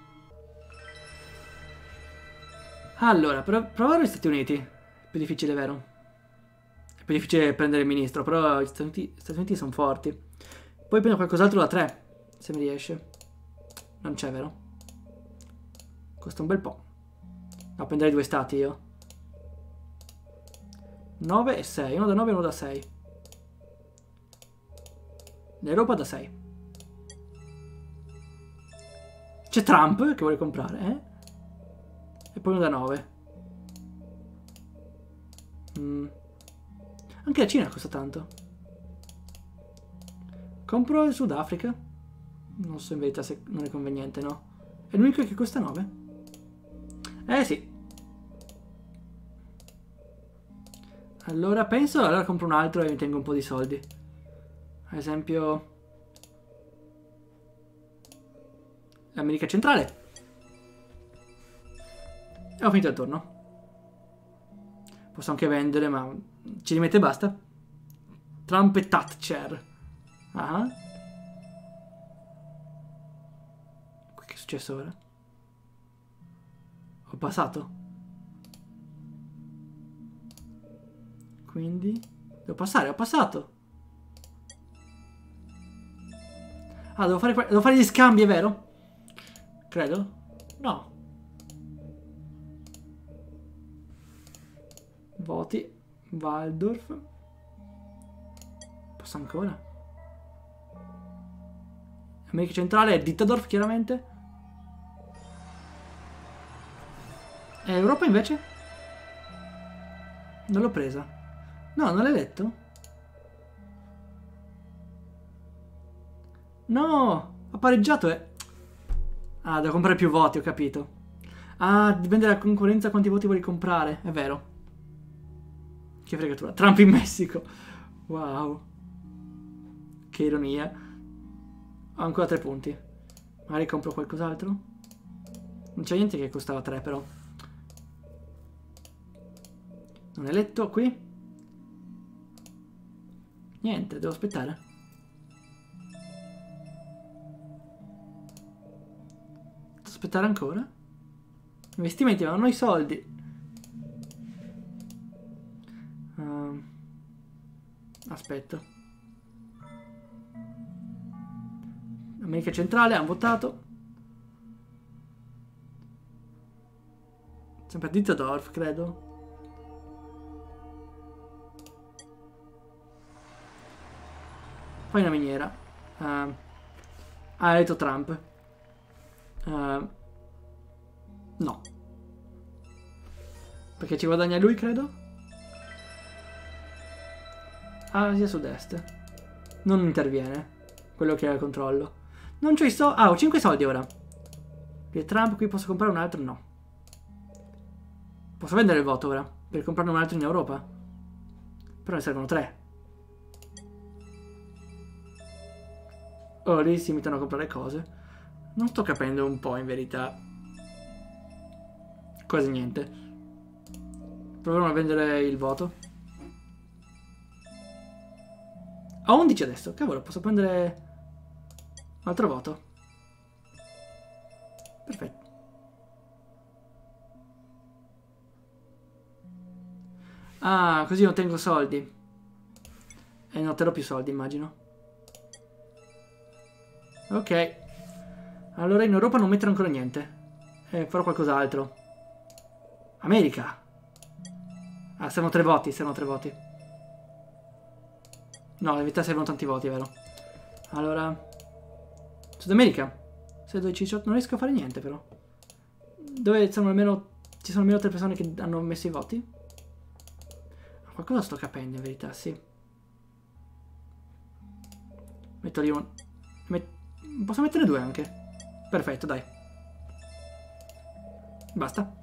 Allora, provare gli Stati Uniti. È più difficile, vero? È più difficile prendere il ministro, però gli Stati Uniti sono forti. Poi prendo qualcos'altro da 3, se mi riesce. Non c'è, vero? Costa un bel po'. No, prenderei 2 stati io. 9 e 6. Uno da 9 e uno da 6. L'Europa da 6. C'è Trump che vuole comprare, eh? E poi uno da 9. Anche la Cina costa tanto. Compro il Sudafrica. Non so in verità se non è conveniente, no? È l'unico che costa 9. Sì. Allora penso, allora compro un altro e mi tengo un po' di soldi. Ad esempio l'America centrale. E ho finito il turno. Posso anche vendere, ma ci rimette e basta. Trump e Thatcher. Ah. Che è successo ora? Ho passato. Quindi devo passare, ho passato. Ah, devo fare gli scambi, è vero? Credo. No. Voti. Waldorf. Posso ancora? America centrale è Dittadorf, chiaramente. E Europa invece? Non l'ho presa. No, non l'hai letto? No, ha pareggiato e... Ah, devo comprare più voti, ho capito. Ah, dipende dalla concorrenza quanti voti vuoi comprare, è vero. Che fregatura. Trump in Messico. Wow. Che ironia. Ho ancora 3 punti. Magari compro qualcos'altro. Non c'è niente che costava 3 però. Non è letto qui? Niente, devo aspettare. Devo aspettare ancora? Investimenti, ma non ho i soldi. Aspetto. America centrale, hanno votato. Sempre a Ditterdorf, credo. Fai una miniera. Ha detto Trump. No. Perché ci guadagna lui, credo? Asia Sud-Est. Non interviene. Quello che ha il controllo. Non c'ho i soldi. Ah, ho 5 soldi ora. Qui Trump, qui posso comprare un altro? No. Posso vendere il voto ora? Per comprarne un altro in Europa? Però ne servono 3. Oh, lì si mettono a comprare cose. Non sto capendo un po' in verità. Quasi niente. Proviamo a vendere il voto. Ho 11 adesso. Cavolo, posso prendere un altro voto. Perfetto. Ah, così non tengo soldi. E non terrò più soldi, immagino. Ok. Allora in Europa non mettere ancora niente. Farò qualcos'altro. America. Ah, servono 3 voti, servono 3 voti. No, in verità servono tanti voti, è vero. Allora... Sud America. 6, 12, 18, non riesco a fare niente però. Dove sono almeno... Ci sono almeno 3 persone che hanno messo i voti? Qualcosa sto capendo in verità, sì. Metto lì un... Posso mettere 2 anche? Perfetto, dai. Basta.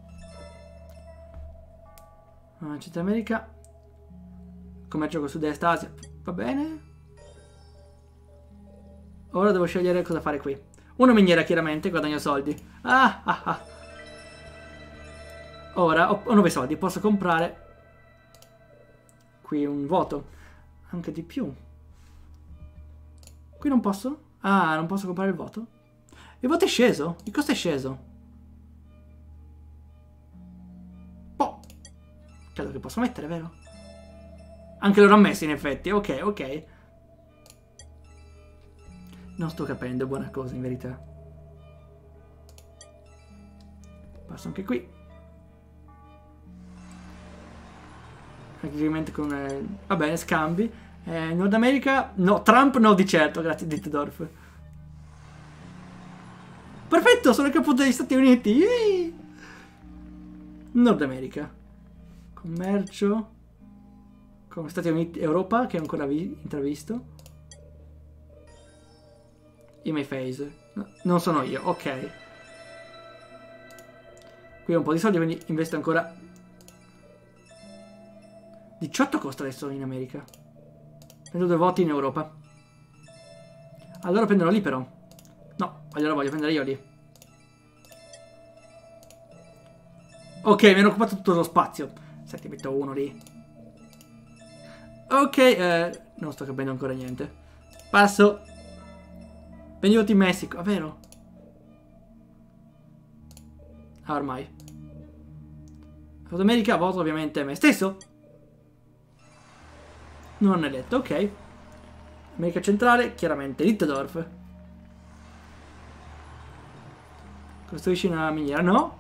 Centro America. Commercio con Sud-Est Asia. Va bene. Ora devo scegliere cosa fare qui. Una miniera, chiaramente, guadagno soldi. Ora ho 9 soldi. Posso comprare qui un voto. Anche di più. Qui non posso? Ah, non posso comprare il voto? Il voto è sceso? Il costo è sceso? Boh. Credo che posso mettere, vero? Anche loro ammessi, in effetti. Ok, ok. Non sto capendo buona cosa, in verità. Passo anche qui. Agreement con... va bene, scambi. Nord America... No, Trump no di certo, grazie Dittendorf. Perfetto, sono il capo degli Stati Uniti. Yay! Nord America. Commercio con Stati Uniti, Europa, che ho ancora intravisto. In my face. No, non sono io, ok. Qui ho un po' di soldi, quindi investo ancora. 18 costa adesso in America. Prendo 2 voti in Europa. Allora prenderò lì però. No, allora voglio prendere io lì. Ok, mi hanno occupato tutto lo spazio. Senti, metto uno lì. Ok, non sto capendo ancora niente. Passo. Benvenuti in Messico, ah, vero? Ah, ormai. South America, voto ovviamente me stesso. Non eletto, ok. America centrale, chiaramente Dittendorf. Costruisci una miniera, no?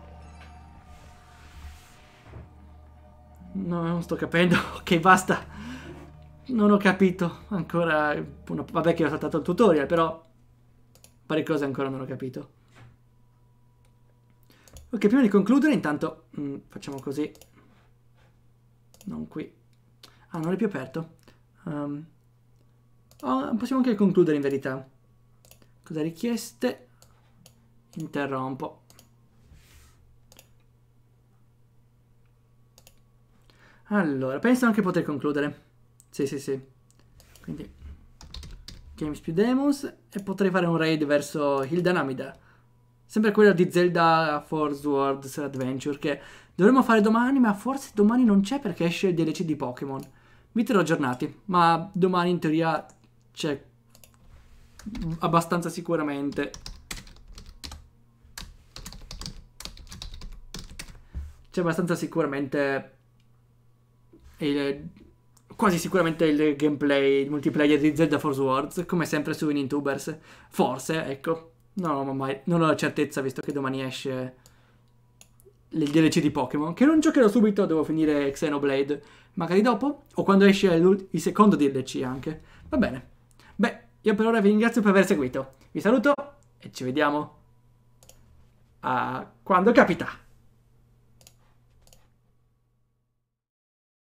No, non sto capendo. Ok, basta. Non ho capito ancora. Vabbè che ho saltato il tutorial, però varie cose ancora non ho capito. Ok, prima di concludere, intanto facciamo così. Non qui. Ah, non è più aperto. Possiamo anche concludere in verità. Cosa richieste? Interrompo. Allora, penso anche poter concludere. Sì, sì, sì. Quindi Games più Demos. E potrei fare un raid verso Hilda Namida. Sempre quella di Zelda Force Words Adventure, che dovremmo fare domani, ma forse domani non c'è perché esce il DLC di Pokémon. Vi terrò aggiornati, ma domani in teoria c'è abbastanza sicuramente. C'è abbastanza sicuramente quasi sicuramente il gameplay, il multiplayer di Zelda Force Words, come sempre su Winintubers. Forse, ecco. Non ho la certezza, visto che domani esce il DLC di Pokémon, che non giocherò subito, devo finire Xenoblade. Magari dopo, o quando esce il secondo DLC anche. Va bene. Beh, io per ora vi ringrazio per aver seguito. Vi saluto e ci vediamo a quando capita.